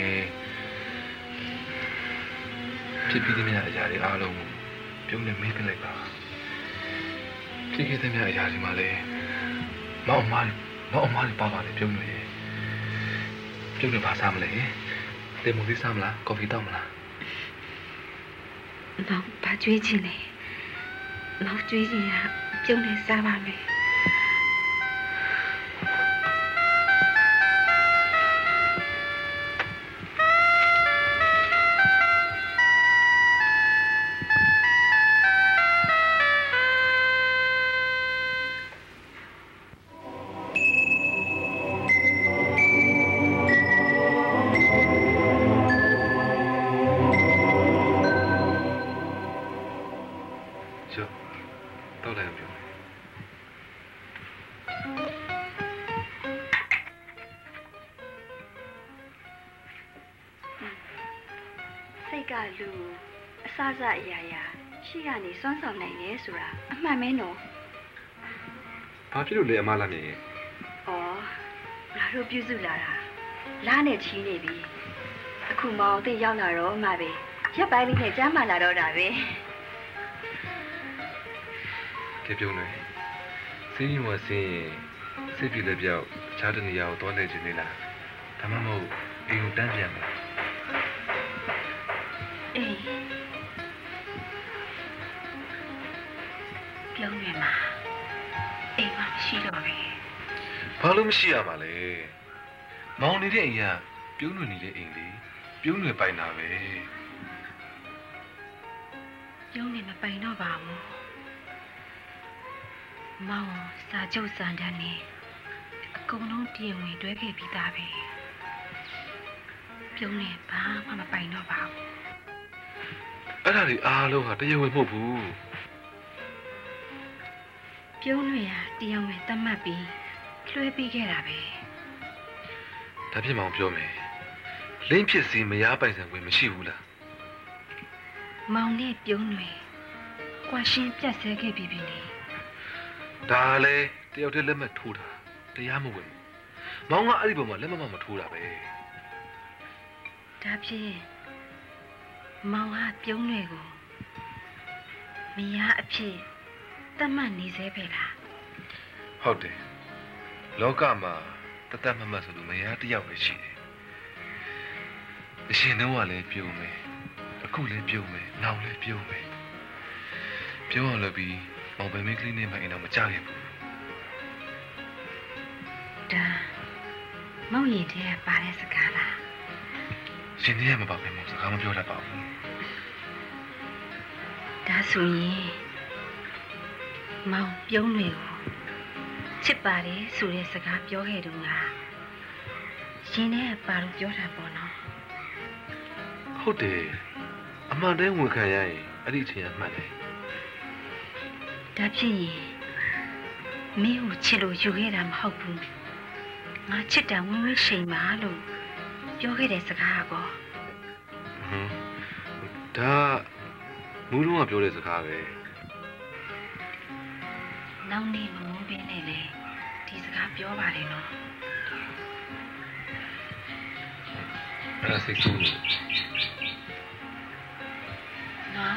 ဖြစ်ပြီးတဲ့များအရာတွေအားလုံးပြုံးနေမေးပြလိုက်ပါဖြစ်ခဲ့တဲ့များအရာတွေမှာလည်းမောင်အမားပါပါလေပြုံးနေပြုံးနေပါစားမလဲတေမူလေးစားမလားကော်ဖီတောက်မလားမောင်ဘာကြွေးချင်လဲမောင်ကြွေးချင်ရပြုံးနေစားပါမယ်ကျော်တော့လည်းပြောစိတ်ကလူအစစအရာရာရှိကနေစွမ်းဆောင်နိုင်တယ်ဆိုတာအမှန်ပဲနော်ဘာဖြစ်လို့လဲအမလာနေဩငါတို့ပြုစုလာတာလားနဲ့ချီးနေပြီအခုမောင်သိရောက်လာတော့မှပဲရက်ပိုင်းလေးနဲ့ကြားမှလာတော့တာပဲကဲပြုံးနေစင်းရင်ဝစင်းရင်စိတ်ပြည့်တဲ့ပြောက်ခြားတနေရာကိုသွားလဲခြင်းနေလားဒါမှမဟုတ်အိမ်ကိုတန်းပြန်မယ်အေးပြုံးနေမှာအိမ်မရှိတော့ဘူးဘာလို့မရှိရမှာလဲမောင်နေတဲ့အိမ်ကပြုံးနေနေတဲ့အိမ်လေပြုံးနေပိုင်တာပဲပြုံးနေမပိုင်တော့ပါဘူးမောင်စာချုပ်စံတန်းနေအကုန်လုံးတရားဝင်တွဲခဲ့ပြီးသားပဲပြုံးနေဘာမှမပိုင်တော့ပါဘူးအဲ့ဒါတွေအားလုံးဟာတရားဝင်မဟုတ်ဘူးပြုံးနေရတရားဝင်သတ်မှတ်ပြီးလွှဲပေးခဲ့တာပဲဒါဖြစ်မောင်ပြောမယ်လင်းဖြစ်စီမရပိုင်ဆိုင်ဝင်မရှိဘူးလားမောင်နဲ့ပြုံးနေကွာရှင်းပြတ်ဆဲခဲ့ပြီလေဒါလေတယောက်တည်းလက်မှတ်ထိုးတာတရားမဝင်မောင်ကအဲ့ဒီပုံမှာလက်မှတ်မထိုးတာပဲဒါဖြင့်မောင်ဟာပြုံးတွေကိုမရအဖြစ်တတ်မှတ်နေစေပဲလားဟုတ်တယ်လောကမှာတတ်မှတ်ဆိုလို့မရတယောက်ပဲရှိတယ်အရှင်တော့ကလည်းပြုံးမယ်အခုလည်းပြုံးမယ်နောက်လည်းပြုံးမယ်ပြုံးအောင်လုပ်ပြီးမောင်ပင်မင်းကလေးနဲ့မှအိမ်တော့မကြခဲ့ဘူးဒါမောင်ရင်တည်းပါတဲ့စကားလားရှင်တည်းမပါပဲမောင်စကားမပြောတတ်ပါဘူးဒါဆိုရင်မောင်ပြုံးတွေကိုချစ်ပါတယ်ဆိုတဲ့စကားပြောခဲ့တုန်းကရှင်နဲ့ပါလို့ပြောတာပေါ့နော်ဟုတ်တယ်အမှန်တည်းဝန်ခံရရင်အဲ့ဒီအချိန်ကမှတ်တယ်ဒါဖြစ်ရင်မင်းကိုချစ်လို့ယူခဲ့တာမဟုတ်ဘူးငါချစ်တာဝင်းဝင်းရှိန်ပါလို့ပြောခဲ့တဲ့စကားကောဒါမူးလုံးကပြောတဲ့စကားပဲနောက်နေ့မမိုးပင်းနဲ့လေဒီစကားပြောပါလေနော်အဲ့ဒါစိတ်ကူးနော်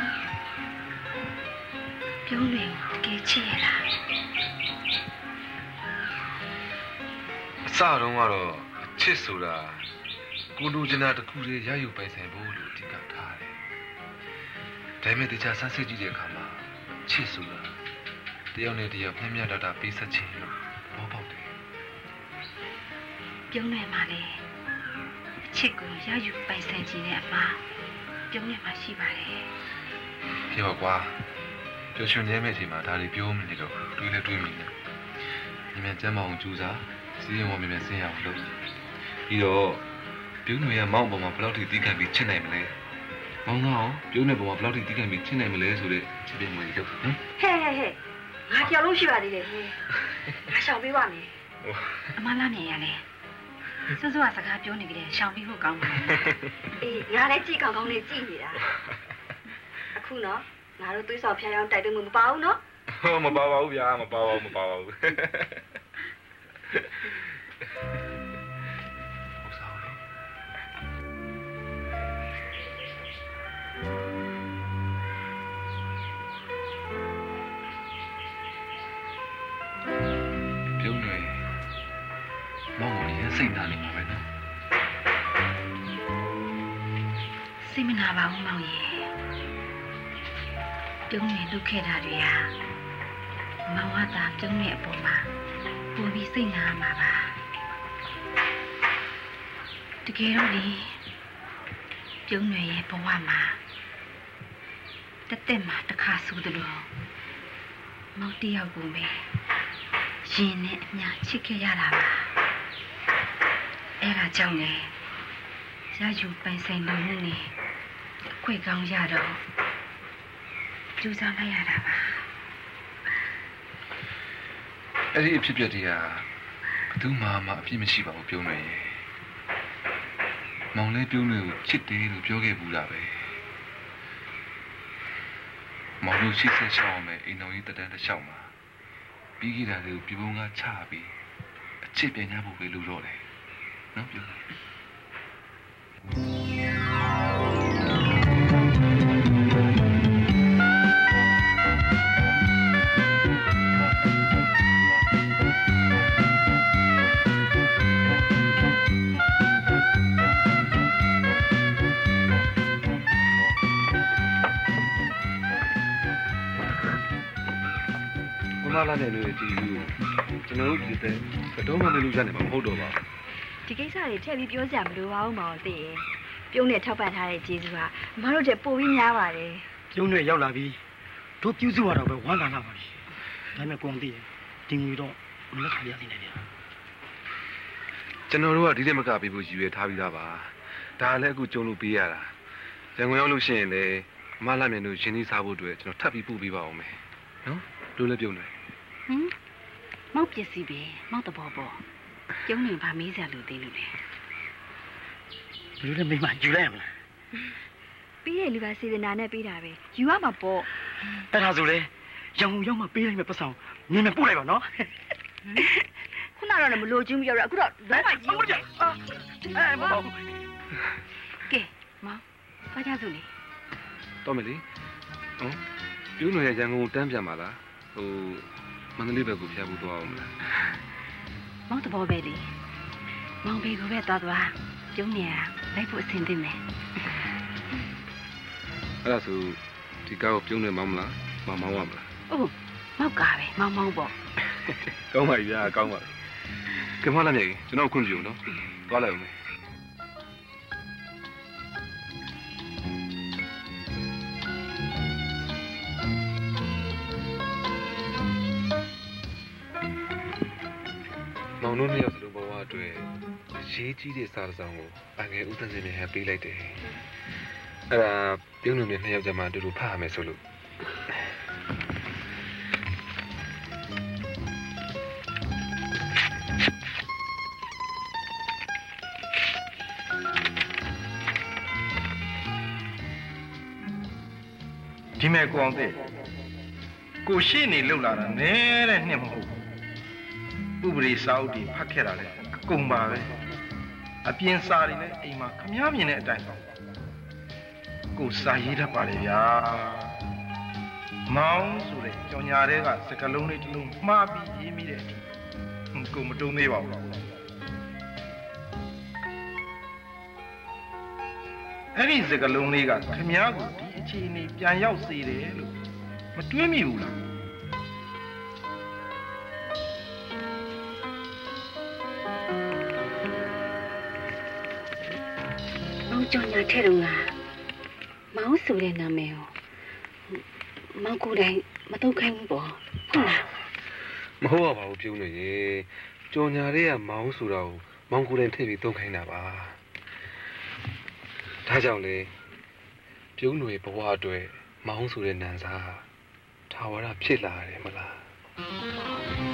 ပြုံးနေကဲချစ်ရလားအစတုန်းကတော့ချစ်ဆိုတာကိုလူကျင်တာတစ်ခုတည်းရယူပိုင်ဆိုင်ဖို့လို့အဓိကထားတယ်ဒါပေမဲ့တခြားဆန်းစစ်ကြည့်တဲ့အခါမှာချစ်ဆိုတာတယောက်နဲ့တယောက်မျှမျှတတပေးဆက်ခြင်းလို့ဘောပေါက်တယ်ပြုံးနေမှာလေအချစ်ကိုရယူပိုင်ဆိုင်ခြင်းနဲ့အမှားပြုံးနေမှာရှိပါတယ်ပြောကွာပြောချင်နေမယ့်အချိန်မှာဒါတွေပြောမနေတော့တွေးလဲတွေးမိတယ်ညီမကျမ်းမအောင်ကြိုးစားစီးရင်ဝမြမြဆင်းရအောင်လုပ်ပြီးတော့ပြုံးနေရမောင်းပေါ်မှာဘယ်လောက်ထိတီးခံပြီးချစ်နိုင်မလဲမောင်းတော့ပြုံးနေပေါ်မှာဘယ်လောက်ထိတီးခံပြီးချစ်နိုင်မလဲဆိုတဲ့ချစ်ပြမှုတွေလုပ်ဟမ်ဟဲ့ငါကြောက်လို့ရှိပါသေးတယ်ဟဲ့ငါရှောင်ပေးပါမယ်အမလာမြင်ရလေစွစွကစကားပြောနေကြတယ်ရှောင်ပြီးဖို့ကောင်းပါအေးငါလည်းကြည့်ကောင်းကောင်းလေးကြည့်နေတာအခုနော်ငါတို့သွေးဆော်ဖျားအောင်တိုက်သွင်းမှုမပါဘူးနော်ဟောမပါပါဘူးဗျာမပါပါဘူးပြုံးနေမောင်ကြီးစိတ်နာနေမှာပဲနော်စိတ်မနာပါဘူးမောင်ကြီးပြုံးနေလုပ်ခဲ့တာတွေဟာမောင်ကသာပြုံးနေအပေါ်မှာပိုပြီးစိတ်နာမှာပါတကယ်တော့လေပြုံးနေရဲ့ဘဝမှာတက်မှာတစ်ခါဆိုသလိုမောင်တယောက်ကိုပဲရင်နဲ့အများချစ်ခဲ့ရတာပါအဲ့ဒါကြောင့်လေရယူပိုင်ဆိုင်လို့နေအခွင့်ကောင်းရတော့ကြိုးစားလိုက်ရတာပါအဲ့ဒီအဖြစ်ပြက်တွေကဘယ်သူမှအပြစ်မရှိပါဘူးပြုံးနေရေမောင်လေးပြုံးနေကိုချစ်တယ်လို့ပြောခဲ့ဘူးတာပဲမောင်တို့ရှိဆက်ရှောင်းမယ်အိမ်တော်ကြီးတက်တန်းတစ်လျှောက်မှာပြီးကြတာလေးကိုပြပုံကချပြီးအချစ်ပြန်ရဖို့ပဲလို့တော့တယ်နော်ပြုံးမလာတဲ့လူတွေဒီလူကျွန်တော်တို့ဒီတဲ့ကတော့မှမလူကြနိုင်မှာမဟုတ်တော့ပါဘူးဒီကိစ္စတွေထည့်ပြီးပြောကြမလို့ပါဘူးမောင်သိရင်ပြုံးနဲ့ထောက်ပံ့ထားတဲ့ကျေးဇူးဟာအမတို့တဲ့ပို့ပြီးများပါတယ်ပြုံးနဲ့ရောက်လာပြီးတို့ပြုစုရတော့ပဲဝမ်းသာလာပါပြီဒါပေမဲ့ကိုအောင်သိရင်ဒီငွေတော့မလက်ခံရသေးနဲ့ဗျာကျွန်တော်တို့ကဒီတဲ့မကပေးဖို့ရည်ရွယ်ထားပြီးသားပါဒါလည်းအခုကြုံလို့ပေးရတာရန်ကုန်ရောက်လို့ရှိရင်လည်းမလာမြန်တို့ရှင်းသီးစားဖို့အတွက်ကျွန်တော်ထပ်ပြီးပို့ပေးပါအောင်မယ်နော်တို့လည်းပြုံးတယ်မောက်ပစ္စည်းပဲမောက်တဘောပေါ့ပြုံးနေပါမေးစရာလို့သေးလို့လေဘယ်လိုလဲမိမယူလိုက်ရမလားပြီးရဲ့လူကစေတနာနဲ့ပြီးတာပဲယူရမှာပေါ့အဲ့ဒါဆိုလေရန်ကုန်ရောက်မှပေးလိုက်မယ်ပတ်ဆောင်မြင်မယ်ပို့လိုက်ပါနော်ခုနကတော့လည်းမလိုချင်ဘူးပြောတော့အခုတော့လုံးဝကြီးဟုတ်ကြမောင်ကဲမောင်ဘာကြစို့လေတော့မယ်လေဟုတ်ပြုံးနေရရန်ကုန်တန်းပြန်ပါလားဟိုမန္တလေးဘက်ကိုဖျက်ဖို့သွားအောင်မလားမောင်တဘောပဲလေမောင်ဘေကိုပဲသွားပြုံးနေရလိုက်ဖို့အဆင်သင့်မယ်အဲ့ဒါဆိုဒီကားကိုပြုံးနေမောင်းမလားမောင်းရမလားအိုးမောက်ကားပဲမောင်းပေါ့ကောင်းပါပြီဗျာကောင်းပါပြီကမလာနေကျွန်တော်ခွင့်ပြုနော်သွားလိုက်အောင်မေမောင်တို့နှစ်ယောက်စလုံးဘဝအတွက်ရေးကြီးတဲ့စာဆောင်ကိုအငယ်ဦးသန်းစင်နဲ့ပေးလိုက်တယ်အဲ့ဒါပြုံးနေနှစ်ယောက်ကြမှာအတူတူဖတ်ရမယ်ဆိုလို့ဒီမဲ့ကိုအောင်သိကိုရှိနေလောက်လာတာနဲတဲ့နှစ်မဟုတ်ဘူးဥပဒေစာအုပ်တွေဖတ်ခဲ့တာလေအကုန်ပါပဲအပြင်စာတွေလည်းအိမ်မှာခမည်းမြင်တဲ့အတိုင်းပါကိုစာရေးတတ်ပါလေဗျာမောင်းဆိုတဲ့ကြောင်ညာတွေကစကလုံးလေးတစ်လုံးမှားပြီးရေးမိတဲ့အထိကိုမတုံးသေးပါဘူးအဲ့ဒီစကလုံးလေးကခမည်းကိုဒီအခြေအနေပြန်ရောက်စေတယ်လို့မတွေးမိဘူးလားကြောင်ညာထဲတော့လားမောင်ဆိုတဲ့နာမည်ကိုမောင်ကိုယ်တိုင်မတုတ်ခိုင်းဘူးပေါ့ဟုတ်လားမဟုတ်ပါဘူးပြုံးနေရေကြောင်ညာတွေကမောင်ဆိုတာကိုမောင်ကိုယ်တိုင်ထည့်ပြီးတုတ်ခိုင်းတာပါဒါကြောင့်လေပြုံးတွေဘဝအတွက်မောင်ဆိုတဲ့နန်းစားထာဝရဖြစ်လာတယ်မလား